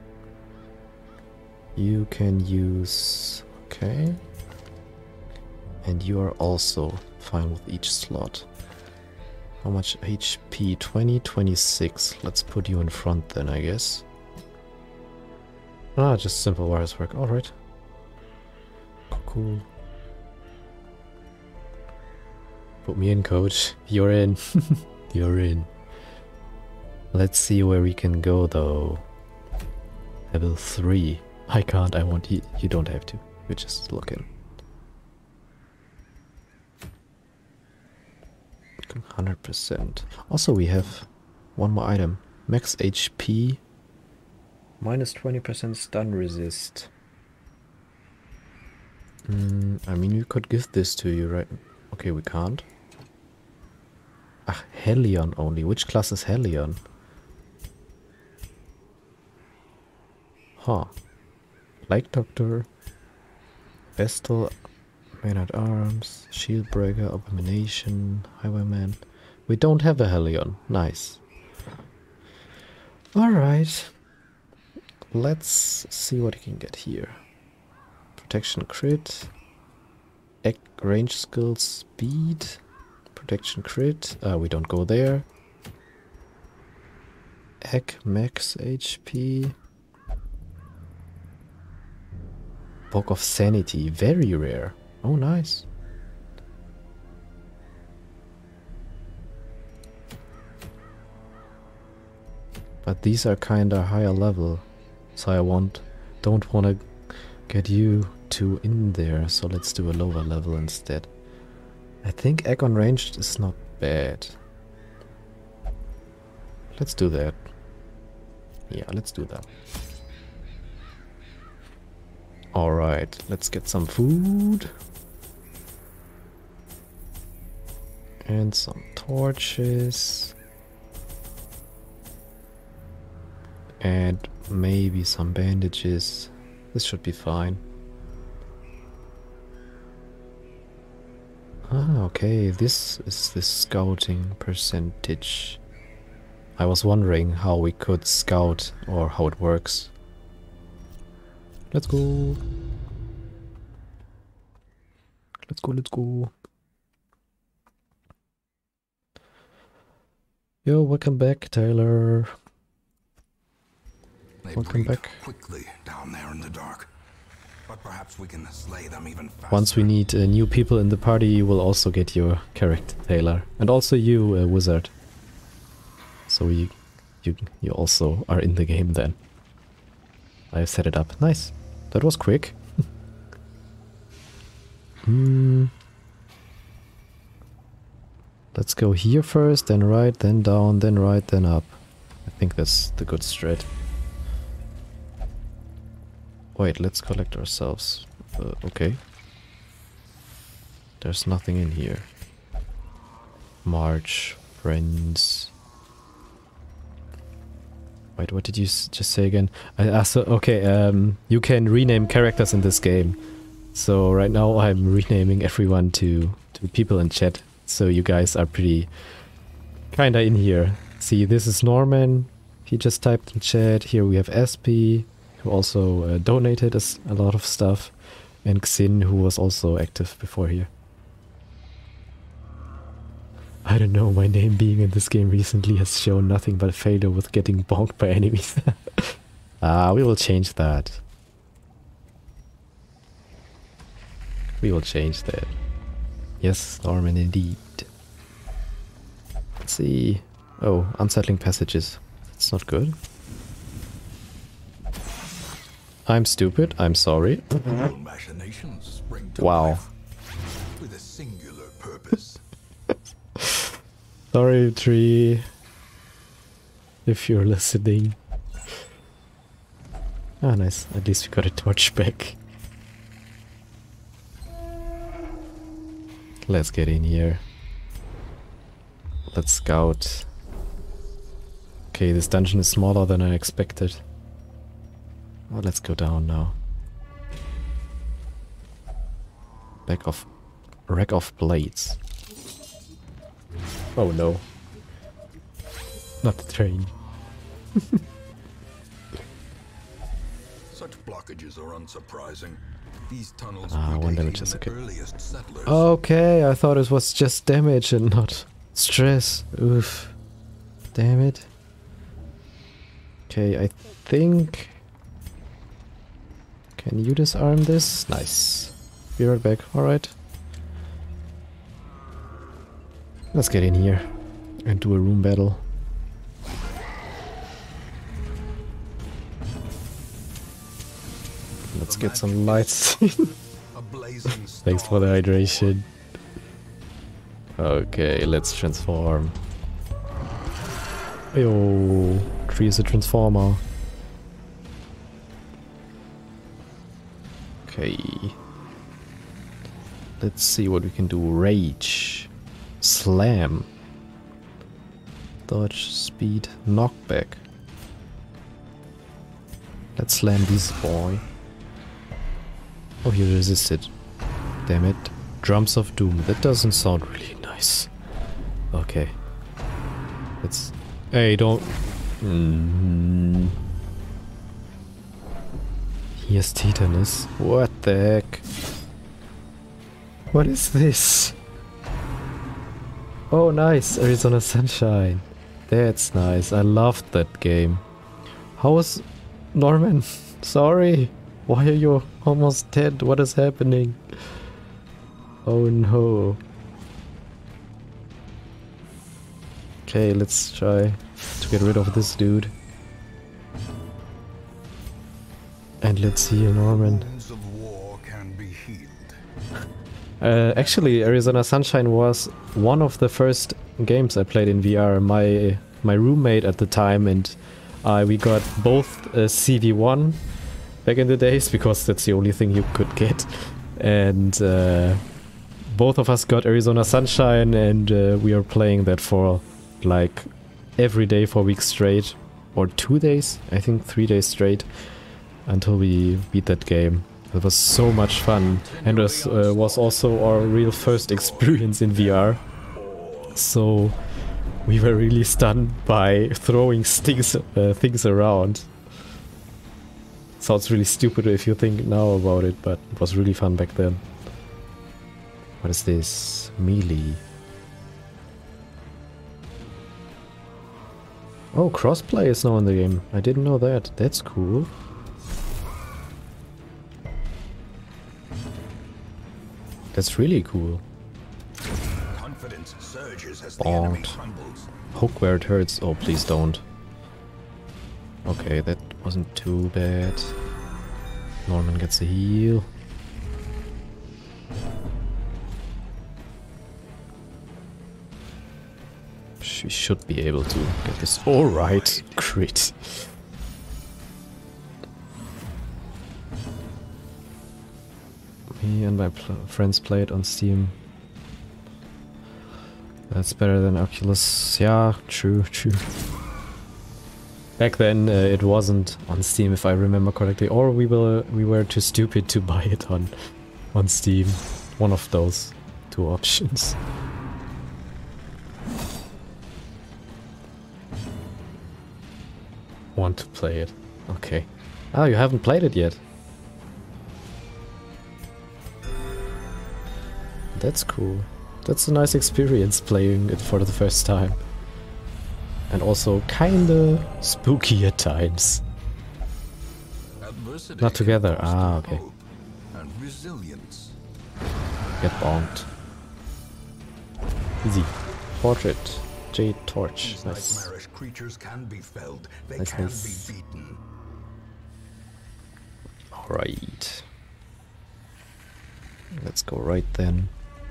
You can use... okay. And you are also fine with each slot. How much HP? 20, 26. Let's put you in front then, I guess. Ah, just simple wires work. Alright. Cool. Put me in, coach. You're in. You're in. Let's see where we can go, though. Level 3. I can't, I won't. You don't have to. You just look in. 100%. Also, we have one more item. Max HP. Minus 20% stun resist. I mean, we could give this to you, right? Okay, we can't. Ah, Helion only. Which class is Helion? Huh. Like Doctor. Vestal, Man-at-Arms, Shieldbreaker, Abomination, Highwayman. We don't have a Hellion. Nice. Alright. Let's see what you can get here. Protection crit. Range skills, speed. Protection crit. We don't go there. Egg max HP. Book of Sanity. Very rare. Oh, nice. But these are kinda higher level. So I don't wanna get you two in there. So let's do a lower level instead. I think Egg on ranged is not bad. Let's do that. Yeah, let's do that. Alright, let's get some food. And some torches. And maybe some bandages. This should be fine. Ah, okay, this is the scouting percentage. I was wondering how we could scout or how it works. Let's go. Let's go, let's go. Yo, welcome back, Taylor. They Welcome breed back. quickly down there in the dark. But perhaps we can slay them even faster. Once we need new people in the party, you will also get your character, Taylor. And also you, Wizard. So you also are in the game then. I've set it up. Nice. That was quick. Let's go here first, then right, then down, then right, then up. I think that's the good strat. Wait, let's collect ourselves. Okay. There's nothing in here. March, friends. Wait, what did you just say again? Okay, you can rename characters in this game. So right now I'm renaming everyone to people in chat. So you guys are pretty kinda in here. See, this is Norman. He just typed in chat. Here we have SP, who also donated us a lot of stuff. And Xin, who was also active before here. I don't know, my name being in this game recently has shown nothing but failure with getting bonked by enemies. We will change that. We will change that. Yes, Norman indeed. Let's see. Oh, unsettling passages. That's not good. I'm stupid, I'm sorry. Evil machinations spring to Wow. life with a singular purpose. Sorry, Tree. If you're listening. Ah, nice. At least we got a torch back. Let's get in here. Let's scout. Okay, this dungeon is smaller than I expected. Well, let's go down now. Rack of blades. Oh no. Not the train. Such blockages are unsurprising. These tunnels one predate damage even is the okay. earliest settlers. Okay, I thought it was just damage and not stress. Oof. Damn it. Okay, I think... Can you disarm this? Nice. Be right back, alright. Let's get in here and do a room battle. Let's get some lights. A blazing Thanks for the hydration. Okay, let's transform. Yo, Tree is a transformer. Okay. Let's see what we can do. Rage. Slam. Dodge, speed, knockback. Let's slam this boy. Oh, he resisted. Damn it. Drums of Doom. That doesn't sound really nice. Okay. Let's... Hey, don't... He has tetanus. What the heck? What is this? Oh, nice. Arizona Sunshine. That's nice. I loved that game. How was Norman? Sorry. Why are you almost dead? What is happening? Oh no. Okay, let's try to get rid of this dude. And let's heal Norman. Wounds of war can be healed. Actually, Arizona Sunshine was one of the first games I played in VR. My roommate at the time and we got both CV1 back in the days, because that's the only thing you could get. And both of us got Arizona Sunshine, and we are playing that for like every day for weeks straight. Or 2 days, I think 3 days straight, until we beat that game. It was so much fun, and it was also our real first experience in VR. So we were really stunned by throwing things around. Sounds really stupid if you think now about it, but it was really fun back then. What is this? Melee. Oh, crossplay is now in the game. I didn't know that. That's cool. That's really cool. Confidence surges as the enemy crumbles. Poke where it hurts. Oh, please don't. Okay, that wasn't too bad. Norman gets a heal. She should be able to get this. Alright, crit. Me and my friends played on Steam. That's better than Oculus. Yeah, true. Back then it wasn't on Steam, if I remember correctly, or we were too stupid to buy it on Steam. One of those two options. Want to play it? Okay. Ah, you haven't played it yet. That's cool. That's a nice experience playing it for the first time. And also kinda spooky at times. Adversity Not together. can foster Ah, okay. hope and resilience. Get bonked. Easy. Portrait. Jade Torch. These Nice. nightmarish creatures can be felled. They Nice, can nice. be beaten. Alright. Let's go right then.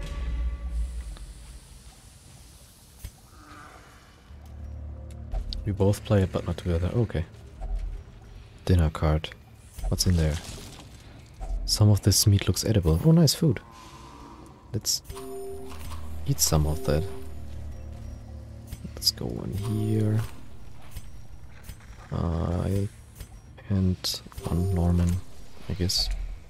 We both play it, but not together. Okay. Dinner card. What's in there? Some of this meat looks edible. Oh, nice food. Let's eat some of that. Let's go in here. And on Norman, I guess.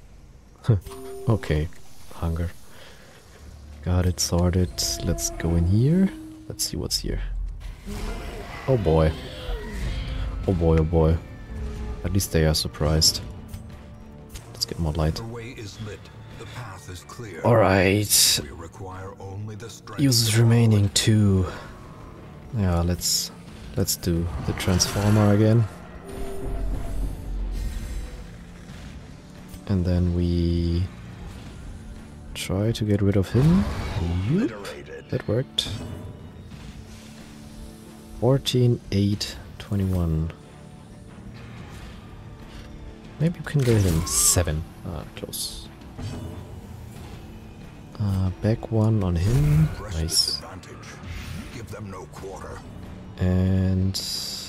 Okay. Hunger. Got it sorted. Let's go in here. Let's see what's here. Oh boy. Oh boy, oh boy. At least they are surprised. Let's get more light. The way is lit. The path is clear. Alright. We require only the strength. Users remaining 2. Yeah, let's do the Transformer again. And then we try to get rid of him. Yup, that worked. 14, 8, 21. Maybe we can get him 7. Ah, close. Back 1 on him. Nice. Give them no quarter. And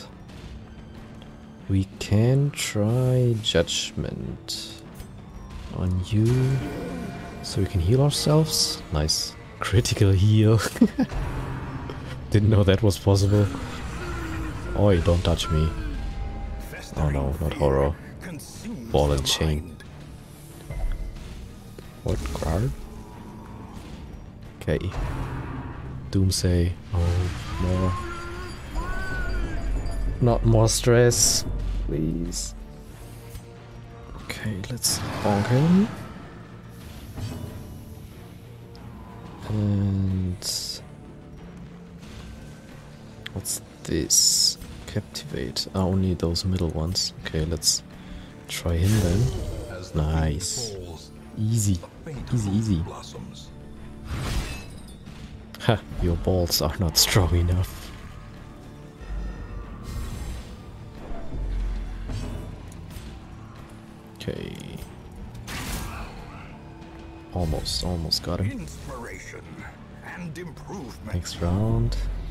we can try Judgment on you, so we can heal ourselves. Nice. Critical heal. Didn't know that was possible. Oi, don't touch me. Oh no, not horror. Ball and chain. What guard? Okay. Doomsay. Oh, more. Not more stress, please. Okay, let's bonk him. And what's this? Captivate. Ah, only those middle ones. Okay, let's try him then. As the Nice. fiend falls, Easy. a faint Easy, hope easy. blossoms. Ha, your balls are not strong enough. Okay. Almost got him. Inspiration and improvement. Next round.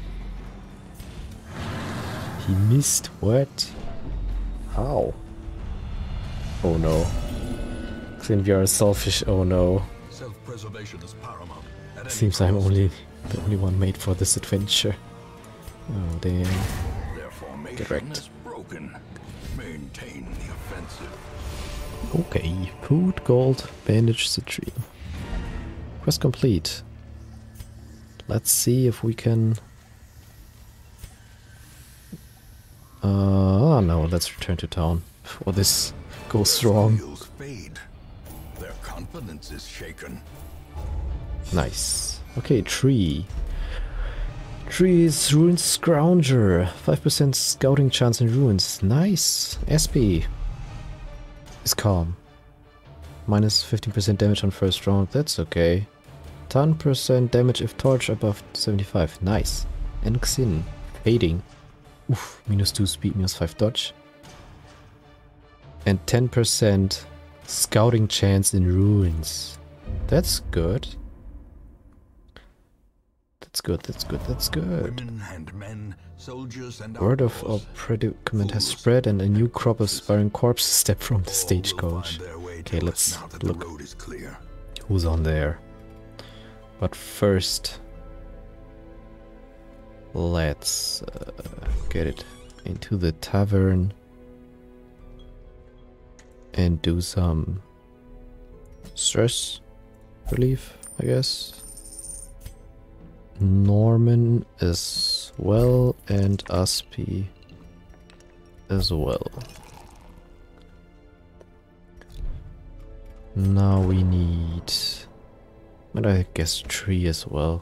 He missed. What? How? Oh no. Xinvia is selfish. Oh no. Self-preservation is paramount. At any Seems I'm cost. only the only one made for this adventure. Oh damn. Their formation Get wrecked. is broken. Maintain the offensive. Okay. Food, gold, bandage the tree. Quest complete. Let's see if we can... no, let's return to town before this goes wrong. Wheels fade. Their confidence is shaken. Nice. Okay, tree. Tree is Ruined Scrounger. 5% scouting chance in ruins. Nice. SP is calm. Minus 15% damage on first round. That's okay. 10% damage if torch above 75. Nice. And Xin. Fading. Oof. Minus 2 speed, minus 5 dodge. And 10% scouting chance in ruins. That's good. That's good, that's good, that's good. Women and men, soldiers and Word of outlaws, our predicament has spread and a new crop of aspiring corpses step from the all will stagecoach. find their way Okay, to let's us now that look. The road is clear. Who's on there? But first, let's get it into the tavern and do some stress relief, I guess. Norman as well and Aspi as well. Now we need, and I guess tree as well.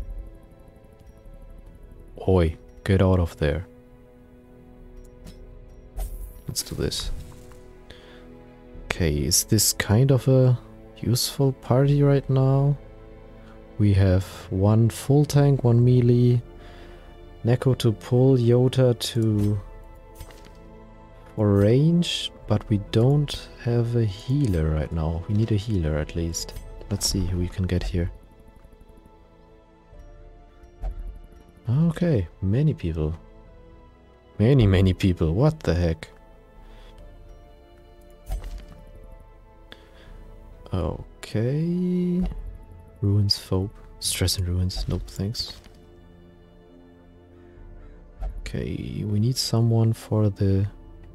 Oi, get out of there. Let's do this. Okay, is this kind of a useful party right now? We have one full tank, one melee, Neko to pull, Yota to for range, but we don't have a healer right now. We need a healer at least. Let's see who we can get here. Okay, many people. Many people. What the heck? Okay. Ruins Phobe. Stress and ruins. Nope, thanks. Okay, we need someone for the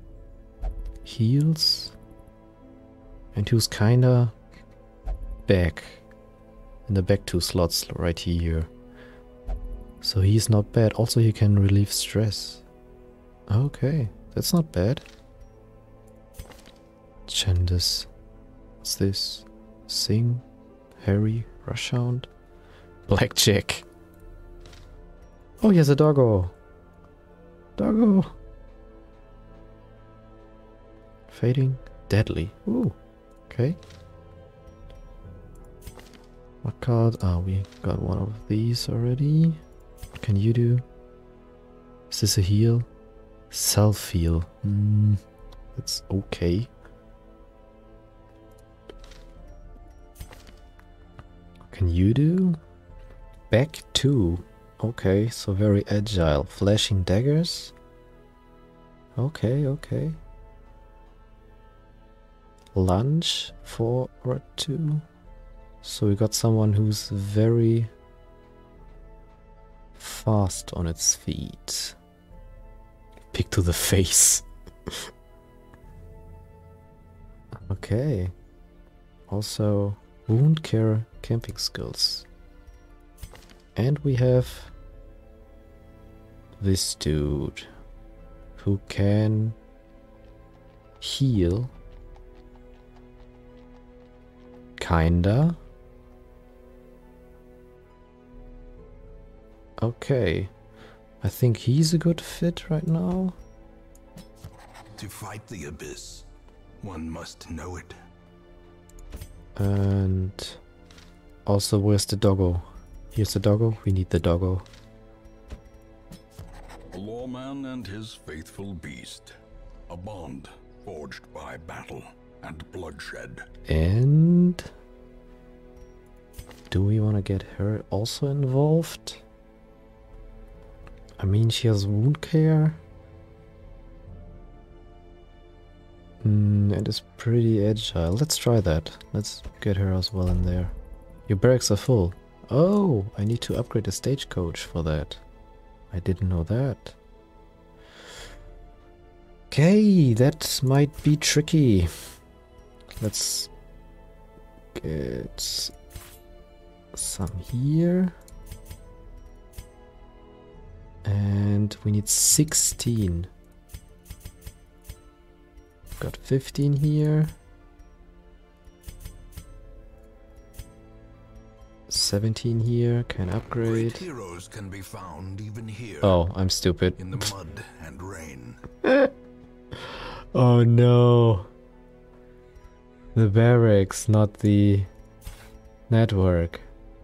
heals. And who's kinda back. In the back 2 slots right here. So he's not bad. Also he can relieve stress. Okay, that's not bad. Chandis. What's this? Sing. Harry. Rushhound. Blackjack. Oh, he has a doggo. Doggo. Fading. Deadly. Ooh. Okay. What card? Ah, we got one of these already. What can you do? Is this a heal? Self-heal. That's okay. What can you do? Back 2. Okay, so very agile. Flashing daggers. Okay, okay. Lunge for 2. So we got someone who's very fast on its feet. Pick to the face. Okay. Also, Wound care, camping skills. And we have this dude who can heal. Kinda. Okay. I think he's a good fit right now. To fight the abyss, one must know it. And also, where's the doggo? Here's the doggo. We need the doggo. A lawman and his faithful beast. A bond forged by battle and bloodshed. And do we want to get her also involved? I mean, she has wound care. And is pretty agile. Let's try that. Let's get her as well in there. Your barracks are full. Oh, I need to upgrade the stagecoach for that. I didn't know that. Okay, that might be tricky. Let's get some here. And we need 16. Got 15 here. 17 here, can upgrade. Great heroes can be found even here. Oh, I'm stupid. In the mud and rain. Oh no. The barracks, not the network.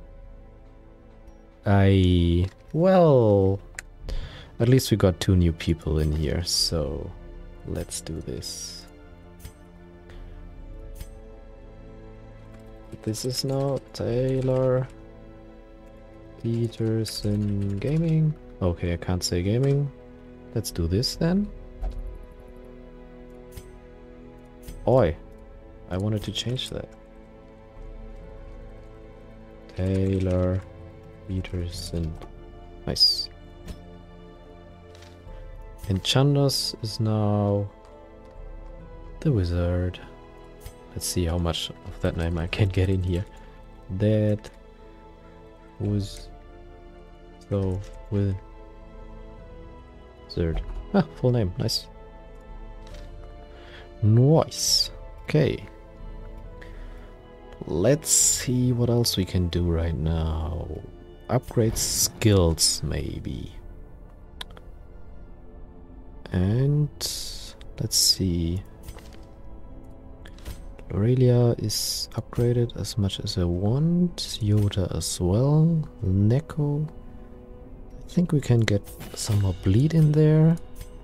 Well, at least we got 2 new people in here, so let's do this. This is now Taylor Peterson Gaming. Okay, I can't say gaming. Let's do this then. Oi, I wanted to change that. Taylor Peterson. Nice. And Chandos is now the wizard. Let's see how much of that name I can get in here. That was so wizard. Ah, full name, nice. Nice. Okay. Let's see what else we can do right now. Upgrade skills, maybe. And let's see. Aurelia is upgraded as much as I want. Yoda as well. Neko. I think we can get some more bleed in there.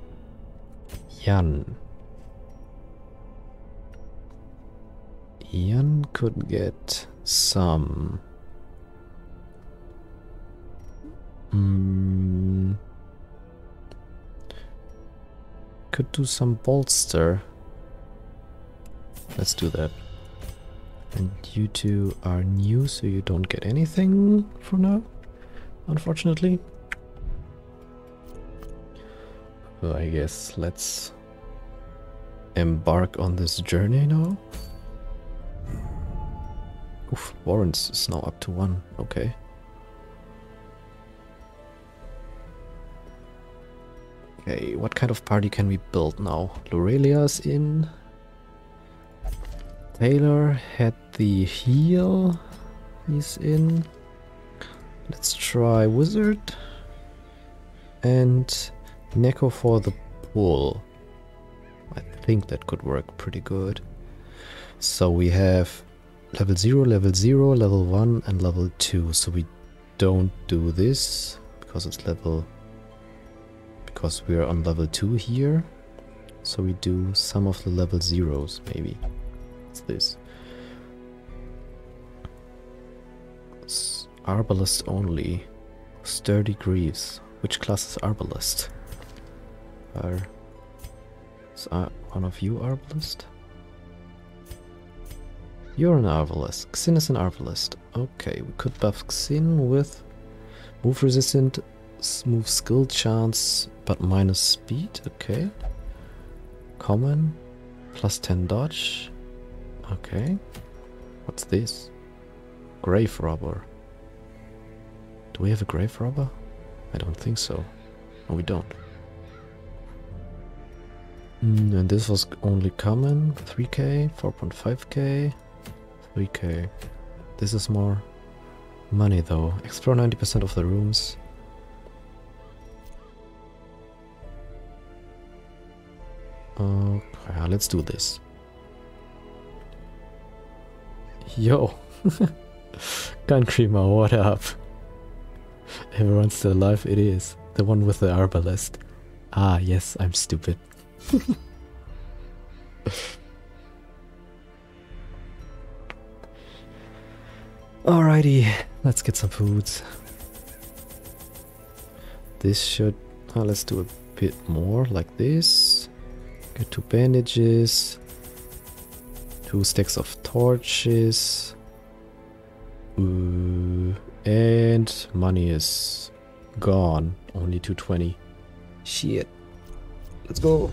Jan. Jan could get some. Could do some bolster. Let's do that. And you two are new, so you don't get anything for now, unfortunately. So I guess let's embark on this journey now. Oof, Warrens is now up to 1. Okay. Okay, what kind of party can we build now? Lorelia's in. Taylor had the heal. He's in. Let's try wizard. And Neko for the pull. I think that could work pretty good. So we have level 0, level 1 and level 2. So we don't do this because it's level... because we're on level 2 here. So we do some of the level 0s maybe. What's this? Arbalest only. Sturdy Greaves. Which class is Arbalest? Is one of you Arbalest? You're an Arbalest. Xin is an Arbalest. Okay, we could buff Xin with move resistant, move skill chance, but minus speed. Okay. Common. Plus 10 dodge. Okay. What's this? Grave robber. Do we have a grave robber? I don't think so. No, we don't. And this was only common. 3k, 4.5k, 3k. This is more money though. Explore 90% of the rooms. Okay, let's do this. Yo! Gun Creamer, what up? Everyone's still alive? It is. The one with the arbalest. Ah, yes, I'm stupid. Alrighty, let's get some foods. This should... let's do a bit more, like this. Get 2 bandages. 2 stacks of torches. And money is gone. Only 220. Shit. Let's go.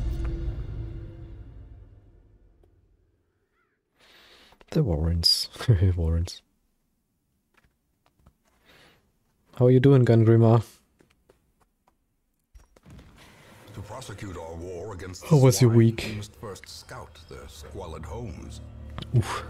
The Warrens. Warrens. How are you doing, Gungrimmar? To prosecute our war against How was your swine, week? we must first scout their squalid homes. Oof.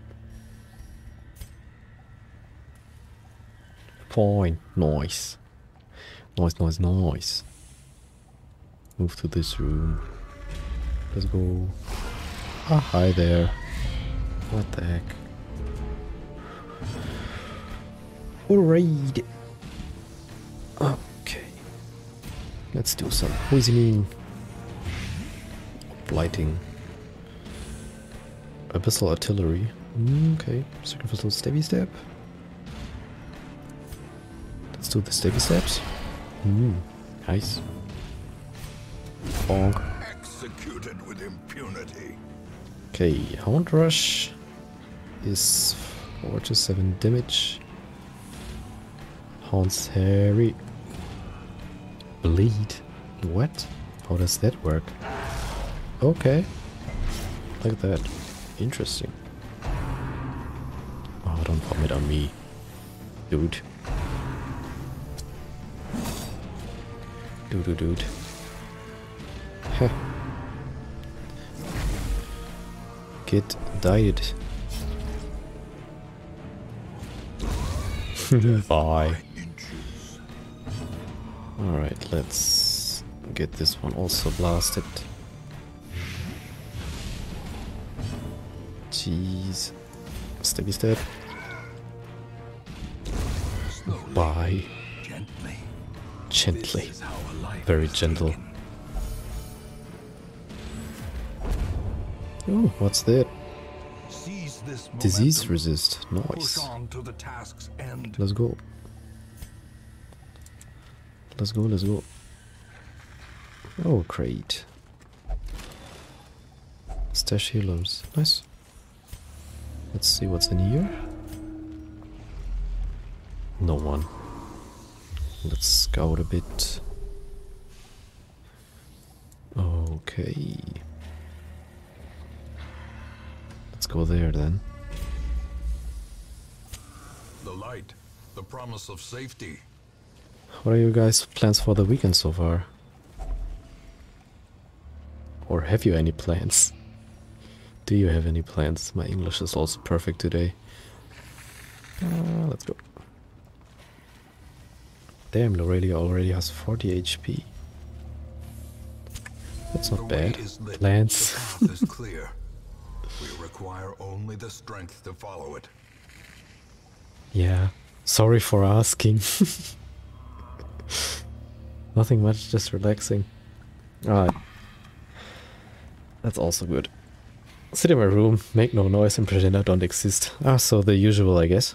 Fine. Nice. Nice, nice, nice. Move to this room. Let's go. Ah, hi there. What the heck? Alright. Okay. Let's do some poisoning. Blighting. Abyssal artillery. Okay. Sacrificial stabby stab. Let's do the stabby stabs. Nice. Bonk. Executed with impunity. Okay, Hound Rush is 4 to 7 damage. Hound's Harry. Bleed. What? How does that work? Okay. Like that. Interesting. Oh, don't vomit on me. Dude. Dude. Heh. Get died. Bye. Alright, let's get this one also blasted. Jeez. Stabby stab. Bye. Gently. Very gentle. Oh, what's that? Disease resist. Nice. Let's go. Let's go. Oh, great. Stash healers. Nice. Let's see what's in here. No one. Let's scout a bit. Okay. Let's go there then. The light, the promise of safety. What are you guys' plans for the weekend so far? Or have you any plans? Do you have any plans? My English is also perfect today. Let's go. Damn, Lorelia already has 40 HP. That's not bad. Plans. The path is clear. We require only the strength to follow it. Yeah, sorry for asking. Nothing much, just relaxing. Alright. That's also good. Sit in my room, make no noise and pretend I don't exist. Ah, so the usual, I guess.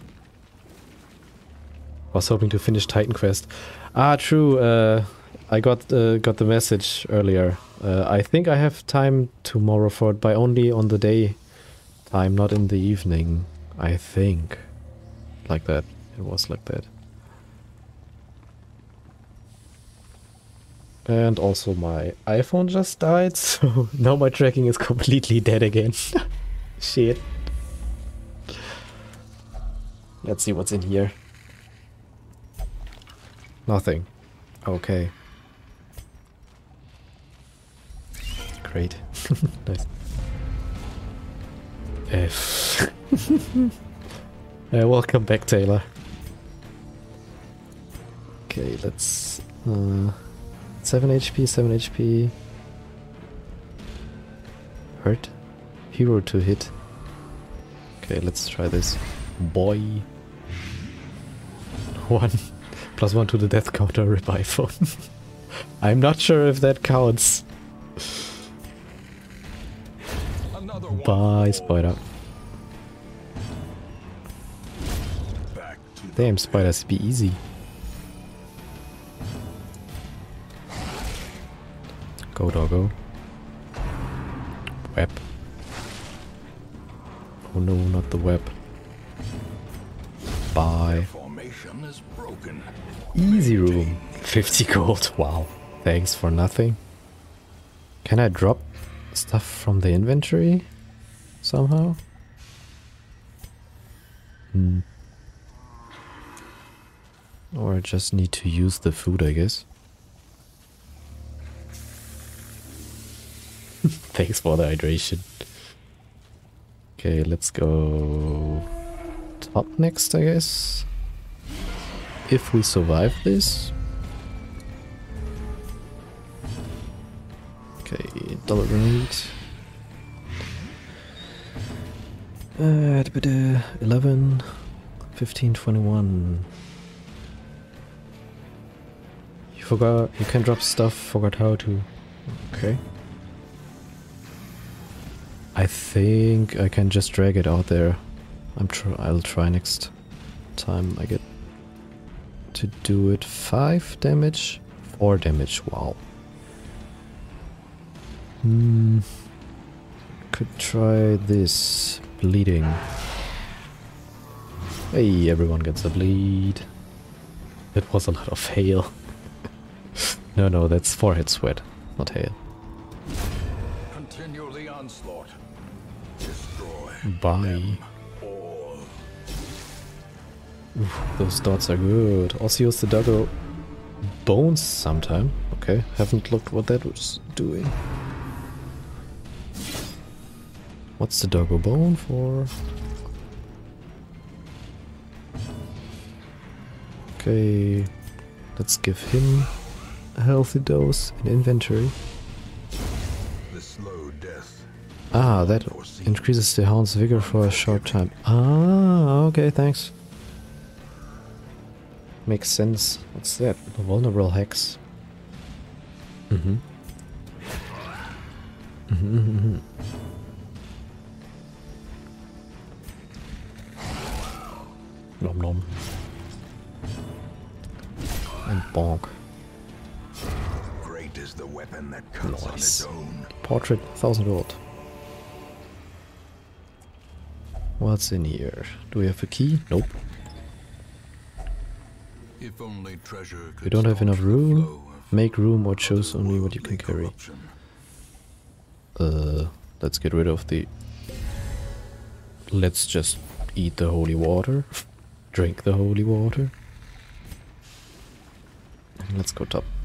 Was hoping to finish Titan Quest. Ah, true, I got the message earlier. I think I have time tomorrow for it, but only on the day time, not in the evening. I think. Like that. It was like that. And also my iPhone just died, so now my tracking is completely dead again. Shit. Let's see what's in here. Nothing. Okay. Great. Nice. F. Welcome back, Taylor. Okay, let's... 7 HP, 7 HP. Hurt. Hero to hit. Okay, let's try this. Boy. 1. +1 to the death counter, rip iPhone. I'm not sure if that counts. Another Bye, Spider. back to the Damn, spiders be easy. Go, doggo. Web. Oh no, not the web. Bye. formation is broken. Easy room. 50 gold. Wow. Thanks for nothing. Can I drop stuff from the inventory? Somehow? Or I just need to use the food, I guess. Thanks for the hydration. Okay, let's go top next, I guess. If we survive this. Okay, double grenade. 11, 15, 21. You forgot, you can drop stuff, forgot how to. Okay. I think I can just drag it out there. I'll try next time I get to do it. 5 damage, 4 damage, wow. Could try this. Bleeding. Hey, everyone gets a bleed. It was a lot of hail. No, that's forehead sweat, not hail. Continue the onslaught. Destroy Bye. them all. Oof, those dots are good. Also use the doggo bones sometime. Okay, haven't looked what that was doing. What's the doggo bone for? Okay, let's give him a healthy dose in inventory. The slow death. Ah, that increases the hound's vigor for a short time. Ah, okay, thanks. Makes sense. What's that? A vulnerable hex. Mm-hmm. Nom nom. And bonk. Great is the weapon that comes on its own. Portrait, 1000 gold. What's in here? Do we have a key? Nope. If only treasure could We don't have stop enough the room. flow of Make room or choose only what you can worldly carry. corruption. Let's get rid of the... Let's just eat the holy water. Drink the holy water. And let's go top.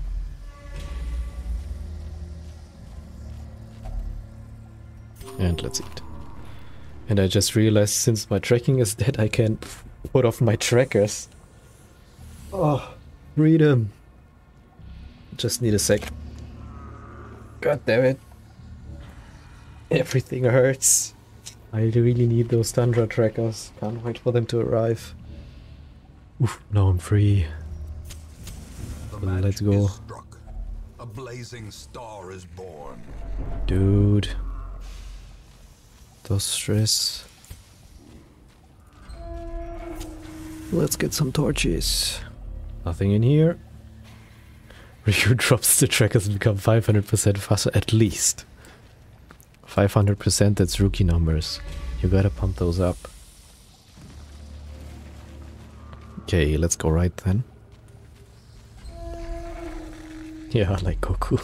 And let's eat. And I just realized since my tracking is dead, I can put off my trackers. Oh, freedom. Just need a sec. God damn it. Everything hurts. I really need those Tundra trackers. Can't wait for them to arrive. Oof, now I'm free. The match Let's go. is struck. A blazing star is born. Dude. Those stress. Let's get some torches. Nothing in here. Ryu drops the trackers and become 500% faster at least. 500%, that's rookie numbers. You gotta pump those up. Okay, let's go right then. Yeah, like Goku.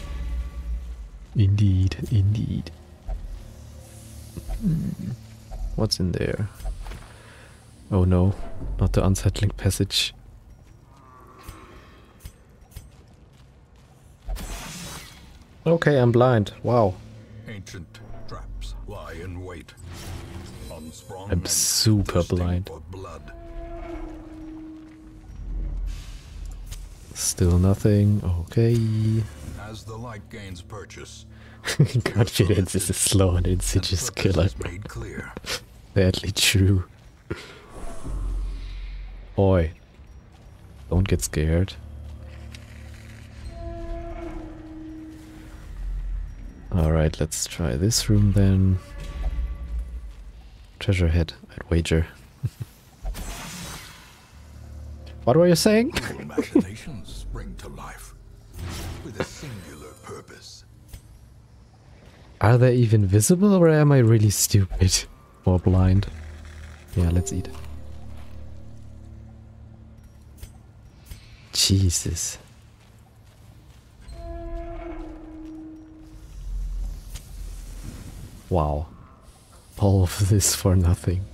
Indeed, indeed. What's in there? Oh no, not the unsettling passage. Okay, I'm blind. Wow. Ancient traps lie in wait. Unsprung I'm and super thirsting blind. for blood. Still nothing. Okay. As the light gains purchase, Confidence is a slow and insidious purpose killer. is made clear. Sadly true. Oi. Don't get scared. Alright, let's try this room then. Treasure head, I'd wager. What were you saying? Your imaginations spring to life with a singular purpose. Are they even visible or am I really stupid? Or blind? Yeah, let's eat. Jesus. Wow. All of this for nothing.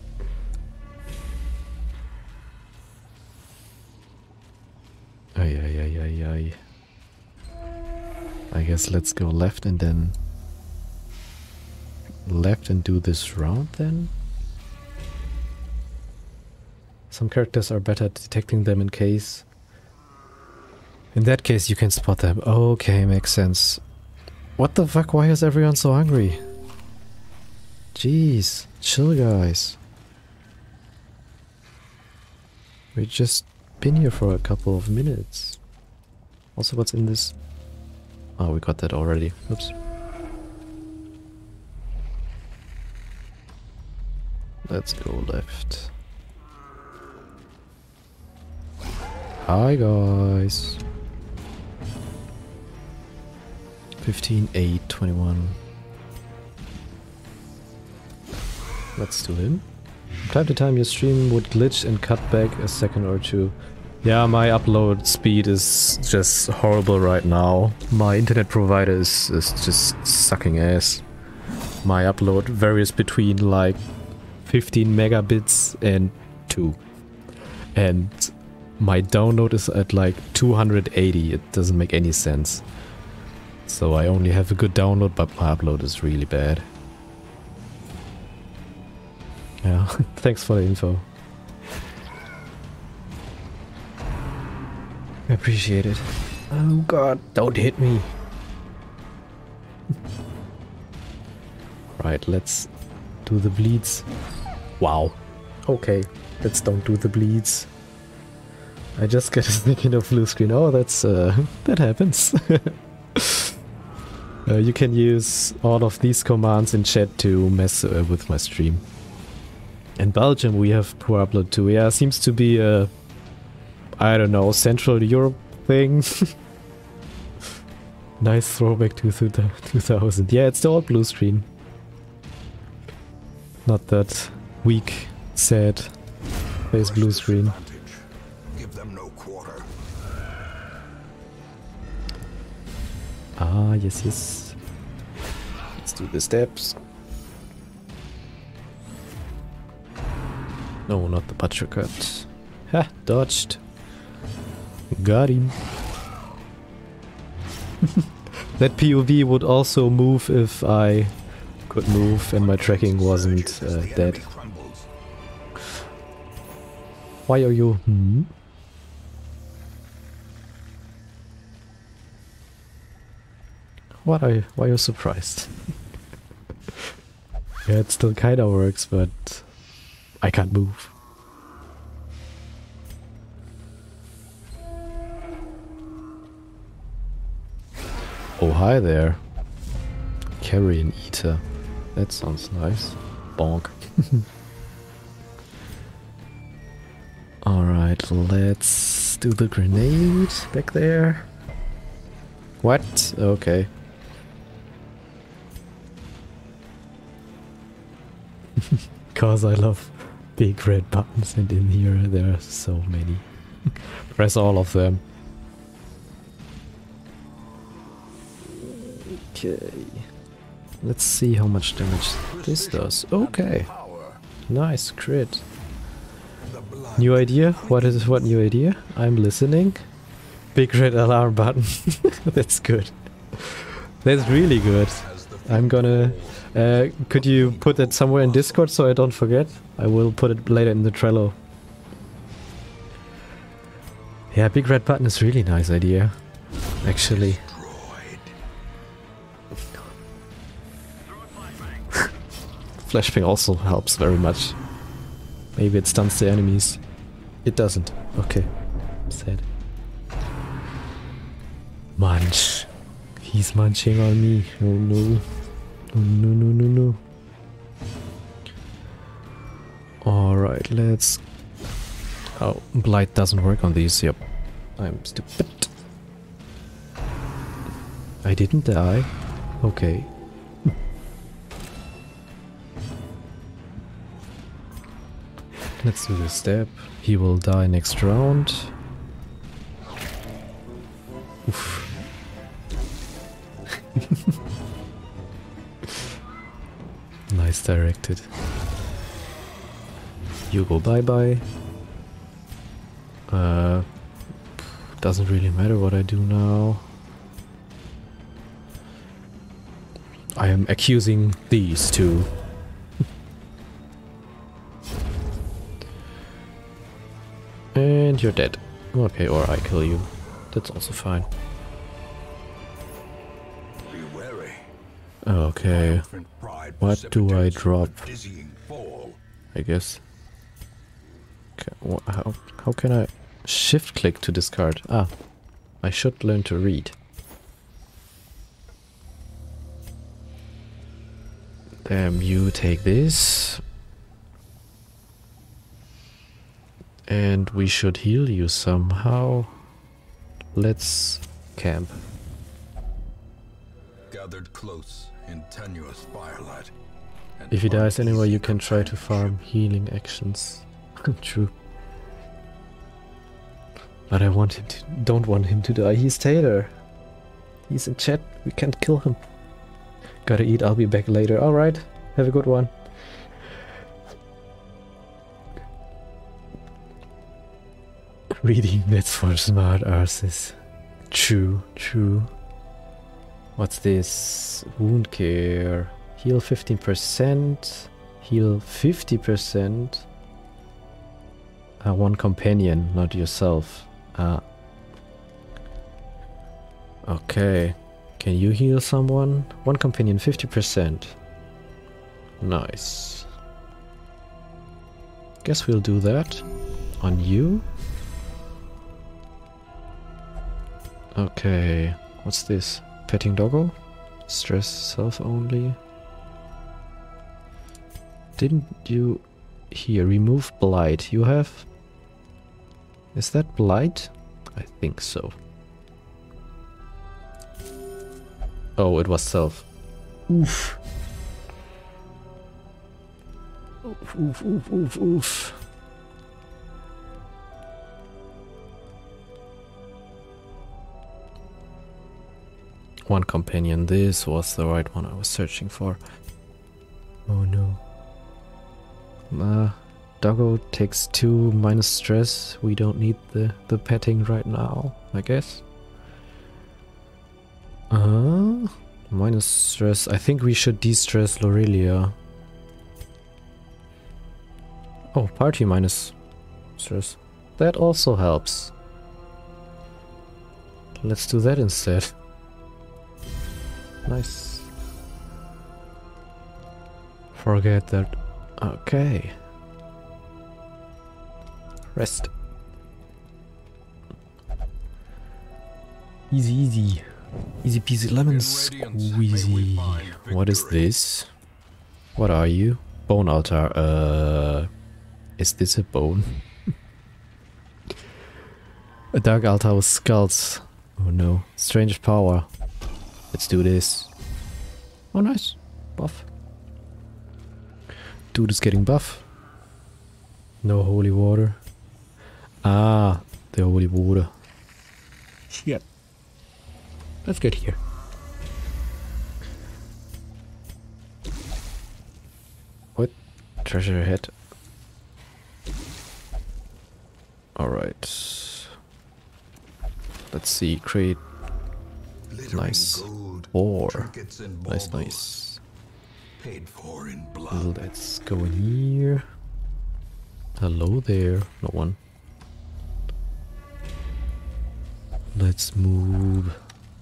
Ay, ay, ay, ay, ay. I guess let's go left and then... left and do this round then? Some characters are better at detecting them in case... In that case you can spot them. Okay, makes sense. What the fuck, why is everyone so hungry? Jeez, chill guys. We just been here for a couple of minutes. Also, what's in this? Oh, we got that already. Oops. Let's go left. Hi guys. 15, 8, 21. Let's do him. From time to time your stream would glitch and cut back a second or two. Yeah, my upload speed is just horrible right now. My internet provider is just sucking ass. My upload varies between like 15 megabits and 2. And my download is at like 280. It doesn't make any sense. So I only have a good download, but my upload is really bad. Yeah, thanks for the info. I appreciate it. Oh god, don't hit me. Right, let's do the bleeds. Wow. Okay, let's don't do the bleeds. I just get a second of blue screen. Oh, that's that happens. You can use all of these commands in chat to mess with my stream. In Belgium we have poor upload too. Yeah, seems to be a, I don't know, Central Europe thing. Nice throwback to 2000. Yeah, it's the old blue screen. Not that weak, sad face blue screen. Give them no quarter. Ah, yes, yes. Let's do the steps. No, not the butcher cut. Ha! Dodged. Got him. That POV would also move if I could move and my tracking wasn't dead. Why are you... Hmm? Why are you surprised? Yeah, it still kinda works, but I can't move. Oh, hi there. Carrion Eater. That sounds nice. Bonk. Alright, let's do the grenade back there. What? Okay. Cause I love big red buttons, and in here there are so many. Press all of them. Okay. Let's see how much damage this does. Okay. Nice crit. The blood New idea? What new idea? I'm listening. Big red alarm button. That's good. That's really good. as the I'm gonna... could you put that somewhere in Discord so I don't forget? I will put it later in the Trello. Yeah, big red button is really nice idea. Actually. Flashbang also helps very much. Maybe it stuns the enemies. It doesn't. Okay. Sad. Munch. He's munching on me. Oh no. Oh no, no, no, no. Alright, let's... Oh, Blight doesn't work on these. Yep. I'm stupid. I didn't die. Okay. Let's do this step. He will die next round. Oof. Nice directed. You go bye-bye. Doesn't really matter what I do now. I am accusing these two. And you're dead. Okay, or I kill you. That's also fine. be wary. Okay, Infant pride what do I precipitates drop? a dizzying fall. I guess. How can I shift click to discard? Ah, I should learn to read. Damn, you take this. And we should heal you somehow. Let's camp. Gathered close in tenuous firelight. and If he dies uneasy anyway, you can try to companionship. farm healing actions. True. But I want him to, don't want him to die. He's Taylor. He's in chat. We can't kill him. Gotta eat. I'll be back later. Alright. Have a good one. Reading, that's for smart asses. True, true. What's this? Wound care. Heal 15%. Heal 50%. One companion, not yourself. Okay. Can you heal someone? One companion, 50%. Nice. Guess we'll do that. On you? Okay. What's this? Petting doggo? Stress self only. Didn't you... Here, remove blight. You have... Is that blight? I think so. Oh, it was self. Oof. Oof, oof, oof, oof, oof. One companion. This was the right one I was searching for. Oh no. Doggo takes 2 minus stress. We don't need the petting right now, I guess. Minus stress. I think we should de-stress Lorelia. Oh, party minus stress. That also helps. Let's do that instead. Nice. Forget that. Okay. Rest. Easy, easy. Easy peasy lemon squeezy. What is this? What are you? Bone altar. Is this a bone? A dark altar with skulls. Oh no. Strange power. Let's do this. Oh nice. Buff. Dude is getting buff. No holy water. Ah, the holy water. Shit. Let's get here. What? treasure ahead. Alright. Let's see, create Glittering nice gold, ore. trinkets and Nice, baubles, nice. paid for in blood. Let's go in here. Hello there. No one. Let's move.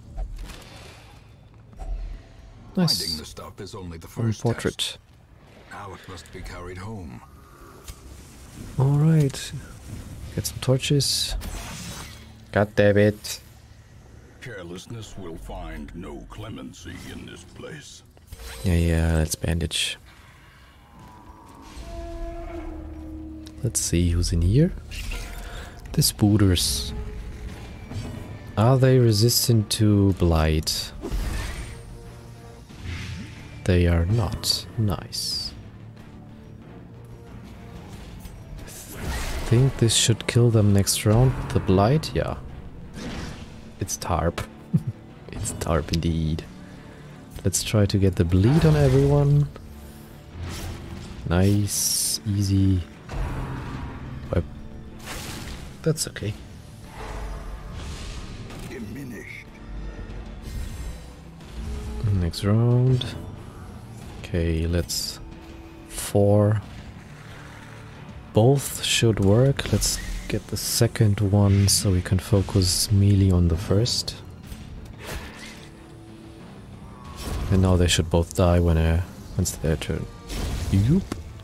Finding Nice. the stuff is only the One first portrait. test. Now it must be carried home. Alright. Get some torches. God damn it. Carelessness will find no clemency in this place. Yeah, let's bandage. Let's see who's in here. The spooters. Are they resistant to blight? They are not. Nice. I think this should kill them next round. The blight? Yeah. It's tarp. It's tarp indeed. Let's try to get the bleed on everyone. Nice, easy. But that's okay. Diminished. Next round. Okay, let's 4. Both should work. Let's get the second one so we can focus melee on the first. And now they should both die once their turn. Yoop.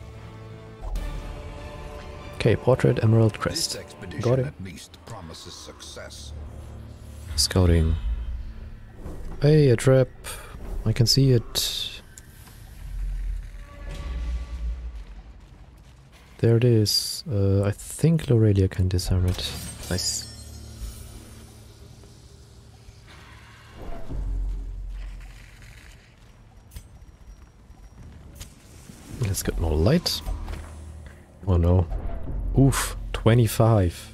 Okay, portrait, emerald crest. This expedition Got it. at least promises success. Scouting. Hey, a trap. I can see it. There it is. I think Lorelia can disarm it. Nice. Let's get more light. Oh no. Oof, 25.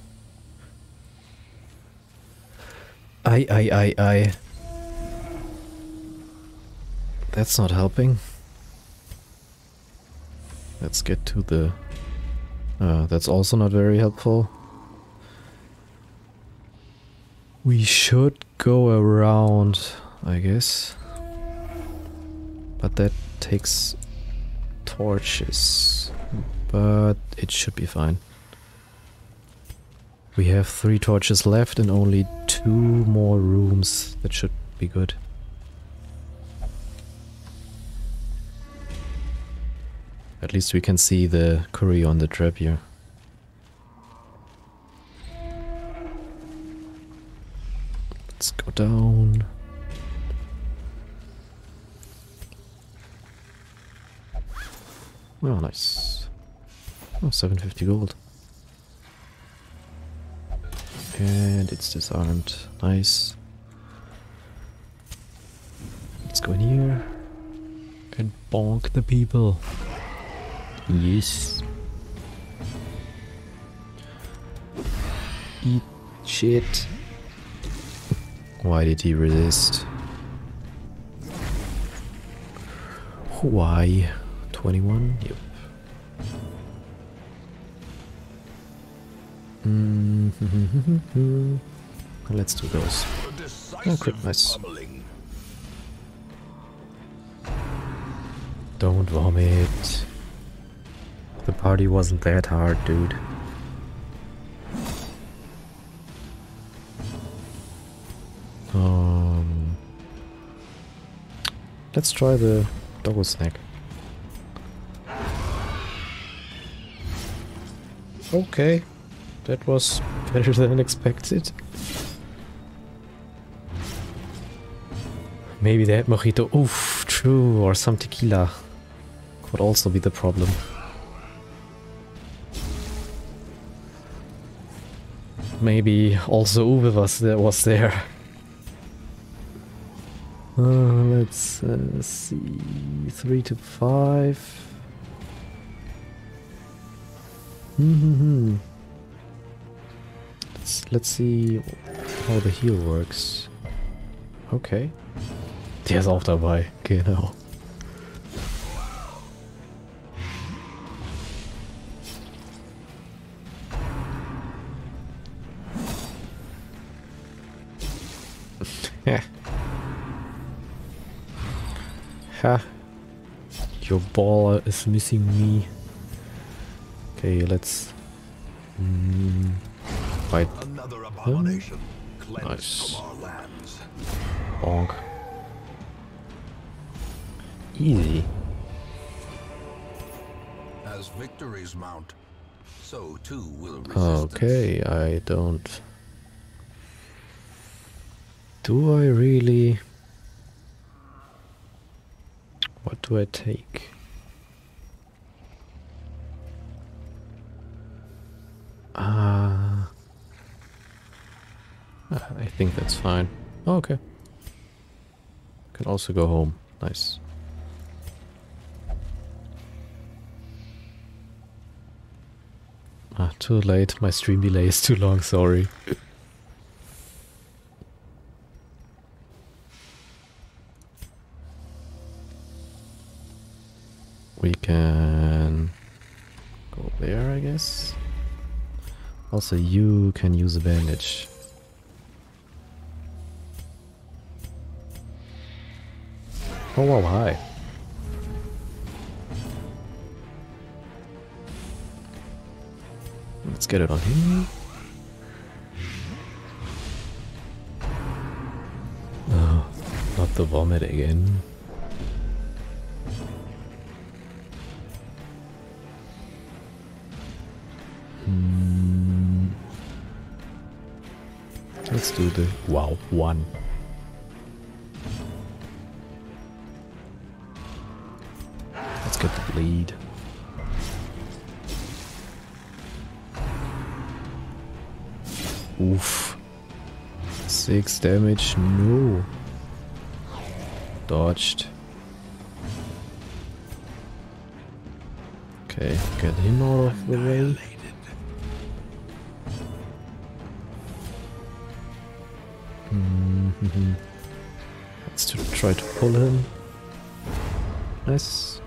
Aye. That's not helping. Let's get to the... that's also not very helpful. We should go around, I guess. But that takes torches. But it should be fine. We have 3 torches left and only 2 more rooms. That should be good. At least we can see the curry on the trap here. Let's go down. Oh, nice. Oh, 750 gold. And it's disarmed. Nice. Let's go in here and bonk the people. Yes. Eat shit. Why did he resist? Why? 21? Yep. Let's do those. Oh, crit, nice. Don't vomit. The party wasn't that hard, dude. Let's try the doggo snack. Okay, that was better than expected. Maybe they had mojito. Oof, true, or some tequila. Could also be the problem. Maybe also Uwe was there. Let's see. 3 to 5. Let's see how the heal works. Okay. Der ist auch dabei. Genau. Ha. Your ball is missing me. Okay, let's fight. Another abomination cleansed Nice. from our lands. Bonk. Easy. As victories mount, so too will resistance. Okay, I don't... Do I really... What do I take? I think that's fine. Oh, okay. Can also go home. Nice. Ah, too late. My stream delay is too long, sorry. We can go there, I guess. Also, you can use a bandage. Oh wow, hi. Let's get it on him. Oh, not the vomit again. Let's do the... Wow, one. Let's get the bleed. Oof. 6 damage, no. Dodged. Okay, get him out of the way. Let's try to pull him. Nice.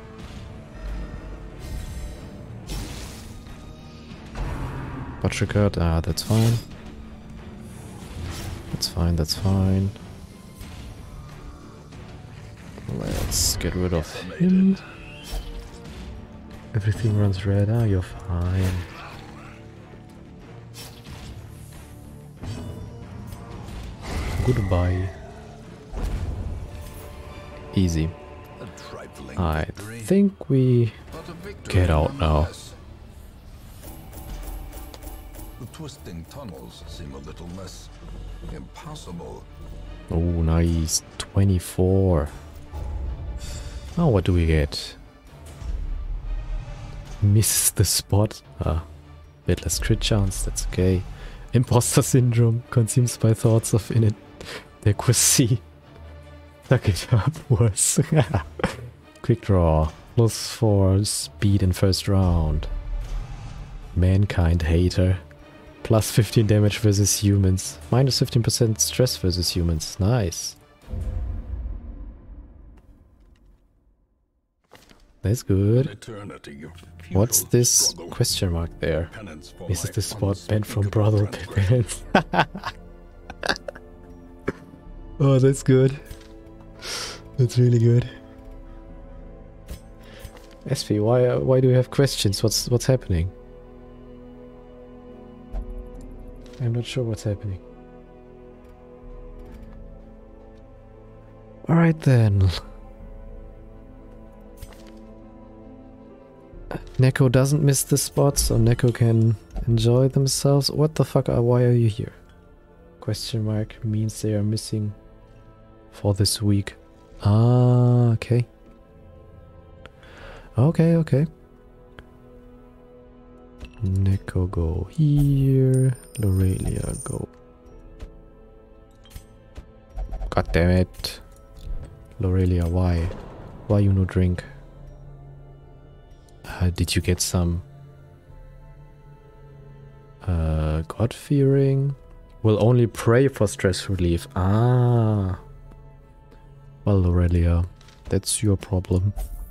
Butcher cut, that's fine. That's fine, that's fine. Let's get rid of him. Everything runs red, you're fine. Goodbye. Easy. A trifling I victory, think we but a victory get out now. nonetheless. The twisting tunnels seem a little less impossible. Oh, nice. 24. Oh, what do we get? Miss the spot. Bit less crit chance, that's okay. Imposter syndrome consumes my thoughts of inadequacy. Suck it up, worse. Quick draw. +4 speed in first round. Mankind hater. Plus 15 damage versus humans. Minus 15% stress versus humans. Nice. That's good. Eternity of What's futile this struggle, question mark there? penance for Is my it the spot banned from unspeakable brothel transgression. parents? Oh, that's good. That's really good. SV, why do you have questions? What's happening? I'm not sure what's happening. Alright then. Neko doesn't miss the spot, so Neko can enjoy themselves. What the fuck? Why are you here? Question mark means they are missing for this week. Ah, okay. Okay, okay. Neko go here. Lorelia go. God damn it. Lorelia, why? Why you no drink? Did you get some God-fearing? Will only pray for stress relief. Ah. Well, Lorelia, that's your problem.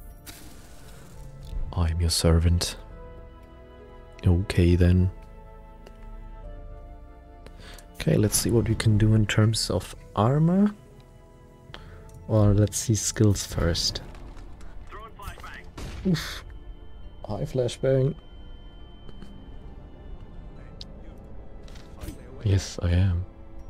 I'm your servant. Okay then. Okay, let's see what we can do in terms of armor. Or let's see skills first. Oof. High flashbang. Yes, I am.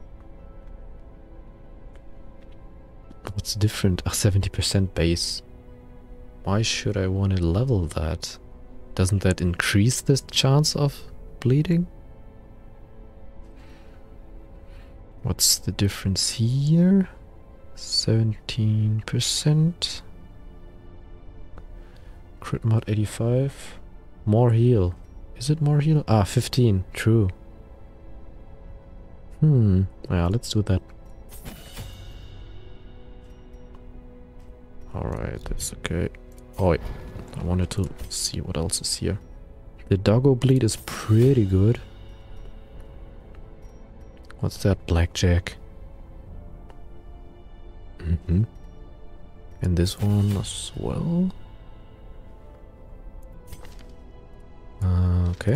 What's different? 70% base. Why should I want to level that? Doesn't that increase the chance of bleeding? What's the difference here? 17%. Crit mod 85. More heal. Is it more heal? Ah, 15. True. Yeah, let's do that. Alright, that's okay. Oh wait, I wanted to see what else is here. The doggo bleed is pretty good. What's that? Blackjack. And this one as well. Okay.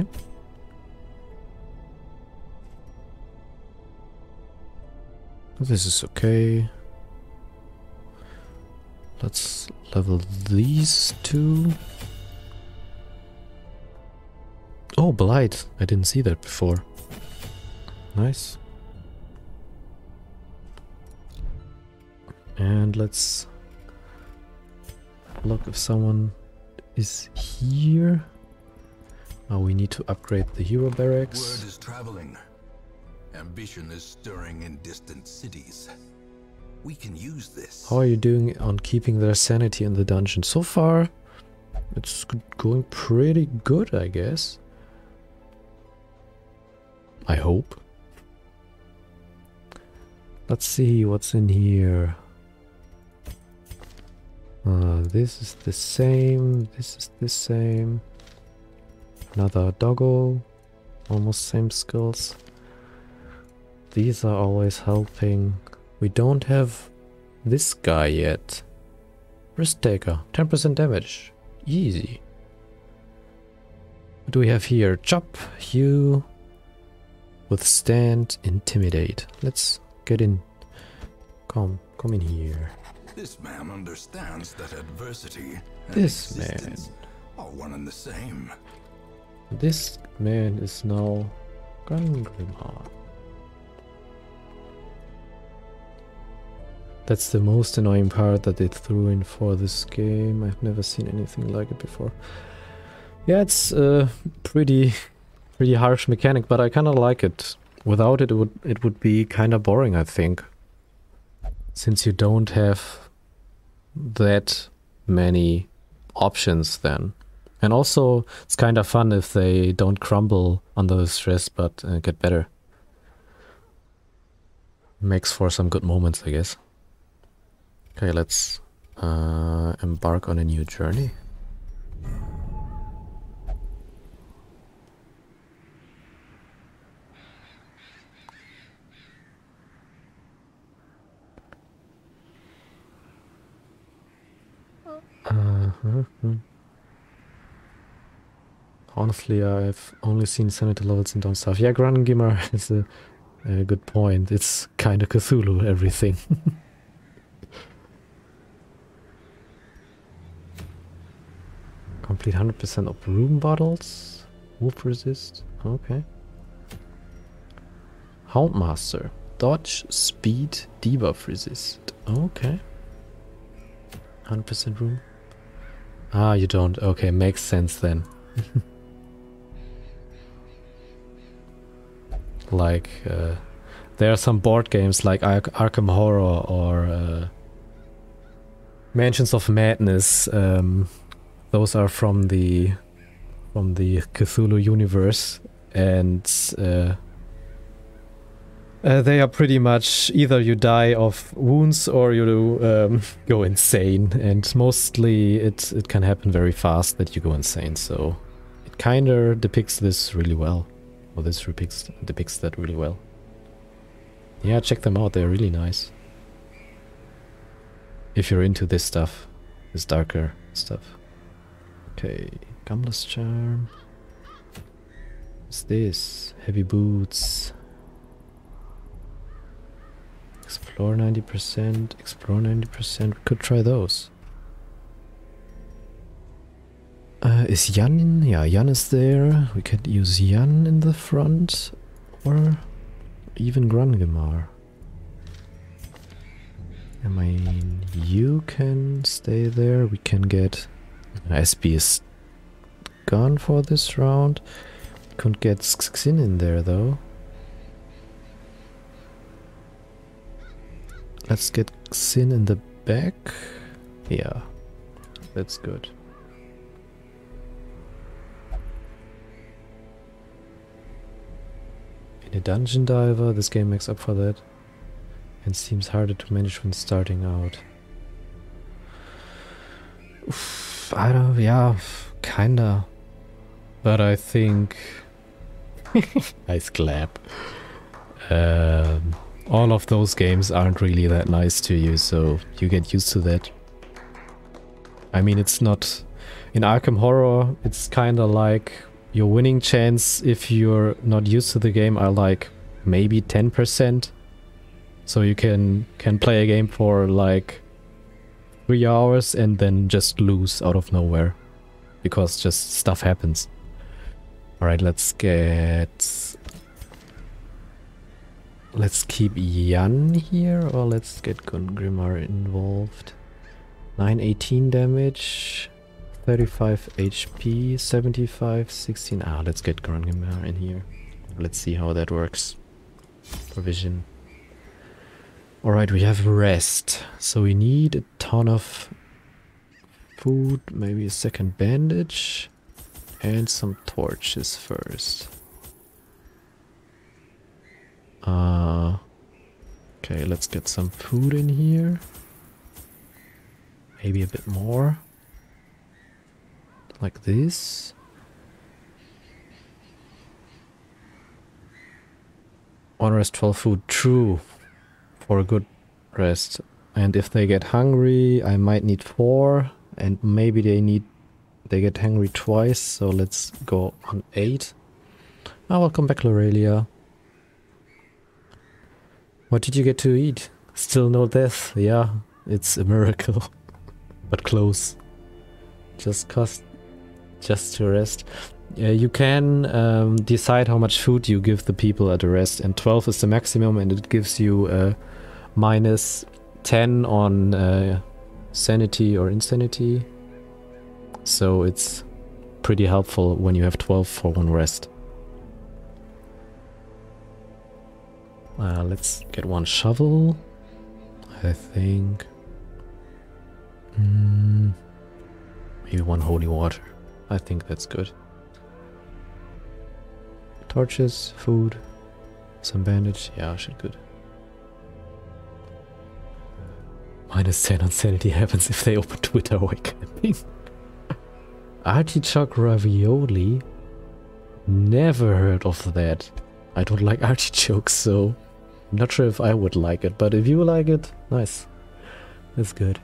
This is okay. Let's level these two. Oh, Blight. I didn't see that before. Nice. And let's look if someone is here. Oh, we need to upgrade the hero barracks. Word is traveling. Ambition is stirring in distant cities. We can use this. How are you doing on keeping their sanity in the dungeon? So far, it's going pretty good, I guess. I hope. Let's see what's in here. This is the same. This is the same. Another doggo. Almost same skills. These are always helping. We don't have this guy yet. Risk taker. 10% damage. Easy. What do we have here? Chop, hew, withstand, intimidate. Let's get in. Come in here. This man understands that adversity and This existence are one and the same. This man is now Gangrimar. That's the most annoying part that they threw in for this game. I've never seen anything like it before. Yeah, it's a pretty harsh mechanic, but I kind of like it. Without it, it would be kind of boring, I think. Since you don't have that many options then. And also, it's kind of fun if they don't crumble under the stress, but get better. Makes for some good moments, I guess. Okay, let's embark on a new journey. Honestly, I've only seen sanity levels in Dawn stuff. Yeah, Grangimar is a good point. It's kind of Cthulhu, everything. Complete 100% of room bottles. Wolf resist. Okay. Houndmaster. Dodge, speed, debuff resist. Okay. 100% room. Ah, you don't. Okay, makes sense then. Like, there are some board games like Arkham Horror or Mansions of Madness. Those are from the Cthulhu universe, and they are pretty much either you die of wounds or you go insane, and mostly it can happen very fast that you go insane. So it kind of depicts this really well. Well, this depicts that really well. Yeah, check them out. They're really nice. If you're into this stuff, this darker stuff. Okay, Gumless Charm. What's this? Heavy boots. Explore 90%, explore 90%. We could try those. Is Jan? Yeah, Jan is there. We could use Jan in the front. Or even Grungemar. I mean, you can stay there. We can get... SB is gone for this round. Couldn't get Xin in there though. Let's get Xin in the back. Yeah, that's good. In a dungeon diver, this game makes up for that. And seems harder to manage when starting out. Oof, I don't, yeah, kinda. But I think... nice clap. All of those games aren't really that nice to you, so you get used to that. I mean, it's not... In Arkham Horror, it's kinda like your winning chance if you're not used to the game are like maybe 10%. So you can play a game for like 3 hours and then just lose out of nowhere. Because just stuff happens. Alright, let's keep Jan here, or let's get Grungemar involved. 918 damage, 35 HP, 75, 16. Ah, let's get Grungemar in here. Let's see how that works. Provision. Alright, we have rest. So we need a ton of food, maybe a second bandage. And some torches first. Okay, let's get some food in here. Maybe a bit more. Like this. One rest, 12 food. True. For a good rest. And if they get hungry, I might need 4. And maybe they get hungry twice, so let's go on 8. Ah, welcome back, Lorelia. What did you get to eat? Still no death. Yeah, it's a miracle. But close. Just to rest. You can decide how much food you give the people at a rest, and 12 is the maximum, and it gives you minus 10 on sanity or insanity. So it's pretty helpful when you have 12 for one rest. Let's get one shovel, I think. Maybe one holy water. I think that's good. Torches, food, some bandage. Yeah, should good. Minus 10 on sanity happens if they open Twitter while camping. Artichoke ravioli? Never heard of that. I don't like artichokes, so I'm not sure if I would like it, but if you like it, nice. That's good.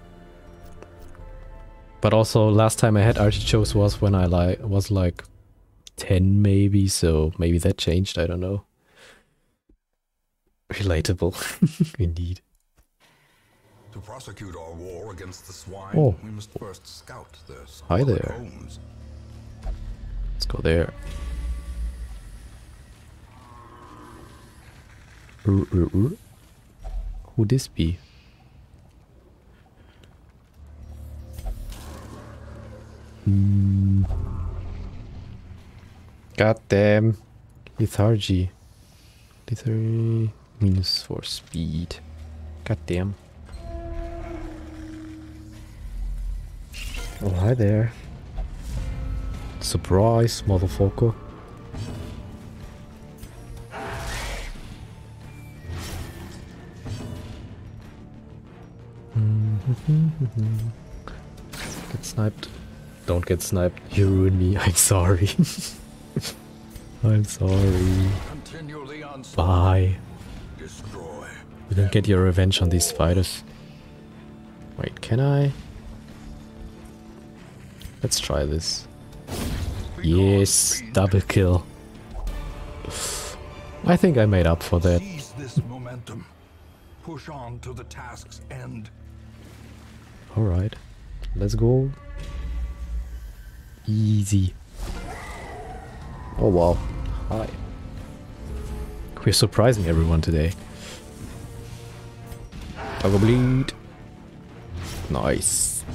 But also, last time I had artichokes was when I was like 10 maybe, so maybe that changed, I don't know. Relatable, indeed. To prosecute our war against the swine, we must first scout their hi there. homes. Let's go there. Who this be? God damn. Lethargy. Lethargy minus 4 speed. God damn. Oh, hi there. Surprise, motherfucker. Get sniped. Don't get sniped. You ruined me. I'm sorry. I'm sorry. Bye. Destroy. You don't get your revenge on these spiders. Wait, can I? Let's try this. Yes, double kill. I think I made up for that. Seize this momentum. push on to the task's end. Alright, let's go. Easy. Oh wow, hi. We're surprising everyone today. Toggle bleed. Nice.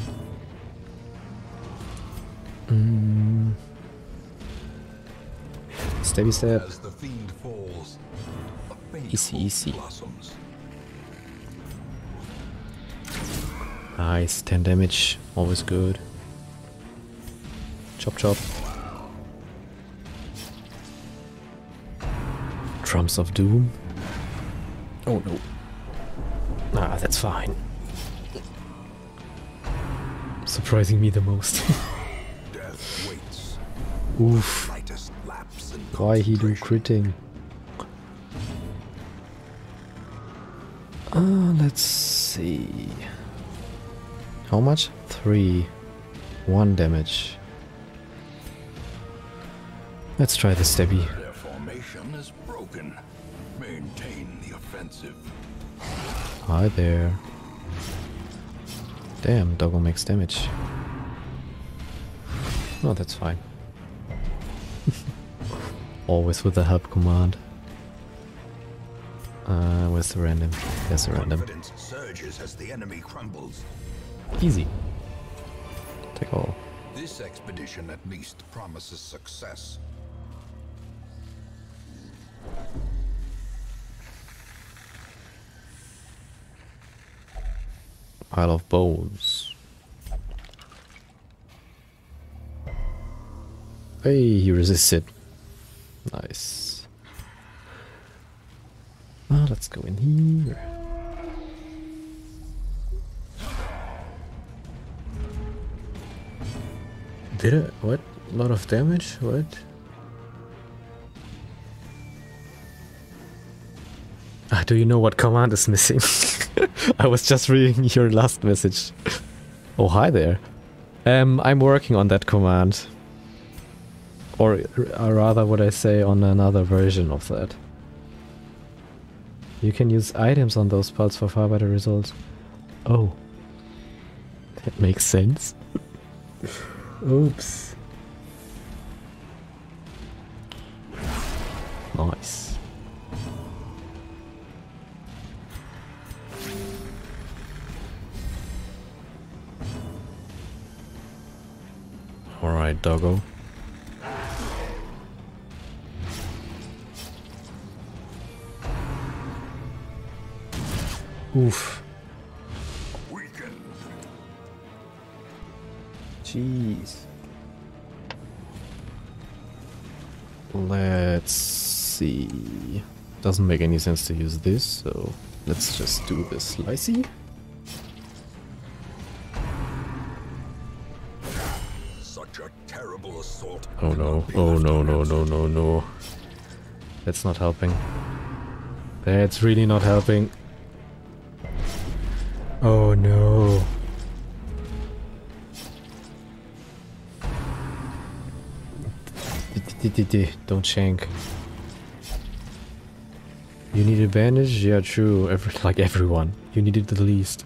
Stabby step. As the fiend falls, a faint Easy, hope easy. blossoms. Nice, 10 damage, always good. Chop chop. Drums of Doom. Oh no. Ah, that's fine. Surprising me the most. Death waits. Oof. Lightest lapse in Why he do concentration. critting? Let's see. How much? 3. 1 damage. Let's try the stabby. Their formation is broken. Maintain the offensive. Hi there. Damn, Doggo makes damage. Oh, that's fine. Always with the help command. Where's the random? There's the random. Confidence surges as the enemy crumbles. Easy. Take all. This expedition at least promises success. Pile of bones. Hey, he resisted. Nice. Let's go in here. Did it? What? A lot of damage? What? Ah, do you know what command is missing? I was just reading your last message. Oh, hi there. I'm working on that command. Or rather, what I say, on another version of that. You can use items on those parts for far better results. Oh. That makes sense. Oops. Nice. Alright, doggo. Oof. Weakened. Jeez. Let's see. Doesn't make any sense to use this, so let's just do this slicey. Such a terrible assault. Oh no, oh no, no, no, no, no. That's not helping. That's really not helping. Oh no. Don't shank. You need a bandage? Yeah, true. Like everyone. You need it the least.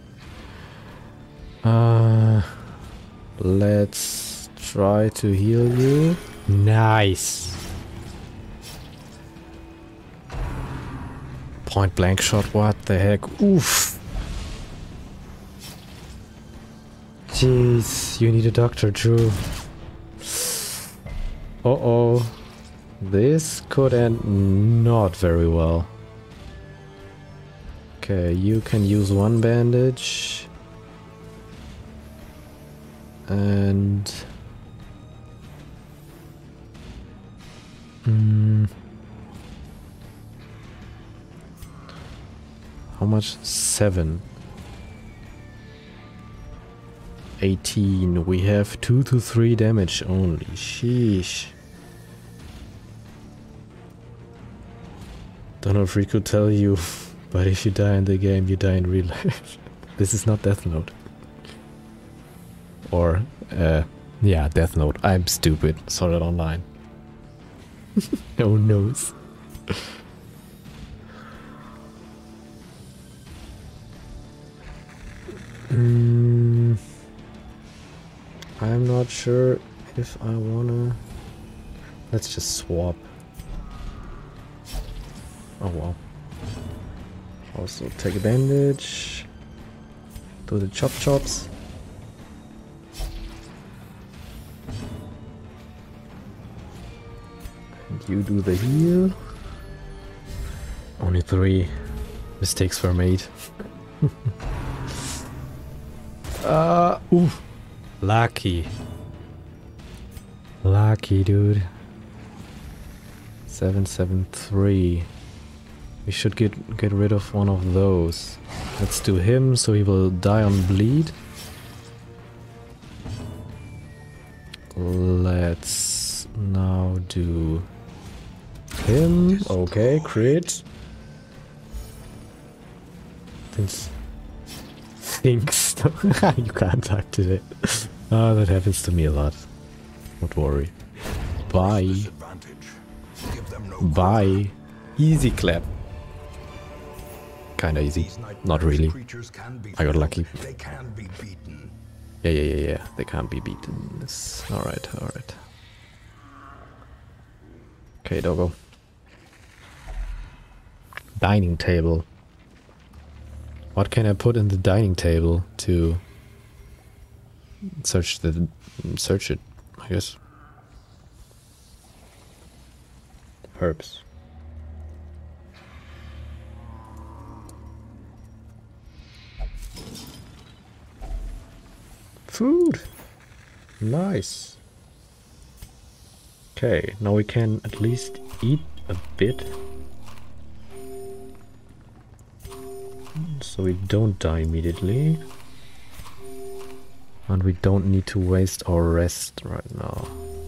Let's try to heal you. Nice. Point blank shot, what the heck? Oof. Jeez, you need a doctor, Drew. Uh-oh. This could end not very well. Okay, you can use one bandage. And... how much? 7. 18. We have 2 to 3 damage only. Sheesh. Don't know if we could tell you, but if you die in the game, you die in real life. This is not Death Note. Or, yeah, Death Note. I'm stupid. Sword Art Online. No one knows. I'm not sure if I wanna... Let's just swap. Oh wow. Also take advantage. Do the chops. And you do the heal. Only 3 mistakes were made. Ooh. Lucky. Lucky, dude. 773. We should get rid of one of those. Let's do him, so he will die on bleed. Let's now do him. Okay, crit. Thinks. You can't activate. Ah, that happens to me a lot. Don't worry. Bye. Bye. Easy clap. Kinda easy. Not really. I got lucky. They can be beaten. Yeah. They can't be beaten. Alright. Okay, doggo. Dining table. What can I put in the dining table to search it, I guess. Herbs. Food. Nice. Okay, now we can at least eat a bit. So we don't die immediately. And we don't need to waste our rest right now.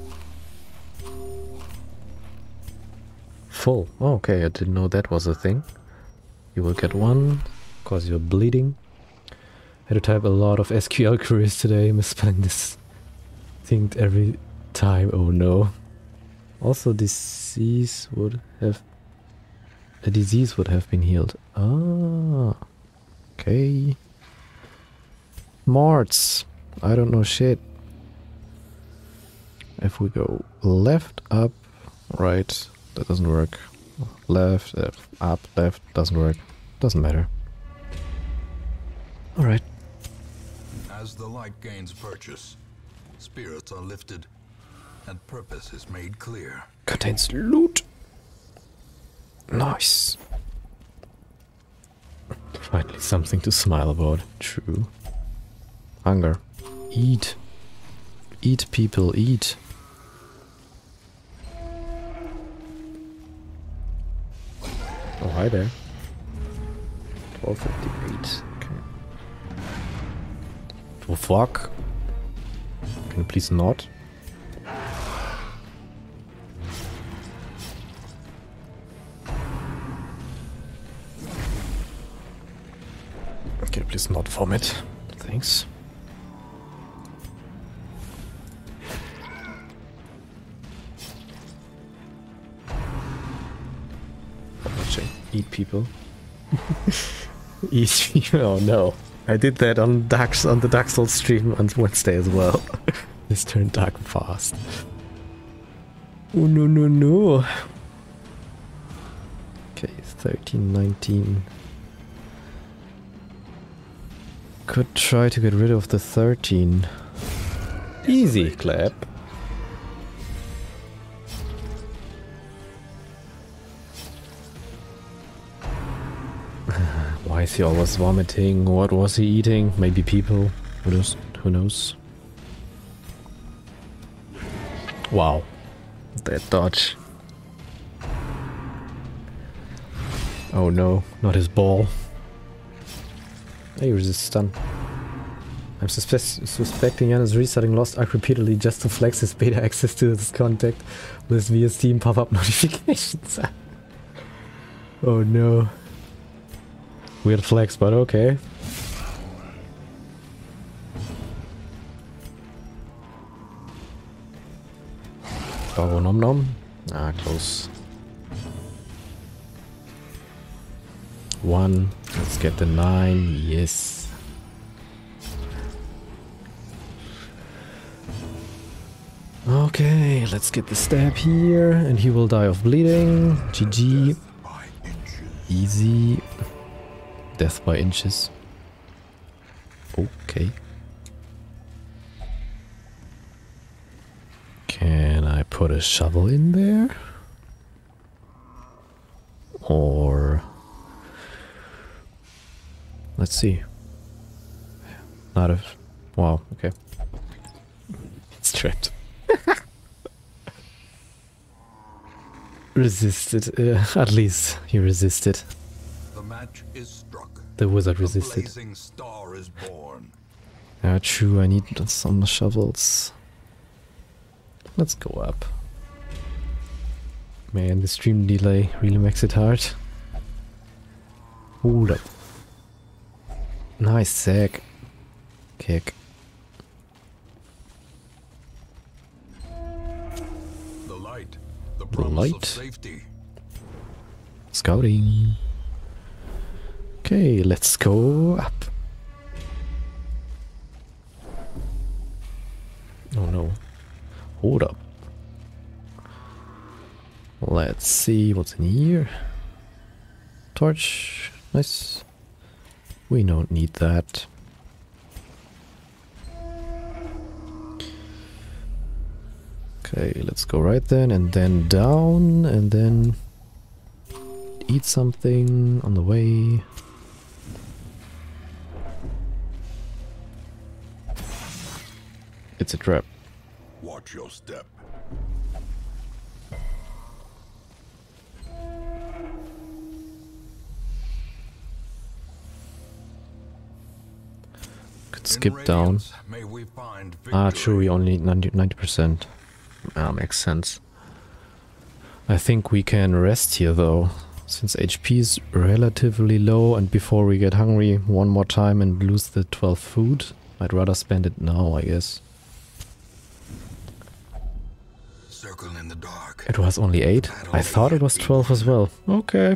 Full. Oh, okay, I didn't know that was a thing. You will get 1, because you're bleeding. Had to type a lot of SQL queries today, misspelling this thing every time. Oh no. Also, a disease would have been healed. Ah, okay. Marts. I don't know shit. If we go left, up, right, that doesn't work. Left, up, left, doesn't work. Doesn't matter. Alright. As the light gains purchase, spirits are lifted, and purpose is made clear. Contains loot. Nice. Finally something to smile about. True. Hunger. Eat. Eat, people, eat. Oh, hi there. 1258. Okay. Oh, fuck. Can you please not? Okay, please not vomit. Thanks. Eat people. Eat people. Oh no. I did that on the Dark Souls stream on Wednesday as well. This turned dark fast. Oh no. Okay, 13, 19. Could try to get rid of the 13. Easy clap. Why is he always vomiting? What was he eating? Maybe people? Who knows? Wow. That dodge. Oh no, not his ball. He resists stun. I'm suspecting Jan is restarting Lost Ark repeatedly just to flex his beta access to this contact with via Steam pop-up notifications. Oh no. Weird flex, but okay. Doggo nom nom. Ah, close. 1. Let's get the 9. Yes. Okay, let's get the stab here, and he will die of bleeding. GG. By inches. Easy. Death by inches. Okay. Can I put a shovel in there? Or... let's see. Not a... wow, okay. It's trapped. Resisted. At least he resisted. The match is struck. The wizard A resisted. blazing star is born. Yeah, true. I need some shovels. Let's go up. Man, the stream delay really makes it hard. Hold up. Nice sack. Kick. The light. The The promise light. of safety. Scouting. Okay, let's go up. Oh no. Hold up. Let's see what's in here. Torch. Nice. We don't need that. Okay, let's go right then and then down and then eat something on the way. It's a trap. Watch your step. Could In skip down. radiance, may we find Ah, victory. true, we only need 90%. Ah, makes sense. I think we can rest here though, since HP is relatively low, and before we get hungry one more time and lose the 12 food, I'd rather spend it now, I guess. Circle in the dark. It was only 8? I thought it was 12 as well. Okay.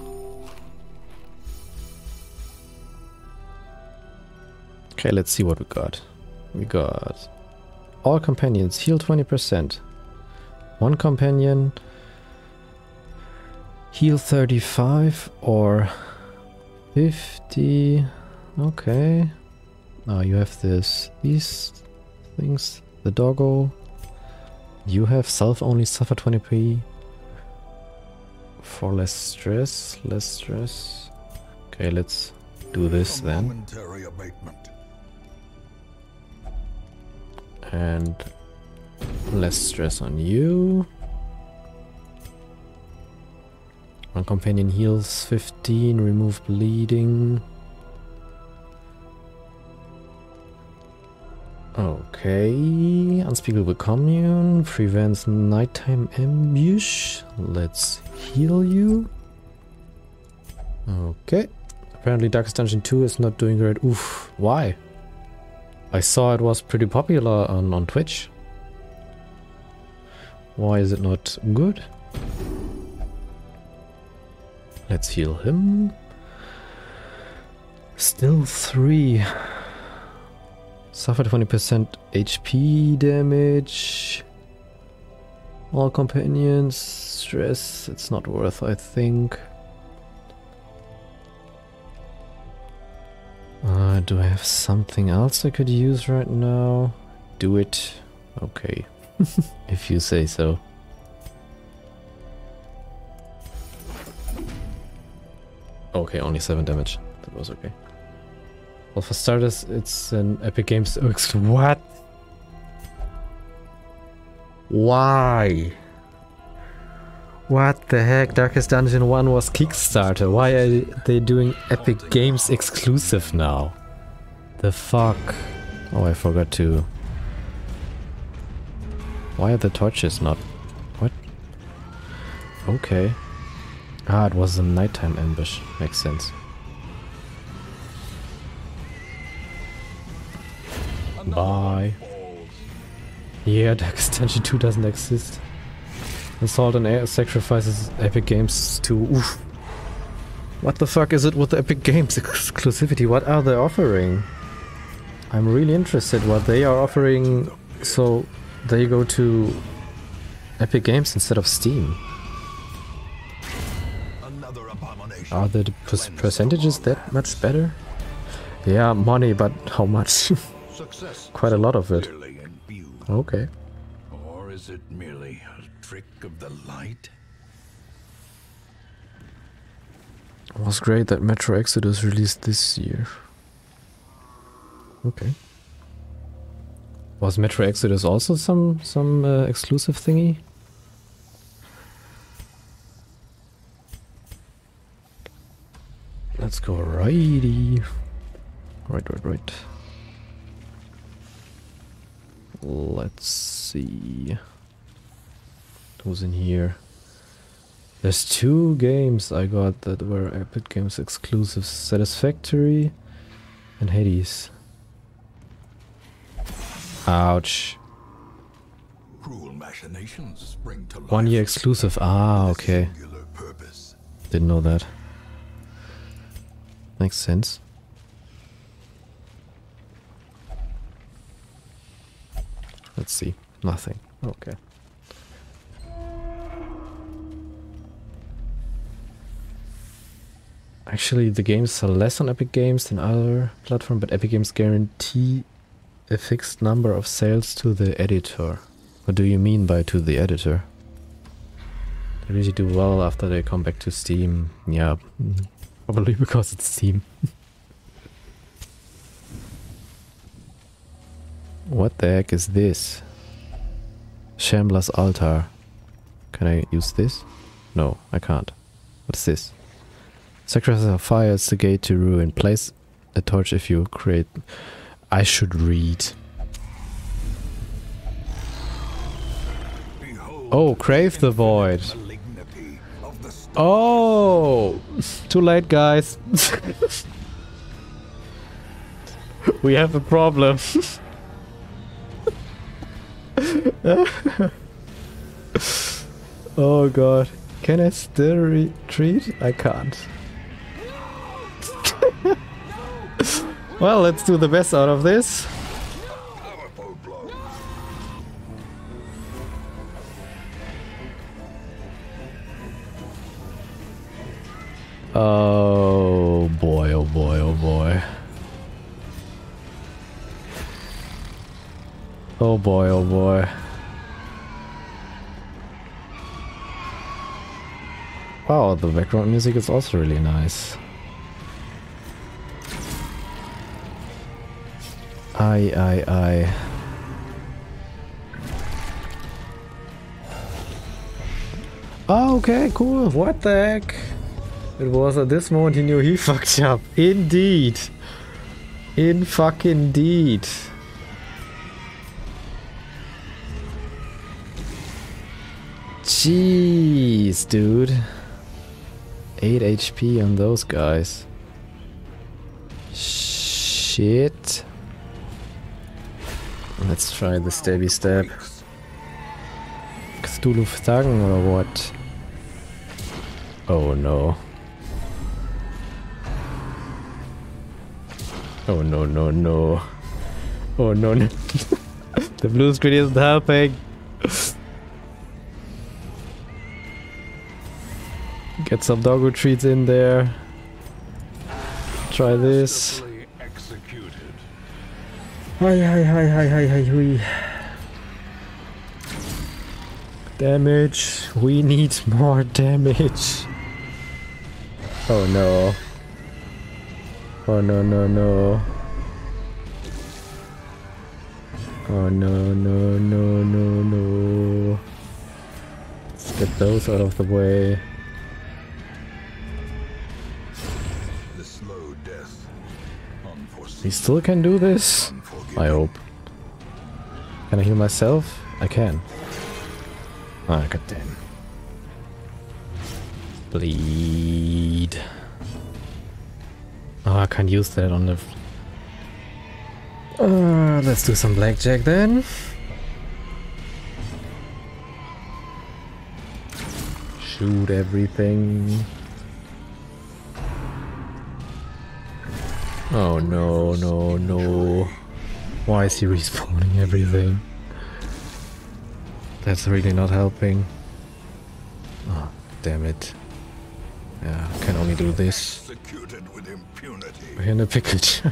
Okay, let's see what we got. We got all companions heal 20%. One companion heal 35 or 50. Okay. Now you have these things. The doggo. You have self only suffer 20p for less stress. Less stress. Okay, let's do this A then. momentary abatement. And less stress on you. One companion heals 15, remove bleeding. Okay, Unspeakable Commune prevents nighttime ambush. Let's heal you. Okay. Apparently Darkest Dungeon 2 is not doing great. Oof, why? I saw it was pretty popular on Twitch. Why is it not good? Let's heal him. Still 3. Suffer 20% HP damage. All companions. Stress. It's not worth, I think. Do I have something else I could use right now? Do it. Okay. If you say so. Okay, only 7 damage. That was okay. Well, for starters, it's an Epic Games... What? Why? What the heck? Darkest Dungeon 1 was Kickstarter. Why are they doing Epic Games exclusive now? The fuck? Oh, I forgot to... Why are the torches not... What? Okay. Ah, it was a nighttime ambush. Makes sense. Bye. Yeah, Darkest Dungeon 2 doesn't exist. Assault and Air sacrifices Epic Games to... Oof. What the fuck is it with the Epic Games exclusivity? What are they offering? I'm really interested what they are offering so they go to Epic Games instead of Steam. Another abomination. Are the percentages that much better? Yeah, money, but how much? Success Quite a lot of it. clearly in view. Okay. Or is it merely a trick of the light? It was great that Metro Exodus released this year. Okay. Was Metro Exodus also some exclusive thingy? Let's go righty. Right. Let's see. Who's in here? There's 2 games I got that were Epic Games exclusives. Satisfactory and Hades. Ouch. Cruel machinations spring to life. 1 year exclusive. Ah, with a okay. singular purpose. Didn't know that. Makes sense. Let's see. Nothing. Okay. Actually, the games sell less on Epic Games than other platforms, but Epic Games guarantee a fixed number of sales to the editor. What do you mean by to the editor? They really do well after they come back to Steam. Yeah, probably because it's Steam. What the heck is this? Shambler's Altar. Can I use this? No, I can't. What's this? Sacrifice of fire is the gate to ruin. Place a torch if you create... I should read. Behold Oh, Crave the Void. malignity of the storm. Oh! Too late, guys. We have a problem. Oh god. Can I still retreat? I can't. Well, let's do the best out of this. Powerful blow. Oh boy, oh boy, oh boy. Oh boy, oh boy. Wow, the background music is also really nice. Aye. Oh, okay, cool. What the heck? It was at this moment he knew he fucked up. Indeed. In fucking deed. Jeez, dude. 8 HP on those guys. Shit. Let's try the stabby stab. Cthulhu Thang or what? Oh no. Oh no. Oh no. The blue screen isn't helping. Get some doggo treats in there. Try this. Masterfully executed. Hi. Damage. We need more damage. Oh no. Oh no. Oh no. Let's get those out of the way. The slow death. Unforeseen. We still can do this? I hope. Can I heal myself? I can. Ah, goddamn. Bleed. Oh, I can't use that on the... let's do some blackjack then. Shoot everything. Oh no. Why is he respawning everything? That's really not helping. Oh, damn it. Yeah, I can only do this. Executed with impunity. We're in a pickle.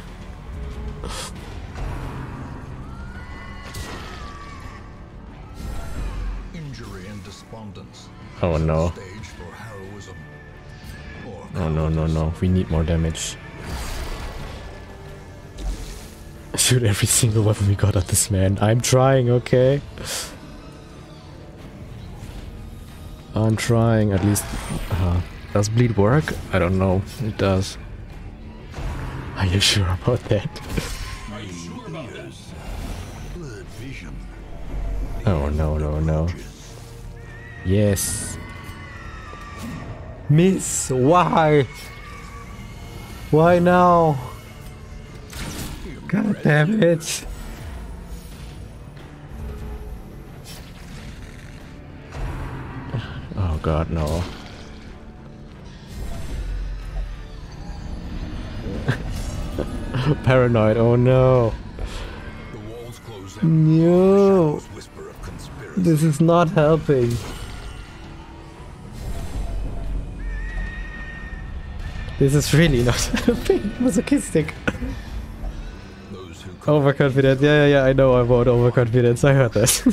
Injury and despondence. Oh no. Stage for heroism. Or Oh no, no, no. We need more damage. Shoot every single weapon we got at this man. I'm trying, okay? I'm trying, at least. Does bleed work? I don't know. It does. Are you sure about that? blurred vision. Oh no, no, no. Yes. Miss, why? Why now? God damn it. Oh god, no. Paranoid, oh no. The walls close in. No. Shadows whisper of conspiracy. This is not helping. This is really not helping. Masochistic. Those who Overconfident. Yeah, I know about overconfidence. I heard that.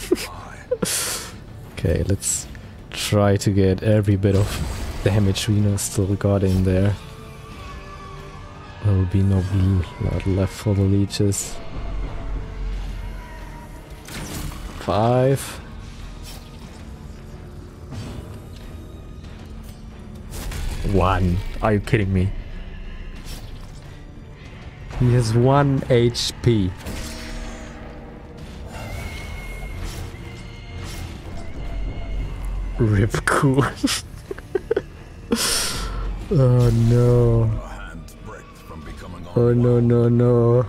Okay, let's try to get every bit of damage we know still got in there. There will be no blood left for the leeches. 5. One. Are you kidding me? He has 1 HP. Rip cool. Oh no. a hand's breadth from becoming Oh no, no, no.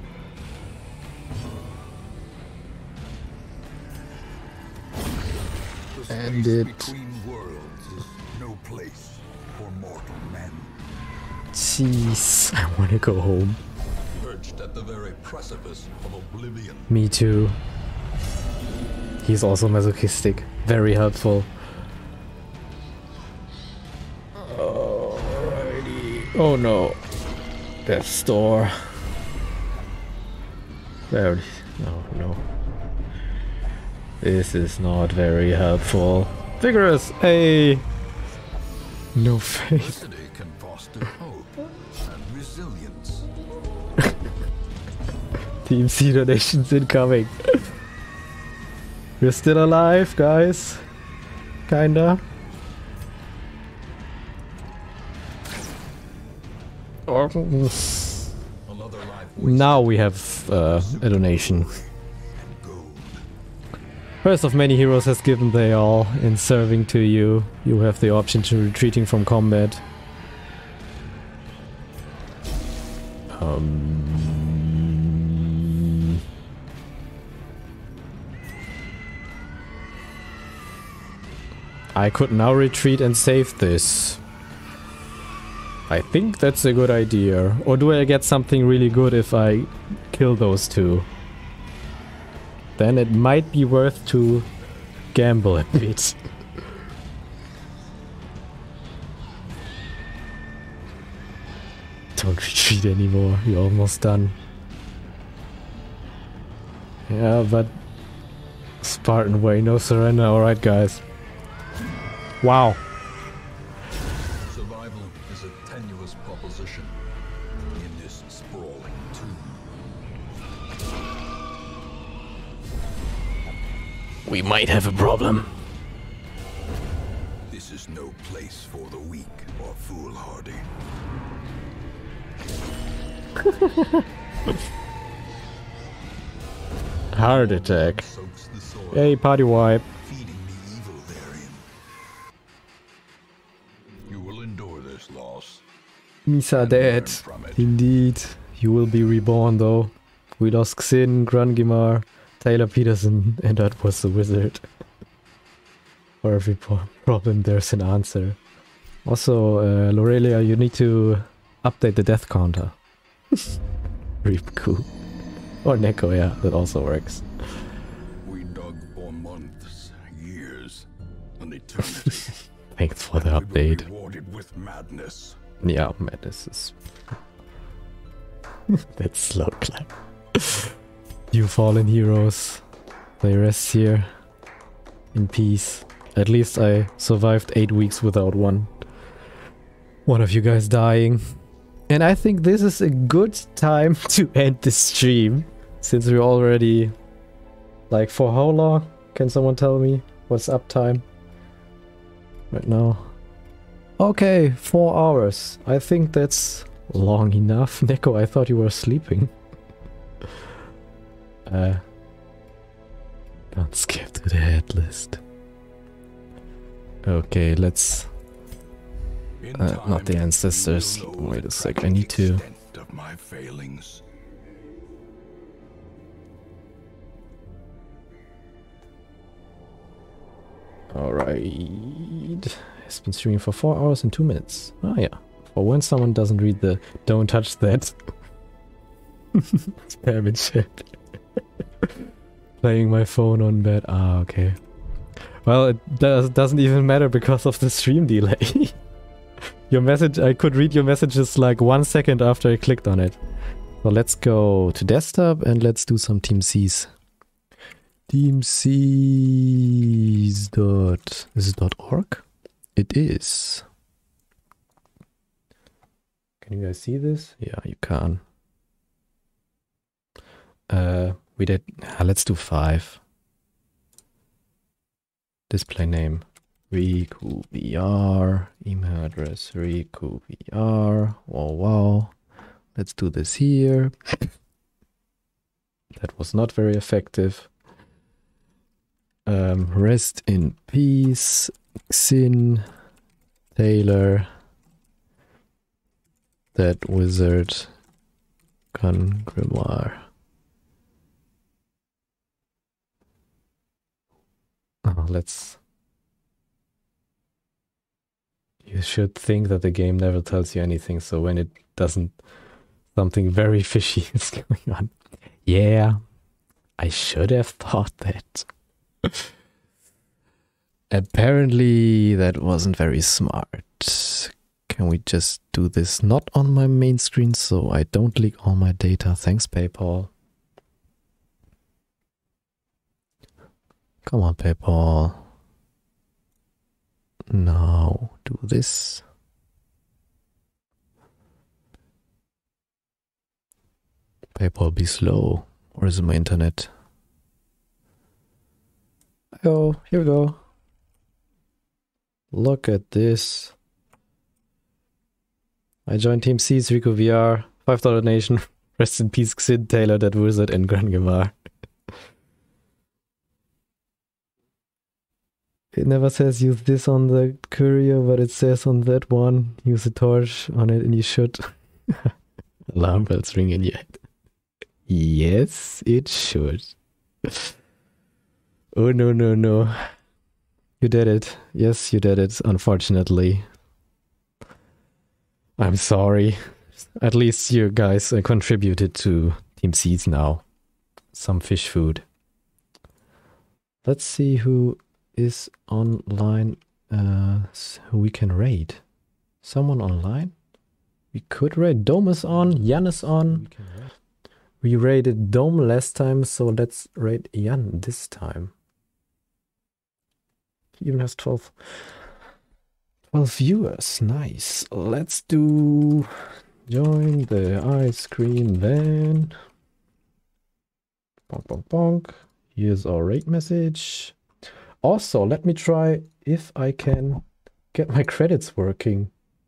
The And space it- between worlds is no place for mortal men. Jeez. I wanna go home. Perched at the very precipice of oblivion. Me too. He's also masochistic. Very helpful. Alrighty. Oh no. Death's Door. There. No, no. This is not very helpful. Vigorous! Hey! No faith. Adversity can foster hope and resilience. Team C donations incoming. We're still alive, guys. Kinda. Another life Now we have a donation. gold. First of many heroes has given their all in serving to you. You have the option to retreating from combat. I could now retreat and save this. I think that's a good idea. Or do I get something really good if I kill those two? Then it might be worth to gamble a bit. Don't retreat anymore, you're almost done. Yeah, but Spartan way, no surrender. Alright guys. Wow. Survival is a tenuous proposition in this sprawling tomb. We might have a problem. This is no place for the weak or foolhardy. Heart attack. Soaks the soil, Hey, party wipe. feeding the evil therein. You will endure this loss. Misa dead. From it. Indeed. You will be reborn though. We lost Xin, Grungimar, Taylor Peterson, and that was the wizard. For every problem there's an answer. Also, Lorelia, you need to update the death counter. Reap cool. Or Neko, yeah, that also works. We dug for months, an eternity. Thanks for the We were update. rewarded with madness. Yeah, madness is... That's slow clap. You fallen heroes. They rest here. In peace. At least I survived 8 weeks without one of you guys dying. And I think this is a good time to end the stream. Since we're already... Like, for how long? Can someone tell me? What's uptime? Right now. Okay, 4 hours. I think that's long enough. Neko, I thought you were sleeping. Don't skip to the head list. Okay, let's... In not the time, ancestors. you will know Wait the a sec, I tragic need to... extent of my failings. Alright. It's been streaming for 4 hours and 2 minutes. Oh yeah. For when someone doesn't read the don't touch that spam in chat. Playing my phone on bed. Ah, okay. Well, it doesn't even matter because of the stream delay. Your message, I could read your messages like 1 second after I clicked on it. So let's go to desktop and let's do some Team C's. Team C's dot... Is it .org? It is. Can you guys see this? Yeah, you can. We did... let's do 5. Display name. RikuVR. Email address. RikuVR. Wow. Let's do this here. That was not very effective. Rest in peace. Xin. Taylor. That wizard. Gun Grimoire. Oh, let's... You should think that the game never tells you anything, so when it doesn't... Something very fishy is going on. Yeah, I should have thought that. Apparently that wasn't very smart. Can we just do this not on my main screen so I don't leak all my data? Thanks, PayPal. Come on, PayPal. Now, do this. PayPal be slow. Or is it my internet? Oh, here we go. Look at this. I joined Team C's, RikuVR, $5 donation. Rest in peace, Xin, Taylor, that wizard, and Grangemar. It never says use this on the courier, but it says on that one, use a torch on it, and you should. Alarm bells ring in your head. Yes, it should. Oh, no. You did it. Yes, you did it, unfortunately. I'm sorry. At least you guys contributed to Team C's now. Some fish food. Let's see who is online, who we can raid. Someone online? We could raid. Dome is on, Jan is on. We raided Dome last time, so let's raid Jan this time. He even has 12 viewers. Nice. Let's do join the ice cream van. Bonk. Here's our raid message. Also, let me try if I can get my credits working.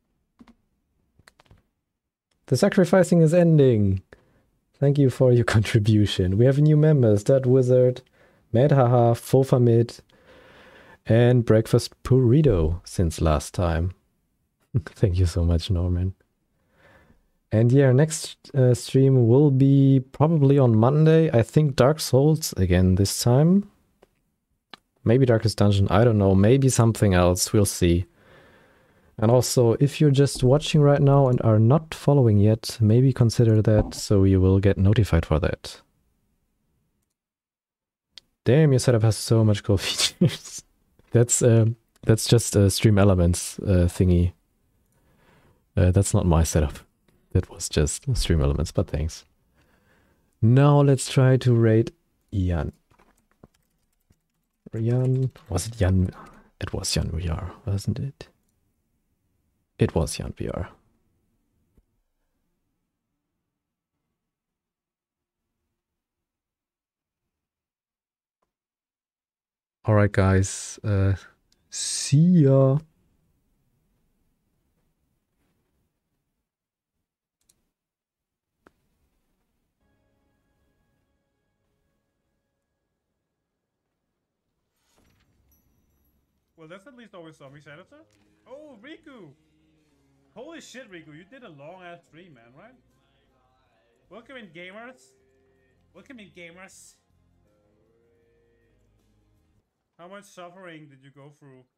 The sacrificing is ending. Thank you for your contribution. We have new members. That Wizard, Madhaha, Fofamid, and Breakfast Burrito since last time. Thank you so much, Norman. And yeah, next stream will be probably on Monday. I think Dark Souls again this time. Maybe Darkest Dungeon, I don't know. Maybe something else, we'll see. And also, if you're just watching right now and are not following yet, maybe consider that so you will get notified for that. Damn, your setup has so much cool features. That's That's just a Stream Elements thingy. That's not my setup. That was just Stream Elements, but thanks. Now let's try to raid Jan. Jan, was it Jan? It was Jan VR, wasn't it? It was Jan VR. Alright guys, see ya. Well, that's at least always Zombie Senator. Oh, Riku! Holy shit, Riku, you did a long ass stream, man, right? Welcome in, gamers. Welcome in, gamers. How much suffering did you go through?